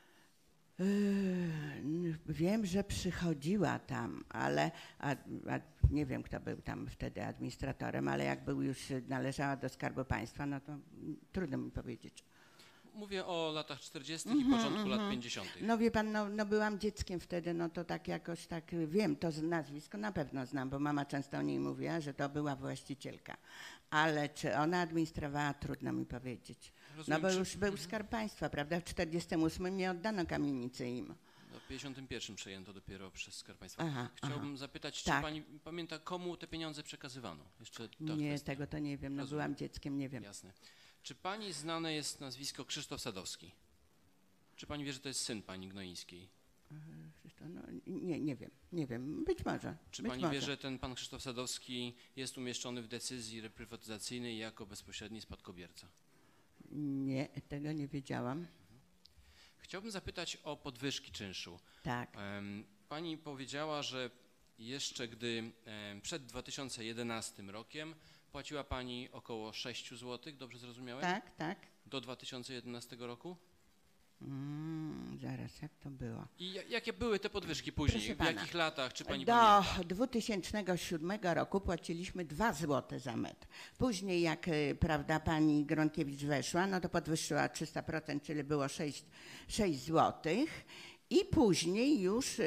Wiem, że przychodziła tam, ale nie wiem, kto był tam wtedy administratorem, ale jak był już należała do Skarbu Państwa, no to trudno mi powiedzieć. Mówię o latach 40. i początku lat 50. No wie pan, no byłam dzieckiem wtedy, no to tak jakoś tak wiem, to nazwisko na pewno znam, bo mama często o niej mówiła, że to była właścicielka. Ale czy ona administrowała, trudno mi powiedzieć. Rozumiem, No bo już był Skarb Państwa, prawda? W 48 nie oddano kamienicy im. W 51 przejęto dopiero przez Skarb Państwa. Aha, Chciałbym zapytać, czy tak. Pani pamięta, komu te pieniądze przekazywano? Jeszcze Nie, kwestia. tego to nie wiem, no Rozumiem. byłam dzieckiem, nie wiem. Jasne. Czy Pani znane jest nazwisko Krzysztof Sadowski? Czy Pani wie, że to jest syn Pani Gnoińskiej? No, nie wiem, być może. Czy być Pani może. wie, że ten Pan Krzysztof Sadowski jest umieszczony w decyzji reprywatyzacyjnej jako bezpośredni spadkobierca? Nie, tego nie wiedziałam. Chciałbym zapytać o podwyżki czynszu. Tak. Pani powiedziała, że jeszcze gdy przed 2011 rokiem płaciła Pani około 6 zł, dobrze zrozumiałem? Tak, tak. Do 2011 roku? Zaraz, jak to było? I jakie były te podwyżki później? Proszę W pana, jakich latach? Czy Pani do pamięta? 2007 roku płaciliśmy 2 zł za metr. Później jak prawda, pani Gronkiewicz weszła, no to podwyższyła 300%, czyli było 6 zł. I później już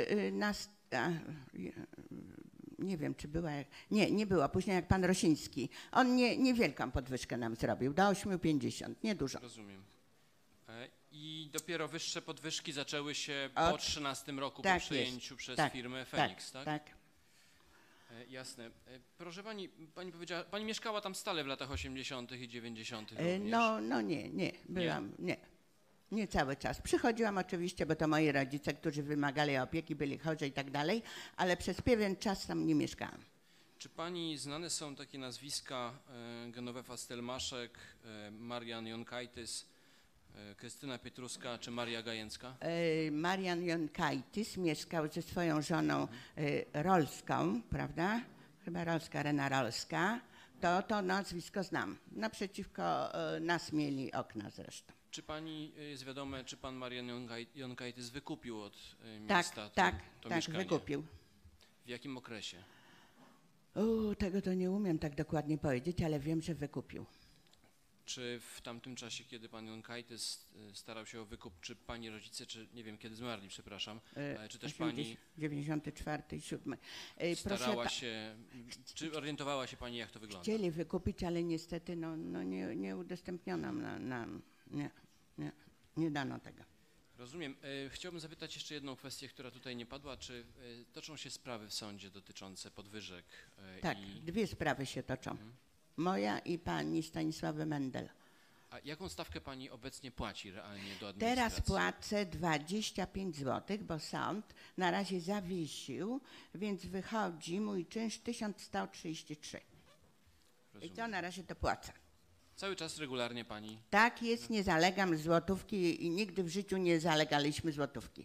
nie wiem, czy była. Nie była. Później jak pan Rosiński. On niewielką podwyżkę nam zrobił, do 8,50, niedużo. Rozumiem. I dopiero wyższe podwyżki zaczęły się po 2013 roku, po przejęciu przez firmę Feniks, tak? Tak. Jasne. Proszę Pani, Pani powiedziała, Pani mieszkała tam stale w latach 80. i 90. No nie, byłam, nie cały czas. Przychodziłam oczywiście, bo to moi rodzice, którzy wymagali opieki, byli chorzy i tak dalej, ale przez pewien czas tam nie mieszkałam. Czy Pani znane są takie nazwiska Genowefa Stelmaszek, Marian Jonkajtys, Krystyna Pietruska czy Maria Gajęcka? Marian Jonkajtys mieszkał ze swoją żoną Rolską, prawda? Chyba Rolska, Rena Rolska. To nazwisko znam. Naprzeciwko nas mieli okna zresztą. Czy Pani jest wiadome, czy Pan Marian Jonkajtys wykupił od miasta to mieszkanie? Wykupił. W jakim okresie? Tego to nie umiem tak dokładnie powiedzieć, ale wiem, że wykupił. Czy w tamtym czasie, kiedy Pan Jonkajtys starał się o wykup, czy Pani rodzice, czy nie wiem, kiedy zmarli, przepraszam, czy też Pani 94 i 7. starała się, czy orientowała się Pani, jak to wygląda? Chcieli wykupić, ale niestety nie udostępniono nam, nie dano tego. Rozumiem. Chciałbym zapytać jeszcze jedną kwestię, która tutaj nie padła. Czy toczą się sprawy w sądzie dotyczące podwyżek? Tak, 2 sprawy się toczą. Moja i pani Stanisławy Mendel. A jaką stawkę Pani obecnie płaci realnie do administracji? Teraz płacę 25 zł, bo sąd na razie zawiesił, więc wychodzi mój czynsz 1133. Rozumiem. I to na razie to płacę. Cały czas regularnie Pani? Tak jest, nie zalegam złotówki i nigdy w życiu nie zalegaliśmy złotówki.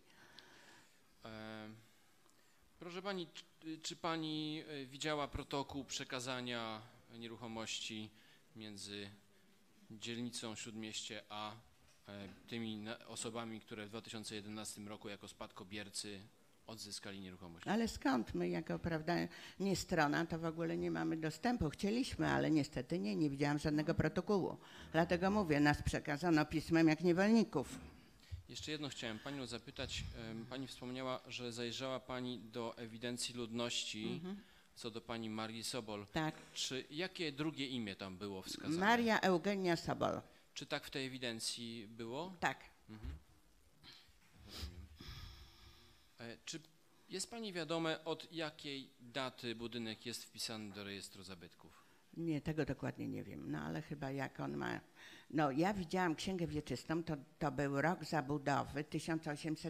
Proszę Pani, czy Pani widziała protokół przekazania nieruchomości między dzielnicą Śródmieście a tymi osobami, które w 2011 roku jako spadkobiercy odzyskali nieruchomość? Ale skąd my jako, prawda, nie strona, to w ogóle nie mamy dostępu. Chcieliśmy, ale niestety nie widziałam żadnego protokołu. Dlatego mówię, nas przekazano pismem jak niewolników. Jeszcze jedno chciałem Panią zapytać. Pani wspomniała, że zajrzała Pani do ewidencji ludności co do Pani Marii Sobol. Tak. Czy jakie drugie imię tam było wskazane? Maria Eugenia Sobol. Czy tak w tej ewidencji było? Tak. Czy jest Pani wiadome, od jakiej daty budynek jest wpisany do rejestru zabytków? Nie, tego dokładnie nie wiem, no ale chyba jak on ma... No ja widziałam księgę wieczystą, to był rok zabudowy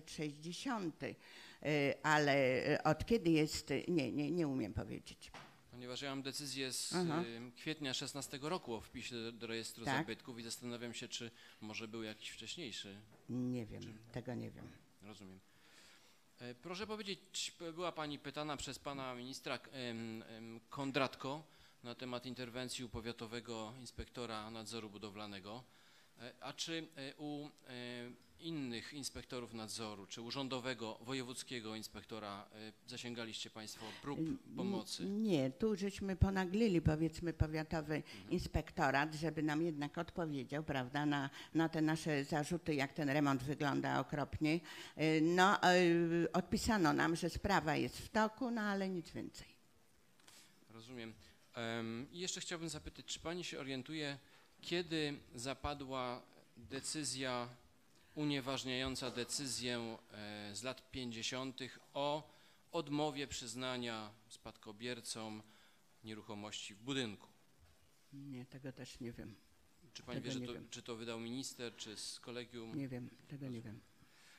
1860, ale od kiedy jest... Nie umiem powiedzieć. Ponieważ ja mam decyzję z kwietnia 16 roku o wpisie do rejestru zabytków i zastanawiam się, czy może był jakiś wcześniejszy. Nie wiem, tego nie wiem. Rozumiem. Proszę powiedzieć, była Pani pytana przez Pana ministra Kondratko na temat interwencji u powiatowego inspektora nadzoru budowlanego. A czy u innych inspektorów nadzoru, czy urzędowego, wojewódzkiego inspektora zasięgaliście Państwo prób pomocy? Nie, tu żeśmy ponaglili, powiedzmy, powiatowy inspektorat, żeby nam jednak odpowiedział, prawda, na te nasze zarzuty, jak ten remont wygląda okropnie. No, odpisano nam, że sprawa jest w toku, no ale nic więcej. Rozumiem. I jeszcze chciałbym zapytać, czy Pani się orientuje, kiedy zapadła decyzja unieważniająca decyzję z lat 50. o odmowie przyznania spadkobiercom nieruchomości w budynku? Nie, tego też nie wiem. Czy Pani wie, czy to wydał minister, czy z kolegium? Nie wiem, tego nie wiem.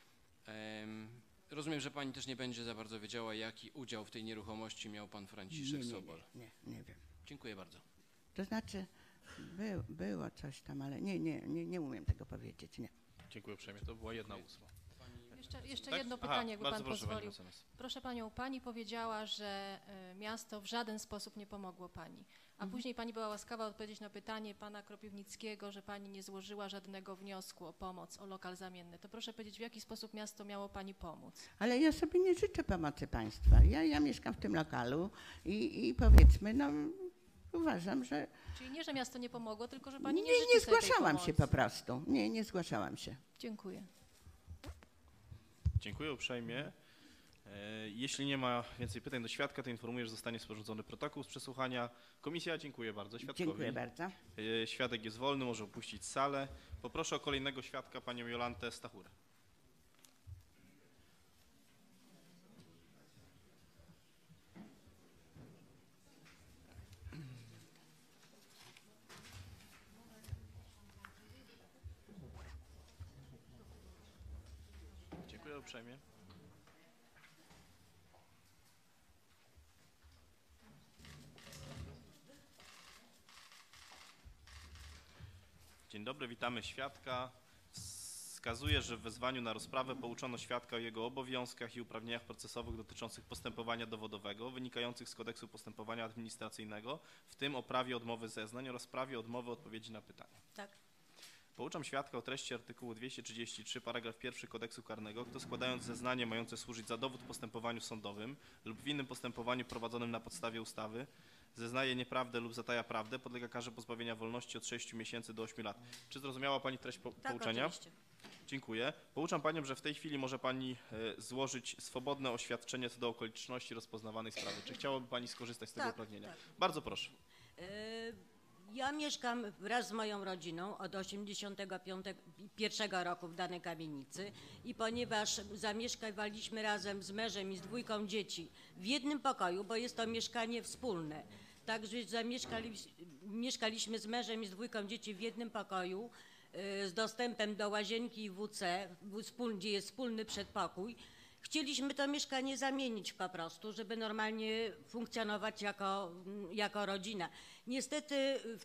Rozumiem, że Pani też nie będzie za bardzo wiedziała, jaki udział w tej nieruchomości miał Pan Franciszek Sobol. Nie wiem. Dziękuję bardzo. To znaczy, było coś tam, ale nie umiem tego powiedzieć, nie. Dziękuję uprzejmie. To była 1/8. Jeszcze Tak? jedno pytanie, jakby bardzo Pan proszę, pozwolił. pani mecenas. Proszę Panią, Pani powiedziała, że miasto w żaden sposób nie pomogło Pani, a później Pani była łaskawa odpowiedzieć na pytanie Pana Kropiwnickiego, że Pani nie złożyła żadnego wniosku o pomoc, o lokal zamienny. To proszę powiedzieć, w jaki sposób miasto miało Pani pomóc? Ale ja sobie nie życzę pomocy państwa. Ja mieszkam w tym lokalu i powiedzmy, no uważam, że... Czyli nie, że miasto nie pomogło, tylko że Pani nie Nie, życzy nie sobie tej zgłaszałam się pomocy. po prostu. Nie zgłaszałam się. Dziękuję. Dziękuję uprzejmie. Jeśli nie ma więcej pytań do świadka, to informuję, że zostanie sporządzony protokół z przesłuchania. Komisja, dziękuję bardzo świadkowi. Dziękuję bardzo. Świadek jest wolny, może opuścić salę. Poproszę o kolejnego świadka, panią Jolantę Stachurę. Dziękuję uprzejmie. Dzień dobry, witamy świadka. Wskazuje, że w wezwaniu na rozprawę pouczono świadka o jego obowiązkach i uprawnieniach procesowych dotyczących postępowania dowodowego wynikających z Kodeksu Postępowania Administracyjnego, w tym o prawie odmowy zeznań oraz prawie odmowy odpowiedzi na pytania. Tak. Pouczam świadka o treści artykułu 233 paragraf 1 Kodeksu Karnego, kto składając zeznanie mające służyć za dowód w postępowaniu sądowym lub w innym postępowaniu prowadzonym na podstawie ustawy zeznaje nieprawdę lub zataja prawdę, podlega karze pozbawienia wolności od 6 miesięcy do 8 lat. Czy zrozumiała Pani treść pouczenia? Oczywiście. Dziękuję. Pouczam Panią, że w tej chwili może Pani złożyć swobodne oświadczenie co do okoliczności rozpoznawanej sprawy. Czy chciałaby Pani skorzystać z tego uprawnienia? Tak. Bardzo proszę. Ja mieszkam wraz z moją rodziną od 1981 roku w danej kamienicy i ponieważ zamieszkywaliśmy razem z mężem i z 2 dzieci w jednym pokoju, bo jest to mieszkanie wspólne, także mieszkaliśmy z mężem i z 2 dzieci w jednym pokoju z dostępem do łazienki i WC, gdzie jest wspólny przedpokój. Chcieliśmy to mieszkanie zamienić po prostu, żeby normalnie funkcjonować jako rodzina. Niestety w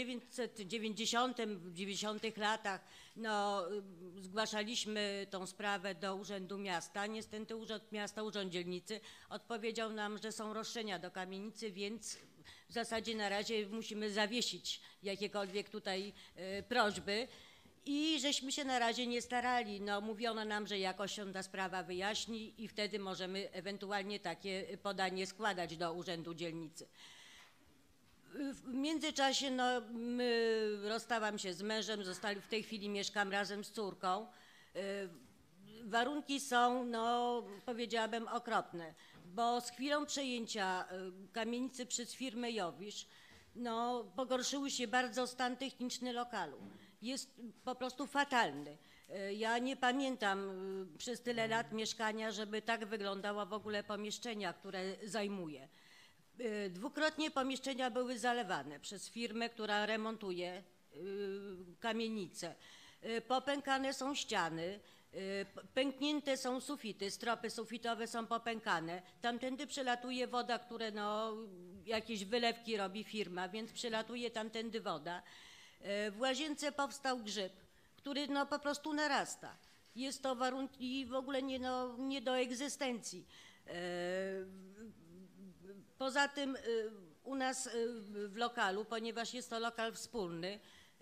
1990 latach zgłaszaliśmy tą sprawę do Urzędu Miasta. Niestety Urząd Miasta, Urząd Dzielnicy odpowiedział nam, że są roszczenia do kamienicy, więc w zasadzie na razie musimy zawiesić jakiekolwiek tutaj prośby. I żeśmy się na razie nie starali. Mówiono nam, że jakoś się ta sprawa wyjaśni i wtedy możemy ewentualnie takie podanie składać do Urzędu Dzielnicy. W międzyczasie rozstałam się z mężem, w tej chwili mieszkam razem z córką. Warunki są, powiedziałabym, okropne, bo z chwilą przejęcia kamienicy przez firmę Jowisz pogorszył się bardzo stan techniczny lokalu. Jest po prostu fatalny. Ja nie pamiętam przez tyle lat mieszkania, żeby tak wyglądało w ogóle pomieszczenia, które zajmuję. Dwukrotnie pomieszczenia były zalewane przez firmę, która remontuje kamienicę. Popękane są ściany, Pęknięte są sufity, stropy sufitowe są popękane. Tamtędy przelatuje woda, które no, jakieś wylewki robi firma, więc przelatuje tamtędy woda. W łazience powstał grzyb, który no, po prostu narasta. Jest to warunki w ogóle nie do egzystencji. Poza tym u nas w lokalu, ponieważ jest to lokal wspólny,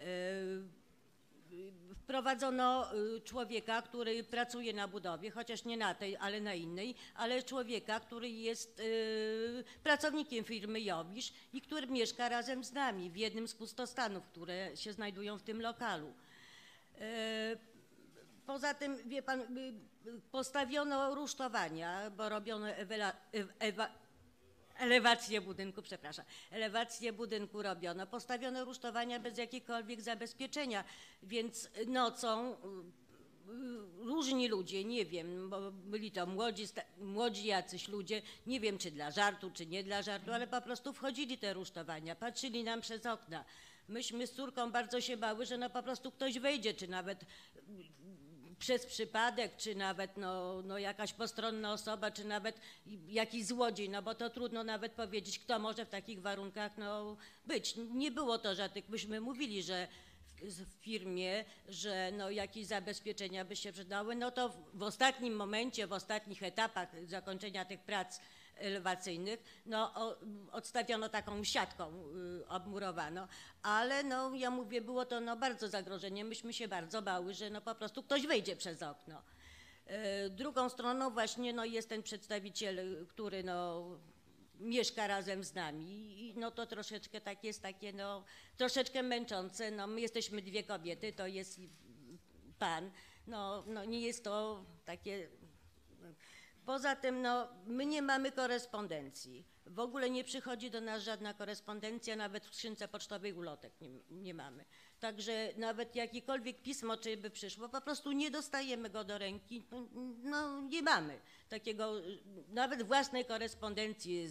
wprowadzono człowieka, który pracuje na budowie, chociaż nie na tej, ale na innej, ale człowieka, który jest pracownikiem firmy Jowisz i który mieszka razem z nami w jednym z pustostanów, które się znajdują w tym lokalu. Poza tym, wie pan, postawiono rusztowania, bo robiono elewację budynku, przepraszam, elewację budynku robiono. Postawiono rusztowania bez jakiegokolwiek zabezpieczenia, więc nocą różni ludzie, nie wiem, bo byli to młodzi jacyś ludzie, nie wiem czy dla żartu, czy nie dla żartu, ale po prostu wchodzili te rusztowania, patrzyli nam przez okna. Myśmy z córką bardzo się bały, że no po prostu ktoś wejdzie, czy nawet przez przypadek, czy nawet no jakaś postronna osoba, czy nawet jakiś złodziej, no bo to trudno nawet powiedzieć, kto może w takich warunkach no, być. Nie było to żadnych, myśmy mówili, że w firmie, że no, jakieś zabezpieczenia by się przydały, no to w ostatnim momencie, w ostatnich etapach zakończenia tych prac elewacyjnych, no odstawiono taką siatką, obmurowano, ale no ja mówię, było to no bardzo zagrożenie, myśmy się bardzo bały, że no po prostu ktoś wejdzie przez okno. Drugą stroną właśnie no jest ten przedstawiciel, który no mieszka razem z nami i no to troszeczkę tak jest takie no troszeczkę męczące, no my jesteśmy dwie kobiety, to jest pan, no nie jest to takie. Poza tym no, my nie mamy korespondencji. W ogóle nie przychodzi do nas żadna korespondencja, nawet w skrzynce pocztowej ulotek nie mamy. Także nawet jakiekolwiek pismo, czy by przyszło, po prostu nie dostajemy go do ręki, no nie mamy takiego, nawet własnej korespondencji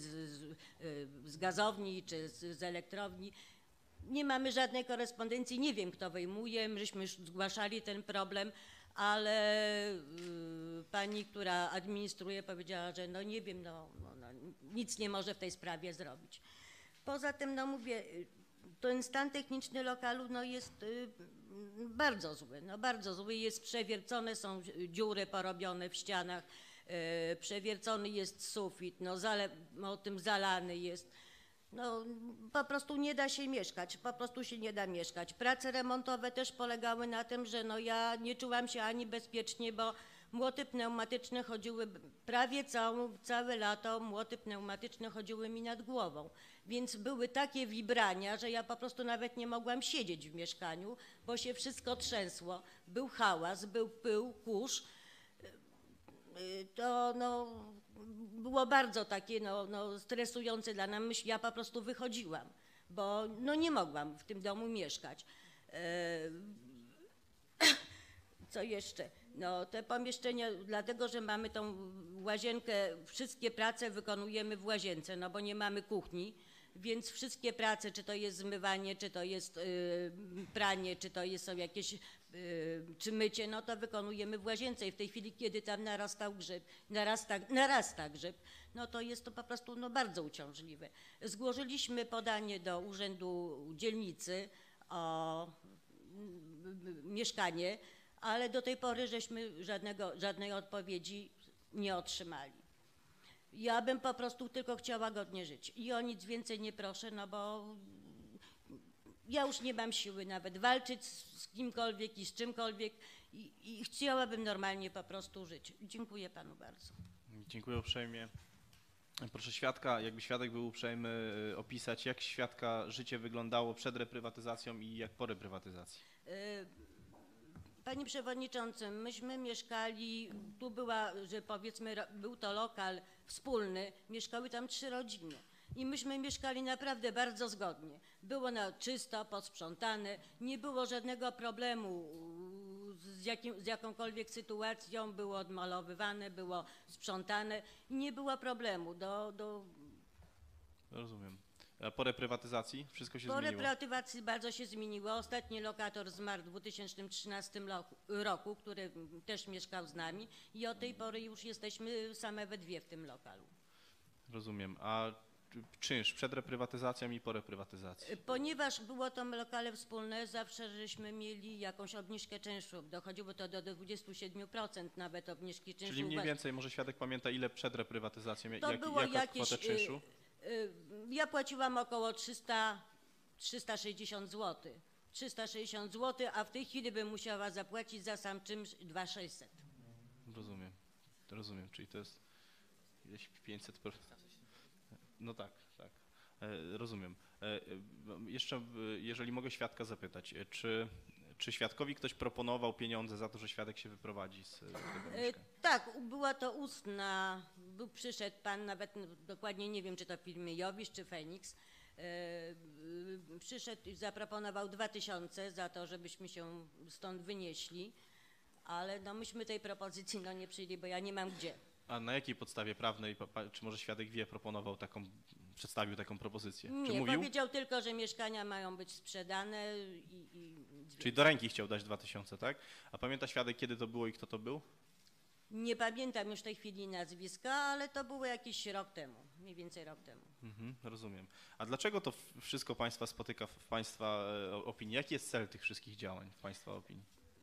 z gazowni czy z elektrowni. Nie mamy żadnej korespondencji, nie wiem kto wyjmuje, myśmy już zgłaszali ten problem, ale pani, która administruje, powiedziała, że no nie wiem, no, nic nie może w tej sprawie zrobić. Poza tym, no mówię, ten stan techniczny lokalu no jest bardzo zły, no bardzo zły, jest przewiercone, są dziury porobione w ścianach, przewiercony jest sufit, no tym zalany jest. No po prostu nie da się mieszkać, po prostu się nie da mieszkać. Prace remontowe też polegały na tym, że no ja nie czułam się ani bezpiecznie, bo młoty pneumatyczne chodziły, prawie całe lato młoty pneumatyczne chodziły mi nad głową. Więc były takie wibrania, że ja po prostu nawet nie mogłam siedzieć w mieszkaniu, bo się wszystko trzęsło. Był hałas, był pył, kurz. To no, było bardzo takie no, stresujące dla nas. Ja po prostu wychodziłam, bo no, nie mogłam w tym domu mieszkać. Co jeszcze? No, te pomieszczenia, dlatego że mamy tą łazienkę, wszystkie prace wykonujemy w łazience, no bo nie mamy kuchni, więc wszystkie prace, czy to jest zmywanie, czy to jest pranie, czy to są jakieś, czy mycie, no to wykonujemy w łazience i w tej chwili, kiedy tam narasta grzyb, no to jest to po prostu no, bardzo uciążliwe. Złożyliśmy podanie do Urzędu Dzielnicy o mieszkanie, ale do tej pory żeśmy żadnej odpowiedzi nie otrzymali. Ja bym po prostu tylko chciała godnie żyć i o nic więcej nie proszę, no bo ja już nie mam siły nawet walczyć z kimkolwiek i z czymkolwiek i chciałabym normalnie po prostu żyć. Dziękuję panu bardzo. Dziękuję uprzejmie. Proszę świadka, jakby świadek był uprzejmy opisać, jak świadka życie wyglądało przed reprywatyzacją i jak po reprywatyzacji. Panie Przewodniczący, myśmy mieszkali, tu była, że powiedzmy, był to lokal wspólny, mieszkały tam 3 rodziny i myśmy mieszkali naprawdę bardzo zgodnie. Było czysto, posprzątane, nie było żadnego problemu z jakąkolwiek sytuacją, było odmalowywane, było sprzątane i nie było problemu. Rozumiem. A po reprywatyzacji wszystko się Po zmieniło? reprywatyzacji bardzo się zmieniło. Ostatni lokator zmarł w 2013 roku, który też mieszkał z nami i od tej pory już jesteśmy same we dwie w tym lokalu. Rozumiem. A czynsz przed reprywatyzacją i po reprywatyzacji? Ponieważ było to lokale wspólne, zawsze żeśmy mieli jakąś obniżkę czynszu. Dochodziło to do 27% nawet obniżki czynszu. Czyli mniej więcej, może świadek pamięta, ile przed reprywatyzacją, To było jaka jakieś, kwota czynszu? Ja płaciłam około 360 zł. 360 zł, a w tej chwili bym musiała zapłacić za sam czynsz 2600. Rozumiem. Rozumiem, czyli to jest gdzieś 500%. No tak, tak. Rozumiem. Jeszcze, jeżeli mogę świadka zapytać, czy świadkowi ktoś proponował pieniądze za to, że świadek się wyprowadzi z tego mieszkania? Tak, była to ustna, przyszedł pan, nawet dokładnie nie wiem, czy to w firmie Jowisz, czy Feniks, przyszedł i zaproponował 2000 za to, żebyśmy się stąd wynieśli, ale no myśmy tej propozycji no nie przyjęli, bo ja nie mam gdzie. A na jakiej podstawie prawnej, czy może świadek wie, przedstawił taką propozycję? Czy Nie, mówił? powiedział tylko, że mieszkania mają być sprzedane Czyli do ręki chciał dać 2000, tak? A pamięta świadek, kiedy to było i kto to był? Nie pamiętam już w tej chwili nazwiska, ale to było jakiś rok temu, mniej więcej rok temu. Rozumiem. A dlaczego to wszystko Państwa spotyka w Państwa opinii? Jaki jest cel tych wszystkich działań w Państwa opinii?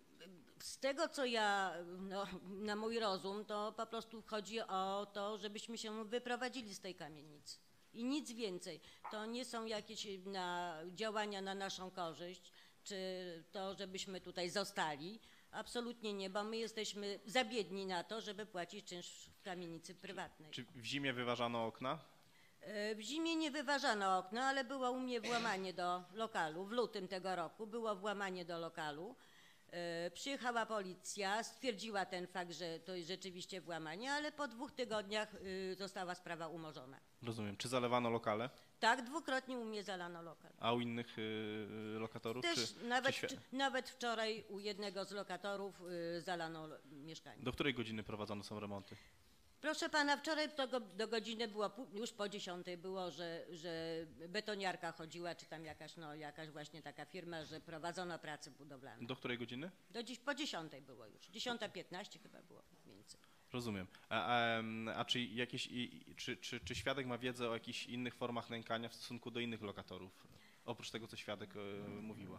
Z tego, co ja, no, na mój rozum, to po prostu chodzi o to, żebyśmy się wyprowadzili z tej kamienicy. I nic więcej. To nie są jakieś działania na naszą korzyść, czy to, żebyśmy tutaj zostali. Absolutnie nie, bo my jesteśmy za biedni na to, żeby płacić czynsz w kamienicy prywatnej. Czy w zimie wyważano okna? W zimie nie wyważano okna, ale było u mnie włamanie do lokalu. W lutym tego roku było włamanie do lokalu. Przyjechała policja, stwierdziła ten fakt, że to jest rzeczywiście włamanie, ale po 2 tygodniach została sprawa umorzona. Rozumiem. Czy zalewano lokale? Tak, dwukrotnie u mnie zalano lokal. A u innych lokatorów? Też nawet wczoraj u jednego z lokatorów zalano mieszkanie. Do której godziny prowadzone są remonty? Proszę pana, wczoraj do godziny było, już po 10 było, że betoniarka chodziła, czy tam jakaś właśnie taka firma, że prowadzono prace budowlane. Do której godziny? Po 10 było już, 10:15 chyba było mniej więcej. Rozumiem. A czy świadek ma wiedzę o jakichś innych formach nękania w stosunku do innych lokatorów? Oprócz tego, co świadek mówiła.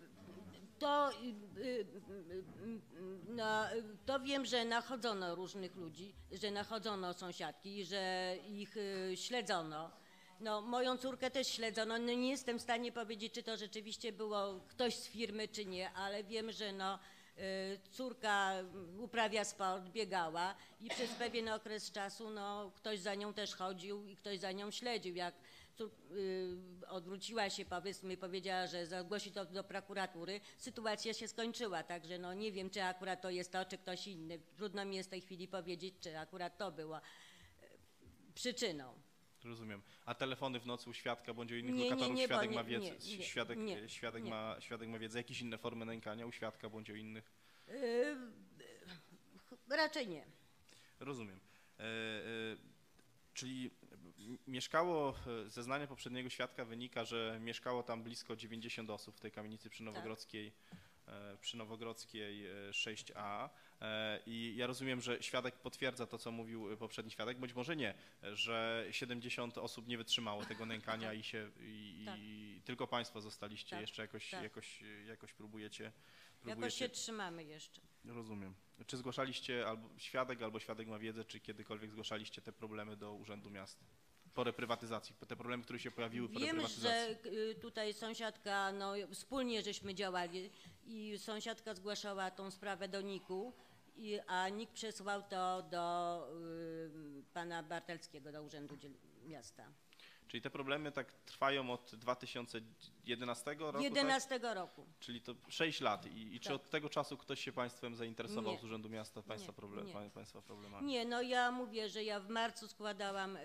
To wiem, że nachodzono różnych ludzi, że nachodzono sąsiadki, że ich śledzono. No, moją córkę też śledzono. No, nie jestem w stanie powiedzieć, czy to rzeczywiście było ktoś z firmy, czy nie, ale wiem, że córka uprawia sport, biegała i przez pewien okres czasu ktoś za nią też chodził i ktoś za nią śledził. Jak odwróciła się, powiedzmy, i powiedziała, że zgłosi to do prokuratury, sytuacja się skończyła, także nie wiem, czy akurat to jest to, czy ktoś inny. Trudno mi jest w tej chwili powiedzieć, czy akurat to było przyczyną. Rozumiem. A telefony w nocy u świadka bądź u innych lokatorów świadek ma wiedzę? Świadek ma wiedzę. Jakieś inne formy nękania u świadka bądź u innych? Raczej nie. Rozumiem. Czyli mieszkało, zeznania poprzedniego świadka wynika, że mieszkało tam blisko 90 osób w tej kamienicy przy Nowogrodzkiej, przy Nowogrodzkiej 6A. I ja rozumiem, że świadek potwierdza to, co mówił poprzedni świadek, bądź może nie, że 70 osób nie wytrzymało tego nękania i tylko Państwo zostaliście, jeszcze jakoś próbujecie. Jakoś się trzymamy jeszcze. Rozumiem. Czy zgłaszaliście, albo świadek ma wiedzę, czy kiedykolwiek zgłaszaliście te problemy do Urzędu Miasta? Po reprywatyzacji, te problemy, które się pojawiły po reprywatyzacji. Wiem, że tutaj sąsiadka, wspólnie żeśmy działali i sąsiadka zgłaszała tą sprawę do NIK-u, a NIK przesłał to do pana Bartelskiego, do Urzędu Miasta. Czyli te problemy tak trwają od 2011 roku? 11 roku. Czyli to 6 lat. I czy od tego czasu ktoś się Państwem zainteresował z Urzędu Miasta, Państwa problemami? Nie, ja mówię, że ja w marcu składałam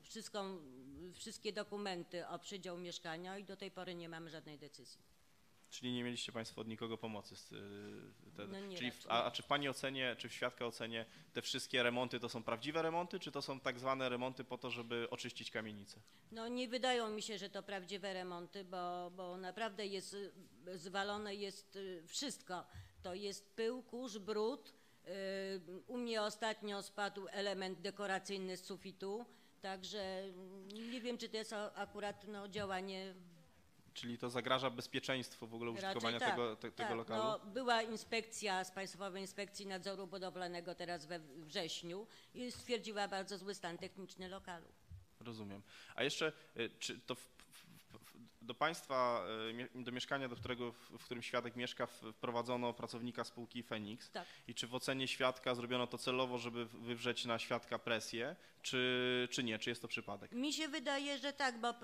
wszystkie dokumenty o przydział mieszkania i do tej pory nie mamy żadnej decyzji. Czyli nie mieliście Państwo od nikogo pomocy. No nie czyli raczej. a czy w Pani ocenie, czy w świadka ocenie te wszystkie remonty to są prawdziwe remonty, czy to są tak zwane remonty po to, żeby oczyścić kamienicę? No nie wydają mi się, że to prawdziwe remonty, bo naprawdę jest zwalone jest wszystko. To jest pył, kurz, brud. U mnie ostatnio spadł element dekoracyjny z sufitu, także nie wiem, czy to jest akurat no, działanie. Czyli to zagraża bezpieczeństwu w ogóle użytkowania tego lokalu? No, była inspekcja z Państwowej Inspekcji Nadzoru Budowlanego teraz we wrześniu i stwierdziła bardzo zły stan techniczny lokalu. Rozumiem. A jeszcze, czy to do Państwa, do mieszkania, w którym świadek mieszka, wprowadzono pracownika spółki Feniks? Tak. I czy w ocenie świadka zrobiono to celowo, żeby wywrzeć na świadka presję, czy nie? Czy jest to przypadek? Mi się wydaje, że tak, bo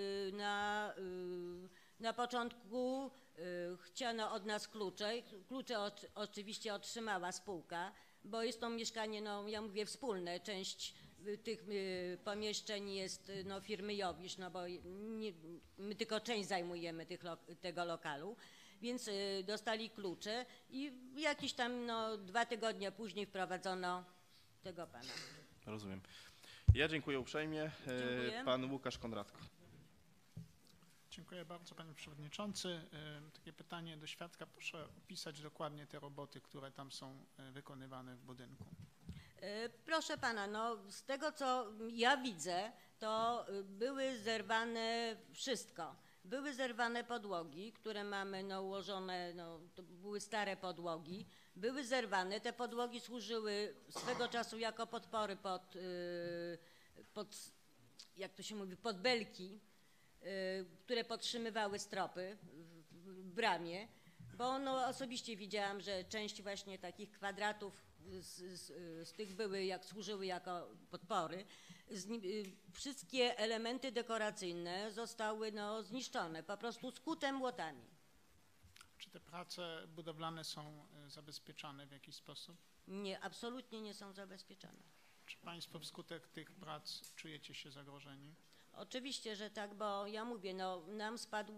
na początku chciano od nas klucze. Klucze oczywiście otrzymała spółka, bo jest to mieszkanie, no ja mówię wspólne, część tych pomieszczeń jest no, firmy Jowisz, no bo my tylko część zajmujemy tego lokalu, więc dostali klucze i jakieś tam no, 2 tygodnie później wprowadzono tego pana. Rozumiem. Ja dziękuję uprzejmie. Dziękuję. Pan Łukasz Kondratko. Dziękuję bardzo, panie przewodniczący. Takie pytanie do świadka. Proszę opisać dokładnie te roboty, które tam są wykonywane w budynku. Proszę pana, no z tego co ja widzę, to były zerwane wszystko. Były zerwane podłogi, które mamy no, ułożone, no, to były stare podłogi, były zerwane. Te podłogi służyły swego czasu jako podpory pod jak to się mówi, pod belki, które podtrzymywały stropy w bramie, bo no, osobiście widziałam, że część właśnie takich kwadratów z tych służyły jako podpory. Wszystkie elementy dekoracyjne zostały no, zniszczone, po prostu skute młotami. Czy te prace budowlane są zabezpieczane w jakiś sposób? Nie, absolutnie nie są zabezpieczone. Czy Państwo wskutek tych prac czujecie się zagrożeni? Oczywiście, że tak, bo ja mówię, no, nam spadł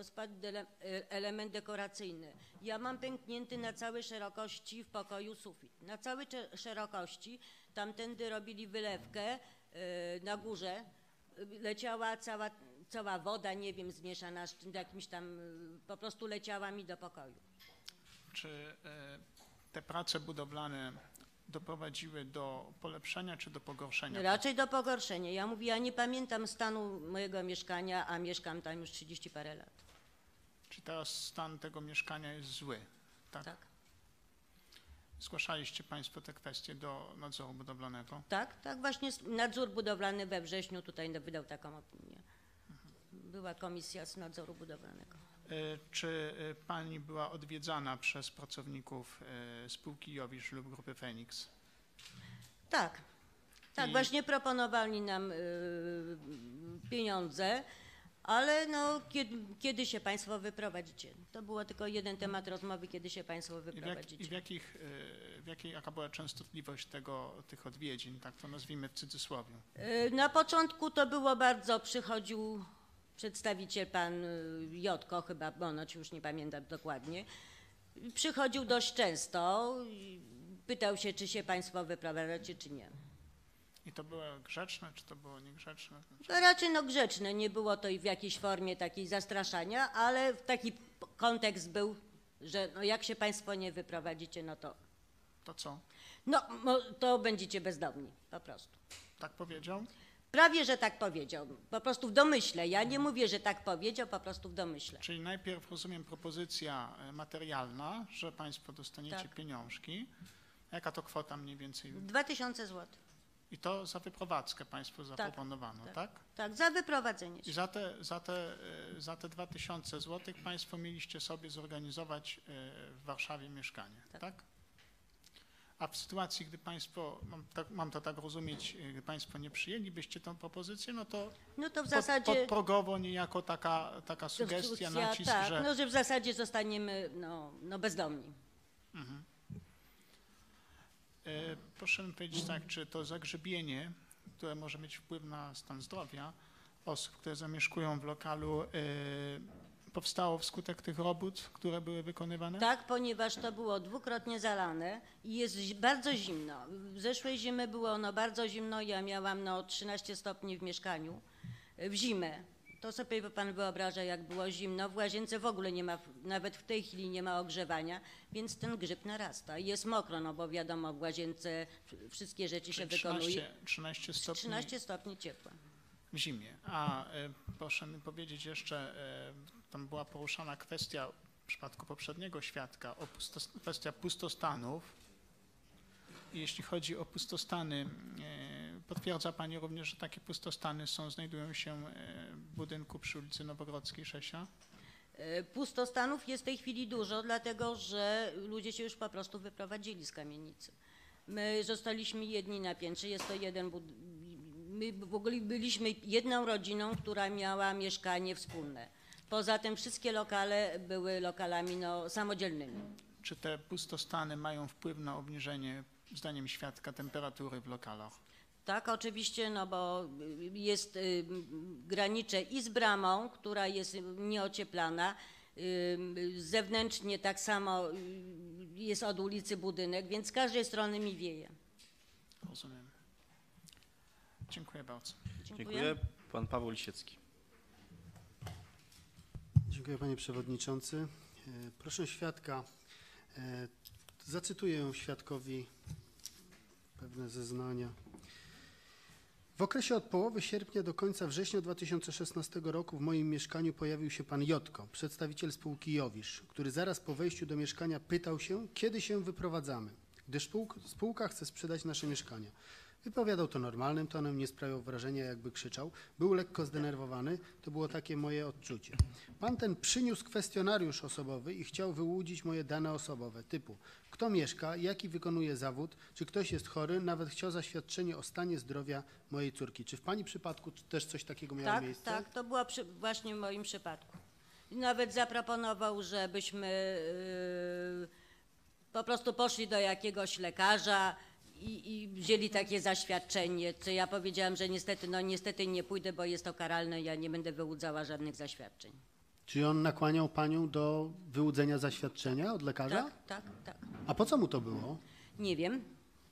element dekoracyjny. Ja mam pęknięty na całej szerokości w pokoju sufit. Na całej szerokości, tamtędy robili wylewkę na górze, leciała cała woda, nie wiem, zmieszana z jakimś tam, po prostu leciała mi do pokoju. Czy te prace budowlane doprowadziły do polepszenia czy do pogorszenia? Raczej do pogorszenia. Ja mówię, ja nie pamiętam stanu mojego mieszkania, a mieszkam tam już 30 parę lat. Czy teraz stan tego mieszkania jest zły? Tak. Tak. Zgłaszaliście Państwo te kwestie do nadzoru budowlanego? Tak, tak. Właśnie nadzór budowlany we wrześniu tutaj wydał taką opinię. Była komisja z nadzoru budowlanego. Czy Pani była odwiedzana przez pracowników spółki Jowisz lub grupy Feniks? Tak. Tak, właśnie proponowali nam pieniądze, ale no, kiedy się Państwo wyprowadzicie? To było tylko jeden temat rozmowy, kiedy się Państwo wyprowadzicie. Jaka była częstotliwość tych odwiedzin, tak to nazwijmy w cudzysłowie? Na początku to było bardzo, przychodził przedstawiciel pan Jotko, chyba Bonoć, już nie pamiętam dokładnie, przychodził dość często, pytał się, czy się Państwo wyprowadzacie, czy nie. I to było grzeczne, czy to było niegrzeczne? To raczej no grzeczne, nie było to w jakiejś formie takiej zastraszania, ale taki kontekst był, że no jak się Państwo nie wyprowadzicie, no to... To co? No to będziecie bezdomni, po prostu. Tak powiedział? Prawie, że tak powiedział. Po prostu w domyśle. Ja nie mówię, że tak powiedział, po prostu w domyśle. Czyli najpierw, rozumiem, propozycja materialna, że Państwo dostaniecie pieniążki. Jaka to kwota mniej więcej? 2000 zł. I to za wyprowadzkę Państwu zaproponowano, tak? Tak, za wyprowadzenie się. I za te 2000 zł Państwo mieliście sobie zorganizować w Warszawie mieszkanie, tak? A w sytuacji, gdy Państwo, mam to tak rozumieć, gdy Państwo nie przyjęlibyście tę propozycję, no to w zasadzie podprogowo niejako taka sugestia, nacisk, tak, że... no, że w zasadzie zostaniemy bezdomni. Mhm. Proszę mi powiedzieć tak, czy to zagrzebienie, które może mieć wpływ na stan zdrowia osób, które zamieszkują w lokalu, powstało wskutek tych robót, które były wykonywane? Tak, ponieważ to było dwukrotnie zalane i jest bardzo zimno. W zeszłej zimy było bardzo zimno, ja miałam 13 stopni w mieszkaniu w zimę. To sobie pan wyobraża, jak było zimno. W łazience w ogóle nie ma, nawet w tej chwili nie ma ogrzewania, więc ten grzyb narasta. Jest mokro, bo wiadomo, w łazience wszystkie rzeczy się wykonuje. 13 stopni. 13 stopni ciepła. W zimie. A proszę mi powiedzieć jeszcze, tam była poruszana kwestia w przypadku poprzedniego świadka, kwestia pustostanów. I jeśli chodzi o pustostany, potwierdza Pani również, że takie pustostany znajdują się w budynku przy ulicy Nowogrodzkiej 6A? Pustostanów jest w tej chwili dużo, dlatego że ludzie się już po prostu wyprowadzili z kamienicy. My zostaliśmy jedni na piętrze, jest to jeden my w ogóle byliśmy jedną rodziną, która miała mieszkanie wspólne. Poza tym wszystkie lokale były lokalami samodzielnymi. Czy te pustostany mają wpływ na obniżenie, zdaniem świadka, temperatury w lokalach? Tak, oczywiście, bo jest granicze i z bramą, która jest nieocieplana. Zewnętrznie tak samo jest od ulicy budynek, więc z każdej strony mi wieje. Rozumiem. Dziękuję bardzo. Dziękuję. Pan Paweł Lisiecki. Dziękuję panie przewodniczący. Proszę świadka, zacytuję świadkowi pewne zeznania. W okresie od połowy sierpnia do końca września 2016 roku w moim mieszkaniu pojawił się pan Jotko, przedstawiciel spółki Jowisz, który zaraz po wejściu do mieszkania pytał się, kiedy się wyprowadzamy, gdyż spółka chce sprzedać nasze mieszkania. Wypowiadał to normalnym tonem, nie sprawiał wrażenia, jakby krzyczał. Był lekko zdenerwowany, to było takie moje odczucie. Pan ten przyniósł kwestionariusz osobowy i chciał wyłudzić moje dane osobowe, typu kto mieszka, jaki wykonuje zawód, czy ktoś jest chory, nawet chciał zaświadczenie o stanie zdrowia mojej córki. Czy w pani przypadku też coś takiego miało miejsce? Tak, to było właśnie w moim przypadku. Nawet zaproponował, żebyśmy po prostu poszli do jakiegoś lekarza, i wzięli takie zaświadczenie, co ja powiedziałam, że niestety nie pójdę, bo jest to karalne, ja nie będę wyłudzała żadnych zaświadczeń. Czy on nakłaniał panią do wyłudzenia zaświadczenia od lekarza? Tak. A po co mu to było? Nie wiem.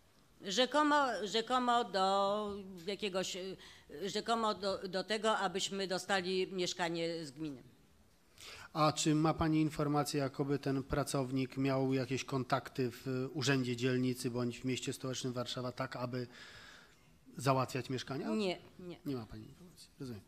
Rzekomo do tego, abyśmy dostali mieszkanie z gminy. A czy ma pani informację, jakoby ten pracownik miał jakieś kontakty w urzędzie dzielnicy bądź w mieście stołecznym Warszawa, tak aby załatwiać mieszkania? Nie. Nie ma pani informacji, rozumiem.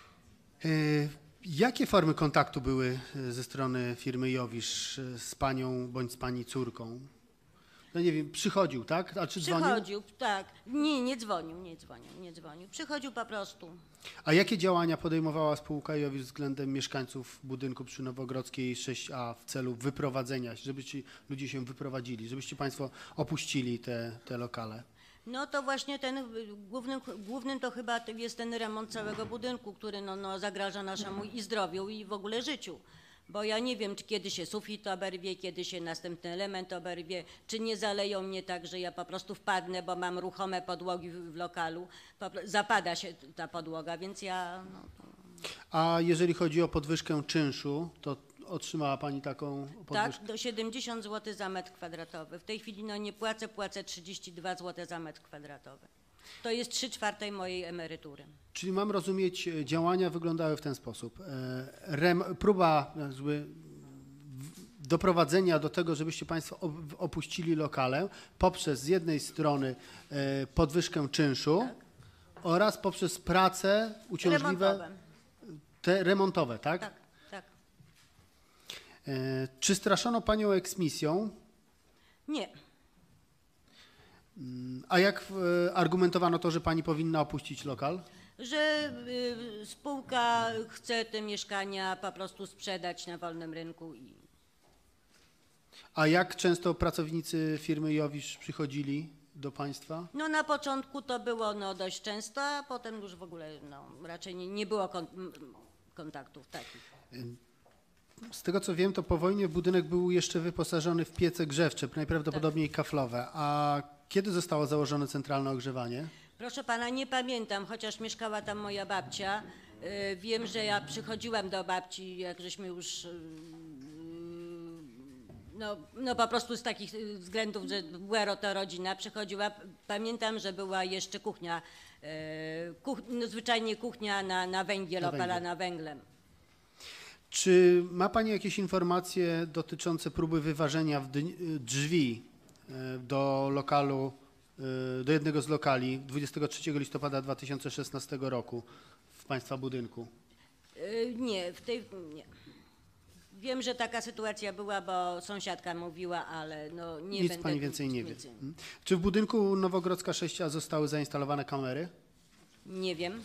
Jakie formy kontaktu były ze strony firmy Jowisz z panią bądź z pani córką? No nie wiem, przychodził, tak? A czy dzwonił? Przychodził, tak. Nie dzwonił. Przychodził po prostu. A jakie działania podejmowała spółka Jowisz względem mieszkańców budynku przy Nowogrodzkiej 6A w celu wyprowadzenia, żeby ci ludzie się wyprowadzili, żebyście państwo opuścili te lokale? No to właśnie ten głównym to chyba jest ten remont całego budynku, który zagraża naszemu i zdrowiu i w ogóle życiu. Bo ja nie wiem, czy kiedy się sufit oberwie, kiedy się następny element oberwie, czy nie zaleją mnie tak, że ja po prostu wpadnę, bo mam ruchome podłogi w lokalu, zapada się ta podłoga, więc ja... A jeżeli chodzi o podwyżkę czynszu, to otrzymała pani taką podwyżkę? Tak, do 70 zł za metr kwadratowy. W tej chwili nie płacę 32 zł za metr kwadratowy. To jest 3/4 mojej emerytury. Czyli mam rozumieć, działania wyglądały w ten sposób. Próba doprowadzenia do tego, żebyście państwo opuścili lokale poprzez z jednej strony podwyżkę czynszu oraz poprzez prace uciążliwe remontowe, tak? Tak. Czy straszono panią eksmisją? Nie. A jak argumentowano to, że pani powinna opuścić lokal? Że spółka chce te mieszkania po prostu sprzedać na wolnym rynku. A jak często pracownicy firmy Jowisz przychodzili do państwa? No na początku to było dość często, a potem już w ogóle raczej nie było kontaktów takich. Z tego co wiem, to po wojnie budynek był jeszcze wyposażony w piece grzewcze, najprawdopodobniej kaflowe. A kiedy zostało założone centralne ogrzewanie? Proszę pana, nie pamiętam, chociaż mieszkała tam moja babcia. Wiem, że ja przychodziłam do babci, jak żeśmy już, no po prostu z takich względów, że była to rodzina, przychodziła, pamiętam, że była jeszcze kuchnia, no zwyczajnie kuchnia na węgiel, opalana węglem. Czy ma Pani jakieś informacje dotyczące próby wyważenia drzwi do lokalu, do jednego z lokali 23 listopada 2016 roku w Państwa budynku? Nie, nie. Wiem, że taka sytuacja była, bo sąsiadka mówiła, ale no nie Nic będę... Pani więcej nie wie. Czy w budynku Nowogrodzka 6A zostały zainstalowane kamery? Nie wiem.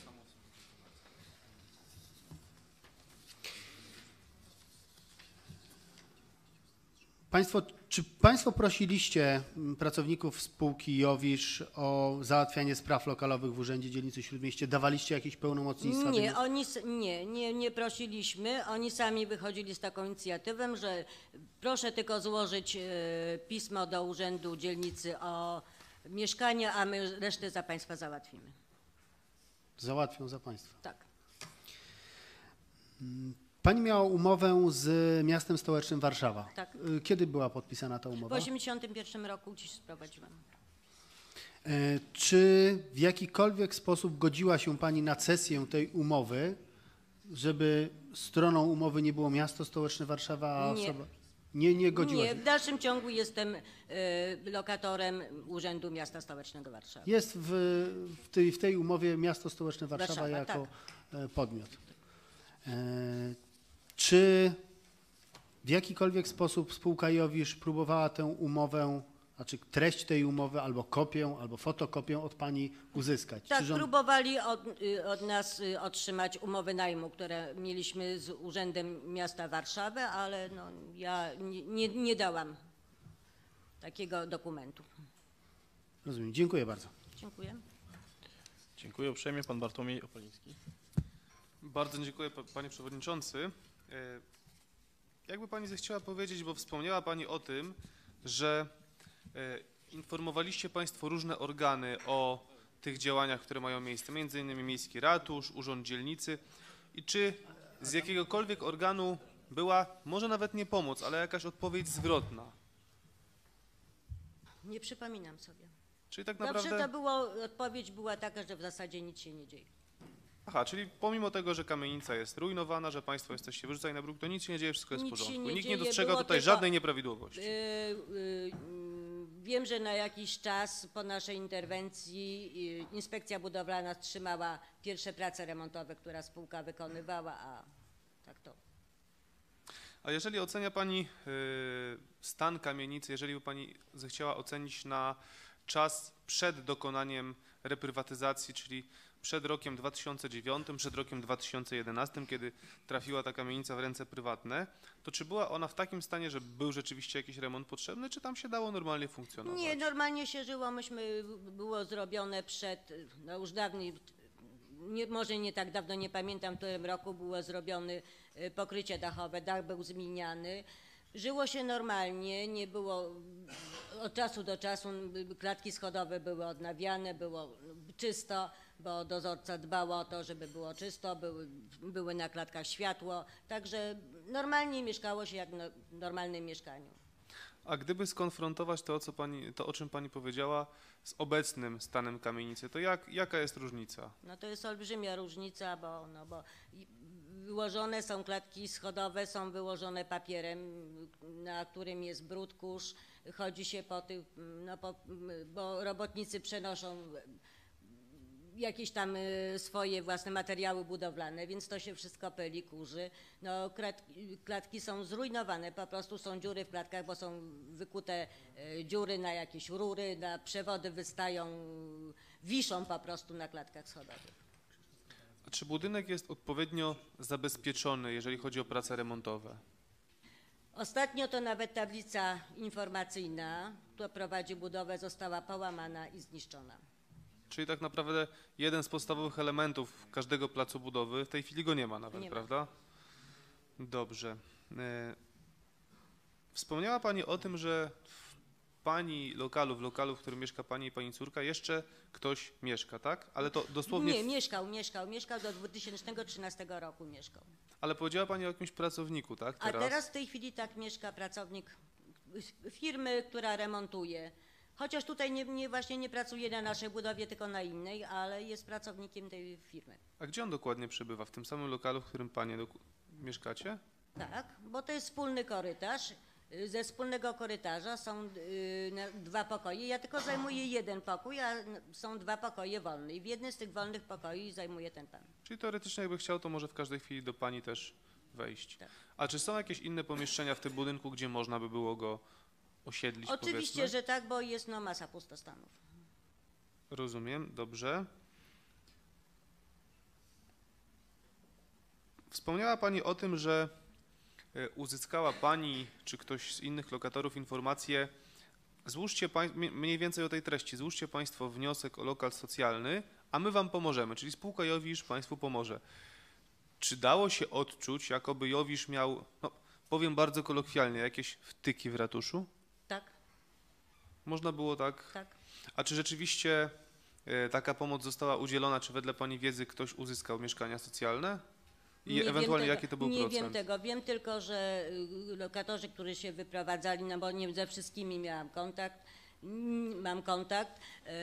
Czy Państwo prosiliście pracowników spółki Jowisz o załatwianie spraw lokalowych w Urzędzie Dzielnicy Śródmieście? Dawaliście jakieś pełnomocnictwa? Nie prosiliśmy. Oni sami wychodzili z taką inicjatywą, że proszę tylko złożyć pismo do Urzędu Dzielnicy o mieszkanie, a my resztę za Państwa załatwimy. Załatwią za Państwa. Tak. Pani miała umowę z miastem stołecznym Warszawa. Tak. Kiedy była podpisana ta umowa? W 1981 roku dziś sprowadziłam. Czy w jakikolwiek sposób godziła się Pani na cesję tej umowy, żeby stroną umowy nie było miasto stołeczne Warszawa, a osoba... Nie godziła się? Nie, w dalszym ciągu jestem lokatorem Urzędu Miasta Stołecznego Warszawy. Jest w tej umowie miasto stołeczne Warszawa jako podmiot. Czy w jakikolwiek sposób spółka Jowisz próbowała tę umowę, znaczy treść tej umowy, albo kopię, albo fotokopię od Pani uzyskać? Tak, próbowali od nas otrzymać umowę najmu, które mieliśmy z Urzędem Miasta Warszawy, ale no, ja nie dałam takiego dokumentu. Rozumiem. Dziękuję bardzo. Dziękuję. Dziękuję uprzejmie. Pan Bartłomiej Opoliński. Bardzo dziękuję, Panie Przewodniczący. Jakby Pani zechciała powiedzieć, bo wspomniała Pani o tym, że informowaliście Państwo różne organy o tych działaniach, które mają miejsce, między innymi Miejski Ratusz, Urząd Dzielnicy, i czy z jakiegokolwiek organu była, może nawet nie pomoc, ale jakaś odpowiedź zwrotna? Nie przypominam sobie. Czyli tak naprawdę... Zawsze odpowiedź była taka, że w zasadzie nic się nie dzieje. Aha, czyli pomimo tego, że kamienica jest rujnowana, że Państwo jesteście wyrzucani na bruk, to nic się nie dzieje, wszystko jest w porządku. Nikt nie dostrzega tutaj żadnej nieprawidłowości. Wiem, że na jakiś czas po naszej interwencji Inspekcja Budowlana wstrzymała pierwsze prace remontowe, które spółka wykonywała, a tak to. A jeżeli ocenia Pani stan kamienicy, jeżeli by Pani zechciała ocenić na czas przed dokonaniem reprywatyzacji, czyli przed rokiem 2009, przed rokiem 2011, kiedy trafiła ta kamienica w ręce prywatne, to czy była ona w takim stanie, że był rzeczywiście jakiś remont potrzebny, czy tam się dało normalnie funkcjonować? Nie, normalnie się żyło. Było zrobione przed, no już dawniej, może nie tak dawno, nie pamiętam, w którym roku było zrobione pokrycie dachowe, dach był zmieniany. Żyło się normalnie, nie było, od czasu do czasu klatki schodowe były odnawiane, było czysto, bo dozorca dbał o to, żeby było czysto, były na klatkach światło, także normalnie mieszkało się jak w normalnym mieszkaniu. A gdyby skonfrontować to, o czym Pani powiedziała, z obecnym stanem kamienicy, to jaka jest różnica? No to jest olbrzymia różnica, bo wyłożone są klatki schodowe, są wyłożone papierem, na którym jest brud, kurz, chodzi się po tych, bo robotnicy przenoszą jakieś tam swoje własne materiały budowlane, więc to się wszystko pyli, kurzy. No, klatki są zrujnowane, po prostu są dziury w klatkach, bo są wykute dziury na jakieś rury, na przewody wystają, wiszą po prostu na klatkach schodowych. A czy budynek jest odpowiednio zabezpieczony, jeżeli chodzi o prace remontowe? Ostatnio to nawet tablica informacyjna, która prowadzi budowę, została połamana i zniszczona. Czyli tak naprawdę jeden z podstawowych elementów każdego placu budowy, w tej chwili go nie ma nawet, nie prawda? Dobrze. Wspomniała Pani o tym, że w pani lokalu, w lokalu, w którym mieszka pani i pani córka, jeszcze ktoś mieszka, tak? Ale to dosłownie... Nie, mieszkał do 2013 roku mieszkał. Ale powiedziała pani o jakimś pracowniku, tak? A teraz w tej chwili tak mieszka pracownik firmy, która remontuje. Chociaż tutaj właśnie nie pracuje na naszej budowie, tylko na innej, ale jest pracownikiem tej firmy. A gdzie on dokładnie przebywa? W tym samym lokalu, w którym panie mieszkacie? Tak, bo to jest wspólny korytarz. Ze wspólnego korytarza są 2 pokoje. Ja tylko zajmuję 1 pokój, a są 2 pokoje wolne. I w jednym z tych wolnych pokoi zajmuje ten pan. Czyli teoretycznie jakby chciał, to może w każdej chwili do pani też wejść. Tak. A czy są jakieś inne pomieszczenia w tym budynku, gdzie można by było go osiedlić, Oczywiście, powiedzmy? że tak, bo jest masa pustostanów. Rozumiem, dobrze. Wspomniała pani o tym, że uzyskała pani, czy ktoś z innych lokatorów informację, złóżcie mniej więcej o tej treści, złóżcie państwo wniosek o lokal socjalny, a my wam pomożemy, czyli spółka Jowisz państwu pomoże. Czy dało się odczuć, jakoby Jowisz miał, no powiem bardzo kolokwialnie, jakieś wtyki w ratuszu? Tak. Można było tak? Tak. A czy rzeczywiście taka pomoc została udzielona, czy wedle pani wiedzy ktoś uzyskał mieszkania socjalne? I ewentualnie jaki to był procent? Nie wiem tego, wiem tylko, że lokatorzy, którzy się wyprowadzali, no bo nie ze wszystkimi mam kontakt,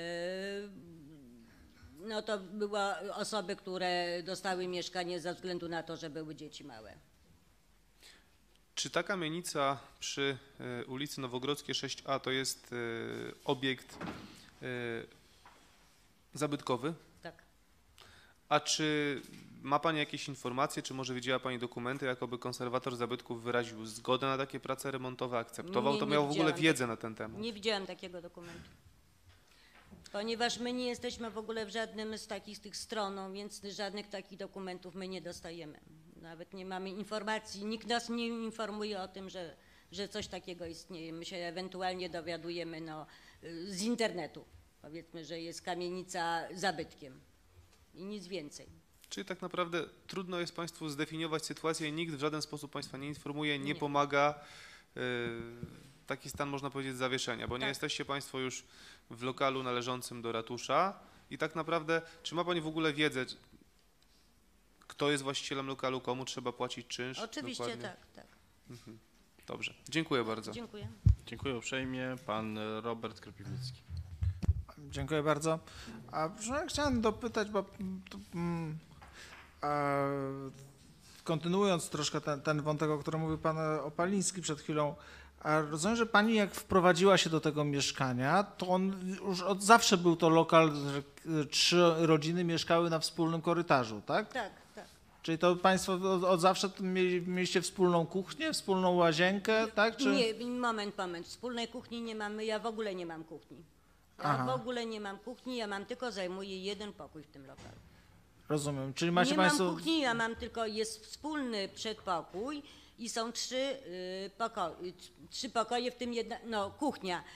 no to były osoby, które dostały mieszkanie ze względu na to, że były dzieci małe. Czy ta kamienica przy ulicy Nowogrodzkiej 6A to jest obiekt zabytkowy? Tak. A czy ma pani jakieś informacje, czy może widziała pani dokumenty, jakoby konserwator zabytków wyraził zgodę na takie prace remontowe, akceptował? To miał w ogóle wiedzę na ten temat? Nie widziałam takiego dokumentu. Ponieważ my nie jesteśmy w ogóle w żadnym z tych stroną, więc żadnych takich dokumentów my nie dostajemy. Nawet nie mamy informacji, nikt nas nie informuje o tym, że coś takiego istnieje. My się ewentualnie dowiadujemy z internetu. Powiedzmy, że jest kamienica zabytkiem i nic więcej. Czyli tak naprawdę trudno jest państwu zdefiniować sytuację i nikt w żaden sposób państwa nie informuje, nie pomaga. Taki stan, można powiedzieć, zawieszenia, bo nie jesteście państwo już w lokalu należącym do ratusza i tak naprawdę, czy ma pani w ogóle wiedzę, kto jest właścicielem lokalu, komu trzeba płacić czynsz? Oczywiście dokładnie? tak. Mhm. Dobrze, dziękuję bardzo. Dziękuję. Dziękuję uprzejmie. Pan Robert Kropiwnicki. Dziękuję bardzo. A chciałem dopytać, bo kontynuując troszkę ten wątek, o którym mówił pan Opaliński przed chwilą, a rozumiem, że pani jak wprowadziła się do tego mieszkania, to on już od zawsze był to lokal, że 3 rodziny mieszkały na wspólnym korytarzu, tak? Tak, tak. Czyli to państwo od zawsze mieliście wspólną kuchnię, wspólną łazienkę, tak? Czy... Nie, moment. Wspólnej kuchni nie mamy, ja w ogóle nie mam kuchni. W ogóle nie mam kuchni, ja zajmuję 1 pokój w tym lokalu. Rozumiem, czyli macie nie państwo... mam kuchni, jest wspólny przedpokój i są 3 pokoje, w tym kuchnia.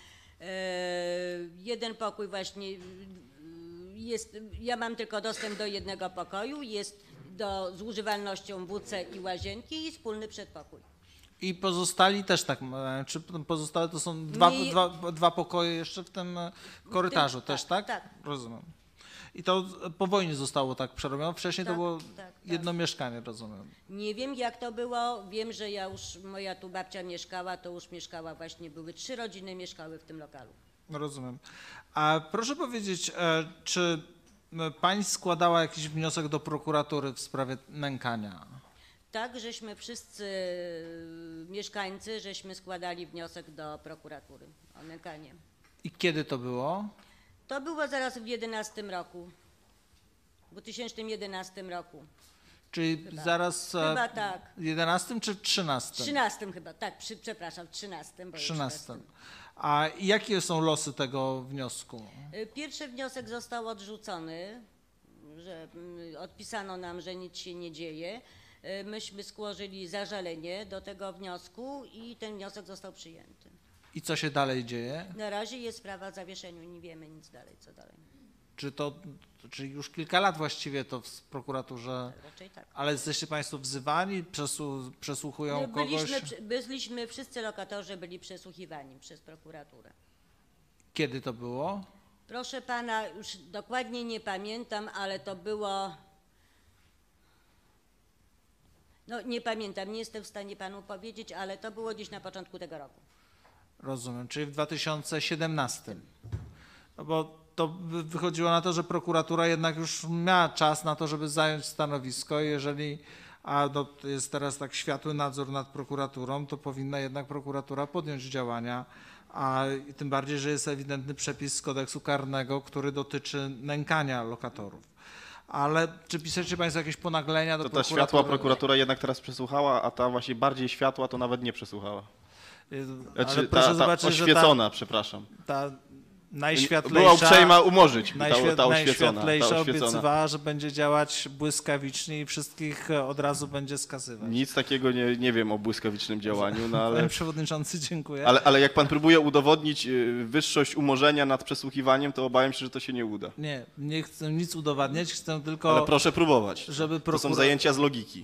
1 pokój właśnie jest, ja mam tylko dostęp do 1 pokoju, jest z używalnością WC i łazienki i wspólny przedpokój. I pozostali też tak, czy pozostałe to są dwa pokoje jeszcze w tym korytarzu też, tak? Tak. Rozumiem. I to po wojnie zostało tak przerobione, wcześniej to było jedno mieszkanie, rozumiem. Nie wiem jak to było, wiem, że moja tu babcia mieszkała, to już mieszkała właśnie, były 3 rodziny mieszkały w tym lokalu. Rozumiem. A proszę powiedzieć, czy pani składała jakiś wniosek do prokuratury w sprawie nękania? Tak, żeśmy wszyscy mieszkańcy, składali wniosek do prokuratury o nękanie. I kiedy to było? To było zaraz w 2011 roku, w 2011 roku. Czyli chyba. Zaraz Chyba tak. 11 czy 13? 13 chyba, tak, przepraszam, w 13. Bo 13. A jakie są losy tego wniosku? Pierwszy wniosek został odrzucony, że odpisano nam, że nic się nie dzieje. Myśmy złożyli zażalenie do tego wniosku i ten wniosek został przyjęty. I co się dalej dzieje? Na razie jest sprawa w zawieszeniu, nie wiemy nic dalej, co dalej. Czyli już kilka lat właściwie to w prokuraturze, raczej tak. Ale jesteście państwo wzywani, przesłuchują kogoś? Byliśmy, wszyscy lokatorzy byli przesłuchiwani przez prokuraturę. Kiedy to było? Proszę pana, już dokładnie nie pamiętam, ale to było... No nie pamiętam, nie jestem w stanie panu powiedzieć, ale to było gdzieś na początku tego roku. Rozumiem, czyli w 2017. No bo to wychodziło na to, że prokuratura jednak już miała czas na to, żeby zająć stanowisko. Jeżeli jest teraz tak światły nadzór nad prokuraturą, to powinna jednak prokuratura podjąć działania, a tym bardziej, że jest ewidentny przepis z kodeksu karnego, który dotyczy nękania lokatorów. Ale czy piszecie Państwo jakieś ponaglenia do To ta prokuratury? światła prokuratura jednak teraz przesłuchała, a ta właśnie bardziej światła to nawet nie przesłuchała. Ale proszę zobaczyć, oświecona, że przepraszam. Ta najświetlejsza, była uprzejma umorzyć ta oświecona. Najświetlejsza obiecywała, że będzie działać błyskawicznie i wszystkich od razu będzie skazywać. Nic takiego nie wiem o błyskawicznym działaniu, no ale... Panie Przewodniczący, dziękuję. Ale jak Pan próbuje udowodnić wyższość umorzenia nad przesłuchiwaniem, to obawiam się, że to się nie uda. Nie chcę nic udowadniać, chcę tylko... Ale proszę próbować. Żeby To są zajęcia z logiki.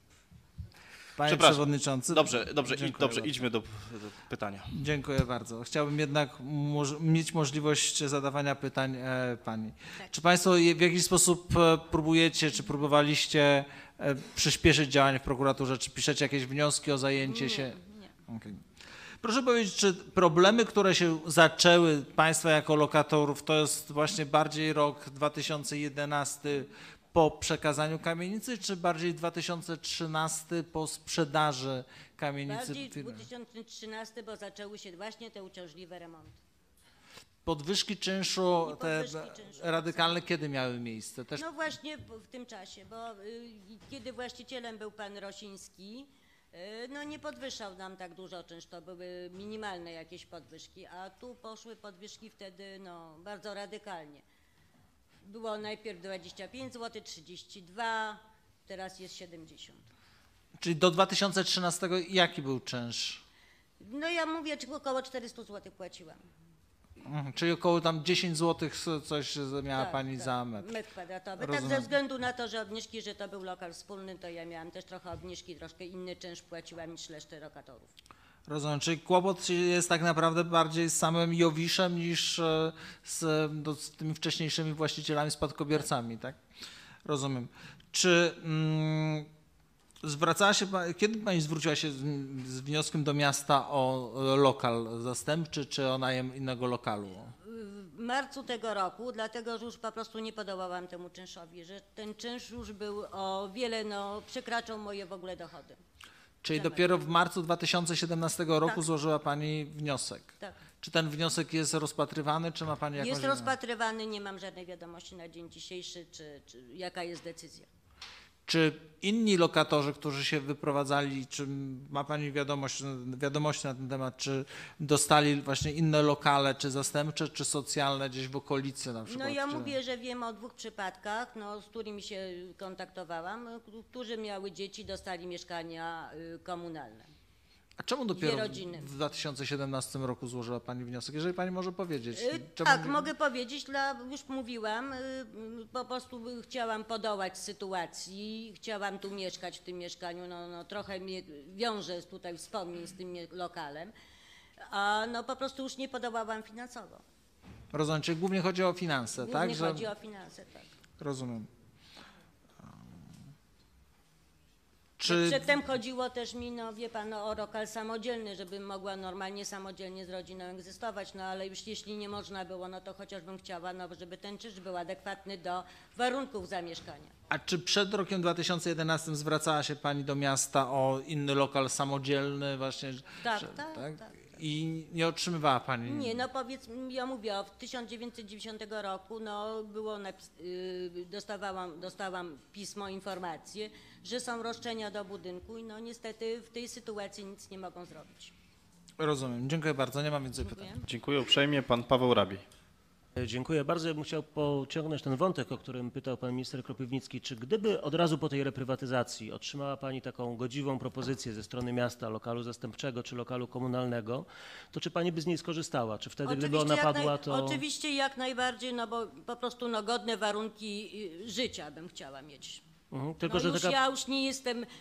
Panie Przewodniczący. Dobrze, idźmy do pytania. Dziękuję bardzo. Chciałbym jednak mieć możliwość zadawania pytań Pani. Tak. Czy Państwo w jakiś sposób próbujecie, czy próbowaliście przyspieszyć działania w prokuraturze? Czy piszecie jakieś wnioski o zajęcie się? Nie. Okay. Proszę powiedzieć, czy problemy, które się zaczęły Państwa jako lokatorów, to jest właśnie bardziej rok 2011 po przekazaniu kamienicy, czy bardziej 2013 po sprzedaży kamienicy? Bardziej 2013, bo zaczęły się właśnie te uciążliwe remonty. Podwyżki czynszu te radykalne kiedy miały miejsce? Też... No właśnie w tym czasie, bo kiedy właścicielem był pan Rosiński, no nie podwyższał nam tak dużo czynsz, to były minimalne jakieś podwyżki, a tu poszły podwyżki wtedy no, bardzo radykalnie. Było najpierw 25 zł, 32, teraz jest 70. Czyli do 2013 jaki był czynsz? No ja mówię, około 400 zł płaciłam. Czyli około tam 10 zł coś miała Pani za metr. Metr kwadratowy. Tak ze względu na to, że obniżki, że to był lokal wspólny, to ja miałam też trochę obniżki, troszkę inny czynsz płaciłam niż resztę lokatorów. Rozumiem, czyli kłopot jest tak naprawdę bardziej z samym Jowiszem niż z tymi wcześniejszymi właścicielami, spadkobiercami, tak? Rozumiem. Czy zwracała się, kiedy Pani zwróciła się z wnioskiem do miasta o lokal zastępczy, czy o najem innego lokalu? W marcu tego roku, dlatego że już po prostu nie podołałam temu czynszowi, że ten czynsz już był o wiele, przekraczał moje w ogóle dochody. Czyli dopiero w marcu 2017 roku złożyła Pani wniosek. Tak. Czy ten wniosek jest rozpatrywany, czy ma Pani jakąś... Jest rozpatrywany, nie mam żadnej wiadomości na dzień dzisiejszy, czy jaka jest decyzja. Czy inni lokatorzy, którzy się wyprowadzali, czy ma Pani wiadomości na ten temat, czy dostali właśnie inne lokale, czy zastępcze, czy socjalne gdzieś w okolicy na przykład? No ja mówię, że wiem o 2 przypadkach, z którymi się kontaktowałam, którzy miały dzieci, dostali mieszkania komunalne. A czemu dopiero w 2017 roku złożyła Pani wniosek, jeżeli Pani może powiedzieć? Tak, mogę powiedzieć, już mówiłam, po prostu chciałam podołać sytuacji, chciałam tu mieszkać w tym mieszkaniu, trochę mnie wiąże tutaj wspomnień z tym lokalem, a po prostu już nie podołałam finansowo. Rozumiem, czyli głównie chodzi o finanse, tak? Głównie chodzi o finanse, tak. Rozumiem. Przedtem chodziło też mi, wie pan, o lokal samodzielny, żebym mogła normalnie, samodzielnie z rodziną egzystować, ale już jeśli nie można było, to chociażbym chciała, żeby ten czynsz był adekwatny do warunków zamieszkania. A czy przed rokiem 2011 zwracała się Pani do miasta o inny lokal samodzielny właśnie? Tak. I nie otrzymywała Pani? Nie, ja mówię, w 1990 roku dostałam pismo, informację, że są roszczenia do budynku i niestety w tej sytuacji nic nie mogą zrobić. Rozumiem, dziękuję bardzo, nie mam więcej pytań. Dziękuję uprzejmie, pan Paweł Rabi. Dziękuję bardzo. Ja bym chciał pociągnąć ten wątek, o którym pytał pan minister Kropiwnicki. Czy gdyby od razu po tej reprywatyzacji otrzymała pani taką godziwą propozycję ze strony miasta, lokalu zastępczego czy lokalu komunalnego, to czy pani by z niej skorzystała? Czy wtedy, gdyby ona padła, to... Oczywiście jak najbardziej, bo po prostu godne warunki życia bym chciała mieć. Tylko, że ja już nie jestem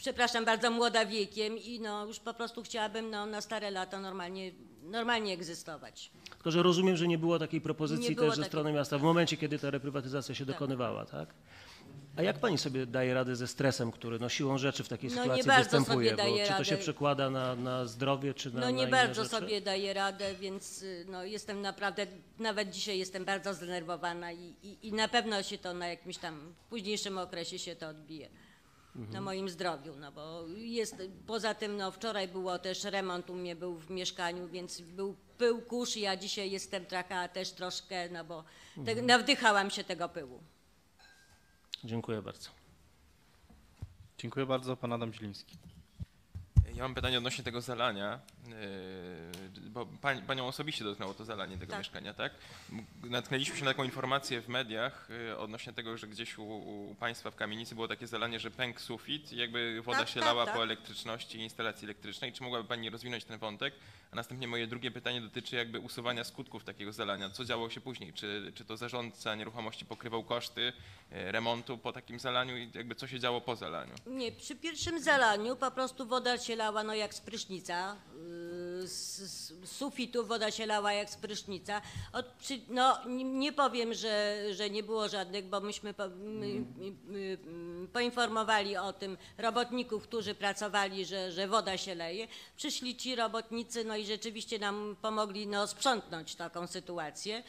przepraszam bardzo, młoda wiekiem i no już po prostu chciałabym no, na stare lata normalnie egzystować. Tylko, że rozumiem, że nie było takiej propozycji Nie było też ze strony miasta w momencie, kiedy ta reprywatyzacja się dokonywała, tak? A jak pani sobie daje radę ze stresem, który no, siłą rzeczy w takiej sytuacji występuje? Bo czy to się przekłada na zdrowie, czy na No nie inne bardzo rzeczy? sobie daję radę, więc no, jestem naprawdę, nawet dzisiaj jestem bardzo zdenerwowana i na pewno się to na jakimś tam późniejszym okresie się to odbije. Na moim zdrowiu, no bo poza tym no wczoraj było też remont u mnie był w mieszkaniu, więc był pył, kurz i ja dzisiaj jestem też troszkę, no bo nawdychałam się tego pyłu. Dziękuję bardzo. Dziękuję bardzo. Pan Adam Zieliński. Ja mam pytanie odnośnie tego zalania, bo panią osobiście dotknęło to zalanie tego mieszkania, tak? Natknęliśmy się na taką informację w mediach odnośnie tego, że gdzieś u państwa w kamienicy było takie zalanie, że pękł sufit i jakby woda się lała po elektryczności i instalacji elektrycznej. Czy mogłaby pani rozwinąć ten wątek? A następnie moje drugie pytanie dotyczy jakby usuwania skutków takiego zalania. Co działo się później? Czy to zarządca nieruchomości pokrywał koszty remontu po takim zalaniu i jakby co się działo po zalaniu? Nie, przy pierwszym zalaniu po prostu woda się lała no jak z prysznica, z sufitu woda się lała jak z prysznica. No nie powiem, że nie było żadnych, bo myśmy poinformowali o tym robotników, którzy pracowali, że woda się leje. Przyszli ci robotnicy no i rzeczywiście nam pomogli no, sprzątnąć taką sytuację.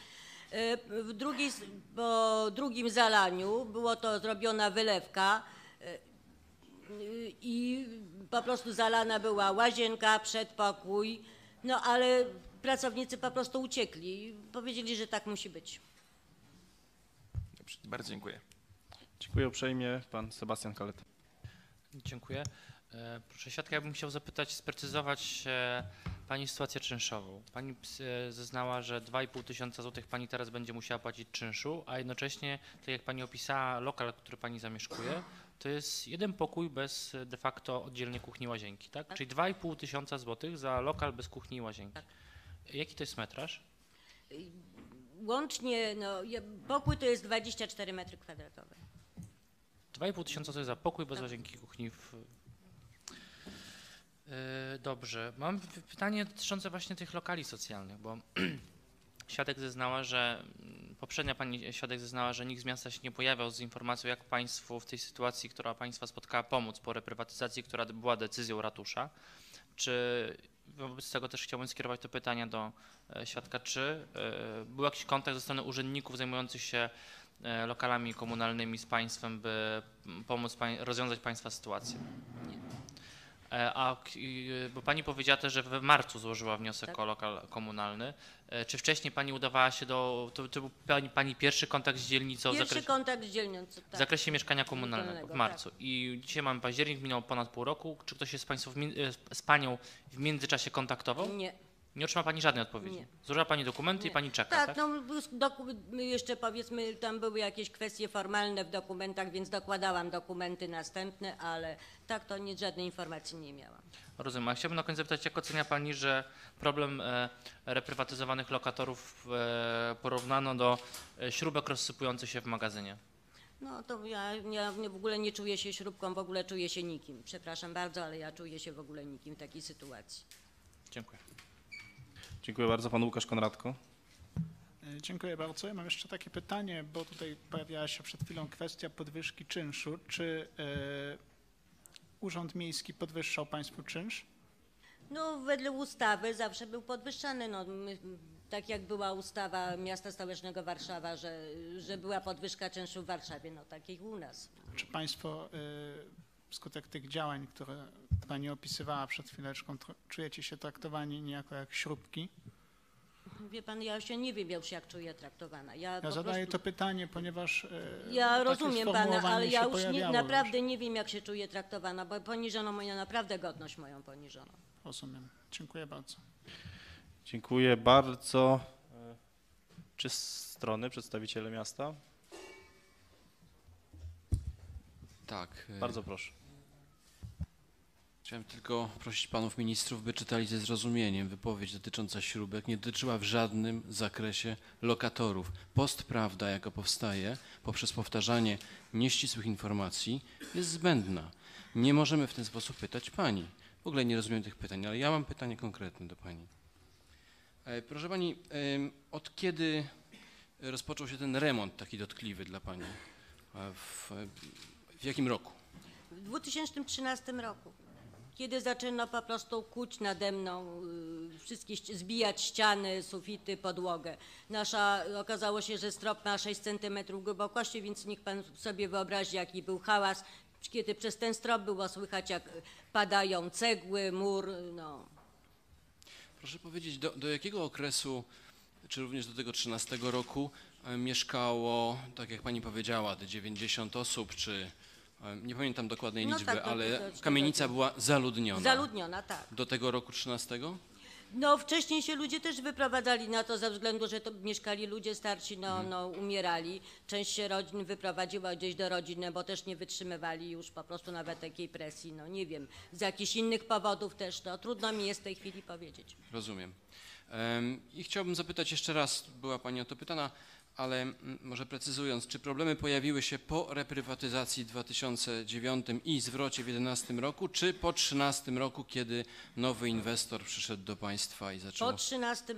Po drugim zalaniu było to zrobiona wylewka i po prostu zalana była łazienka, przedpokój, no ale pracownicy po prostu uciekli. Powiedzieli, że tak musi być. Dobrze, bardzo dziękuję. Dziękuję uprzejmie. Pan Sebastian Kaleta. Dziękuję. Proszę świadka, ja bym chciał zapytać, sprecyzować pani sytuację czynszową. Pani zeznała, że 2,5 tysiąca złotych pani teraz będzie musiała płacić czynszu, a jednocześnie, tak jak pani opisała, lokal, który pani zamieszkuje, to jest jeden pokój bez de facto oddzielnie kuchni i łazienki, tak? Czyli 2,5 tysiąca złotych za lokal bez kuchni i łazienki. Tak. Jaki to jest metraż? Łącznie, no, pokój to jest 24 metry kwadratowe. 2,5 tysiąca to jest za pokój bez łazienki i kuchni. Dobrze. Mam pytanie dotyczące właśnie tych lokali socjalnych, bo świadek zeznała, że poprzednia pani świadek zeznała, że nikt z miasta się nie pojawiał z informacją, jak państwu w tej sytuacji, która państwa spotkała, pomóc po reprywatyzacji, która była decyzją ratusza. Czy wobec tego też chciałbym skierować to pytanie do świadka, czy był jakiś kontakt ze strony urzędników zajmujących się lokalami komunalnymi z państwem, by pomóc rozwiązać państwa sytuację? Bo pani powiedziała też, że w marcu złożyła wniosek o lokal komunalny. Czy wcześniej pani udawała się to był pani pierwszy kontakt z dzielnicą? Kontakt z dzielnicą, tak. W zakresie mieszkania komunalnego w marcu. Tak. I dzisiaj mamy październik, minął ponad pół roku. Czy ktoś się z panią w międzyczasie kontaktował? Nie. Nie otrzyma pani żadnej odpowiedzi? Nie. Złożyła pani dokumenty i pani czeka, tak? No jeszcze powiedzmy, tam były jakieś kwestie formalne w dokumentach, więc dokładałam dokumenty następne, ale tak to żadnej informacji nie miałam. Rozumiem. A chciałbym na koniec zapytać, jak ocenia pani, że problem reprywatyzowanych lokatorów porównano do śrubek rozsypujących się w magazynie? No to ja w ogóle nie czuję się śrubką, w ogóle czuję się nikim. Przepraszam bardzo, ale ja czuję się w ogóle nikim w takiej sytuacji. Dziękuję. Dziękuję bardzo. Pan Łukasz Konradko. Dziękuję bardzo. Ja mam jeszcze takie pytanie, bo tutaj pojawiała się przed chwilą kwestia podwyżki czynszu. Czy Urząd Miejski podwyższał państwu czynsz? No wedle ustawy zawsze był podwyższany. No, tak jak była ustawa Miasta Stołecznego Warszawa, że była podwyżka czynszu w Warszawie, no tak jak u nas. Czy państwo wskutek tych działań, które pani opisywała przed chwileczką, czujecie się traktowani niejako jak śrubki? Wie pan, ja się nie wiem już jak czuję traktowana. Ja zadaję to pytanie, ponieważ ja rozumiem pana, ale ja już naprawdę nie wiem jak się czuję traktowana, bo poniżono moją naprawdę godność moją poniżono. Rozumiem. Dziękuję bardzo. Dziękuję bardzo. Czy z strony przedstawiciele miasta? Tak. Bardzo proszę. Chciałem tylko prosić panów ministrów, by czytali ze zrozumieniem. Wypowiedź dotycząca śrubek nie dotyczyła w żadnym zakresie lokatorów. Postprawda, jaka powstaje poprzez powtarzanie nieścisłych informacji, jest zbędna. Nie możemy w ten sposób pytać pani. W ogóle nie rozumiem tych pytań, ale ja mam pytanie konkretne do pani. Proszę pani, od kiedy rozpoczął się ten remont taki dotkliwy dla pani? W jakim roku? W 2013 roku, kiedy zaczęto po prostu kuć nade mną, wszystkie zbijać ściany, sufity, podłogę. Okazało się, że strop ma 6 cm głębokości, więc niech pan sobie wyobrazi, jaki był hałas, kiedy przez ten strop było słychać, jak padają cegły, mur, no. Proszę powiedzieć, do jakiego okresu, czy również do tego 13 roku mieszkało, tak jak pani powiedziała, te 90 osób, czy nie pamiętam dokładnej liczby, tak, ale kamienica była zaludniona. Zaludniona, tak. Do tego roku 13? No wcześniej się ludzie też wyprowadzali na to ze względu, że to mieszkali ludzie starsi, umierali. Część się rodzin wyprowadziła gdzieś do rodziny, bo też nie wytrzymywali już po prostu nawet takiej presji. No nie wiem, z jakichś innych powodów też, no trudno mi jest w tej chwili powiedzieć. Rozumiem. I chciałbym zapytać jeszcze raz, była pani o to pytana, ale może precyzując, czy problemy pojawiły się po reprywatyzacji w 2009 i zwrocie w 2011 roku, czy po 2013 roku, kiedy nowy inwestor przyszedł do państwa i zaczął... Po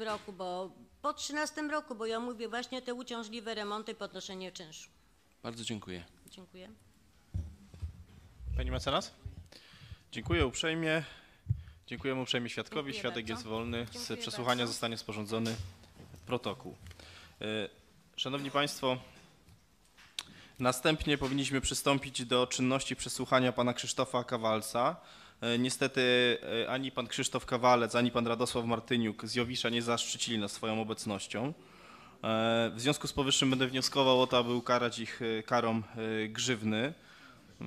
2013 roku, bo ja mówię właśnie te uciążliwe remonty, podnoszenie czynszu. Bardzo dziękuję. Dziękuję. Pani mecenas? Dziękuję uprzejmie. Dziękujemy uprzejmie świadkowi. Dziękuję Świadek bardzo. jest wolny. Z Dziękuję przesłuchania bardzo. zostanie sporządzony protokół. Szanowni Państwo, następnie powinniśmy przystąpić do czynności przesłuchania pana Krzysztofa Kawalca. Niestety ani pan Krzysztof Kawalec, ani pan Radosław Martyniuk z Jowisza nie zaszczycili nas swoją obecnością. W związku z powyższym będę wnioskował o to, aby ukarać ich karą grzywny.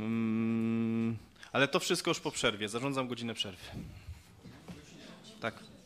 Ale to wszystko już po przerwie. Zarządzam godzinę przerwy. Tak.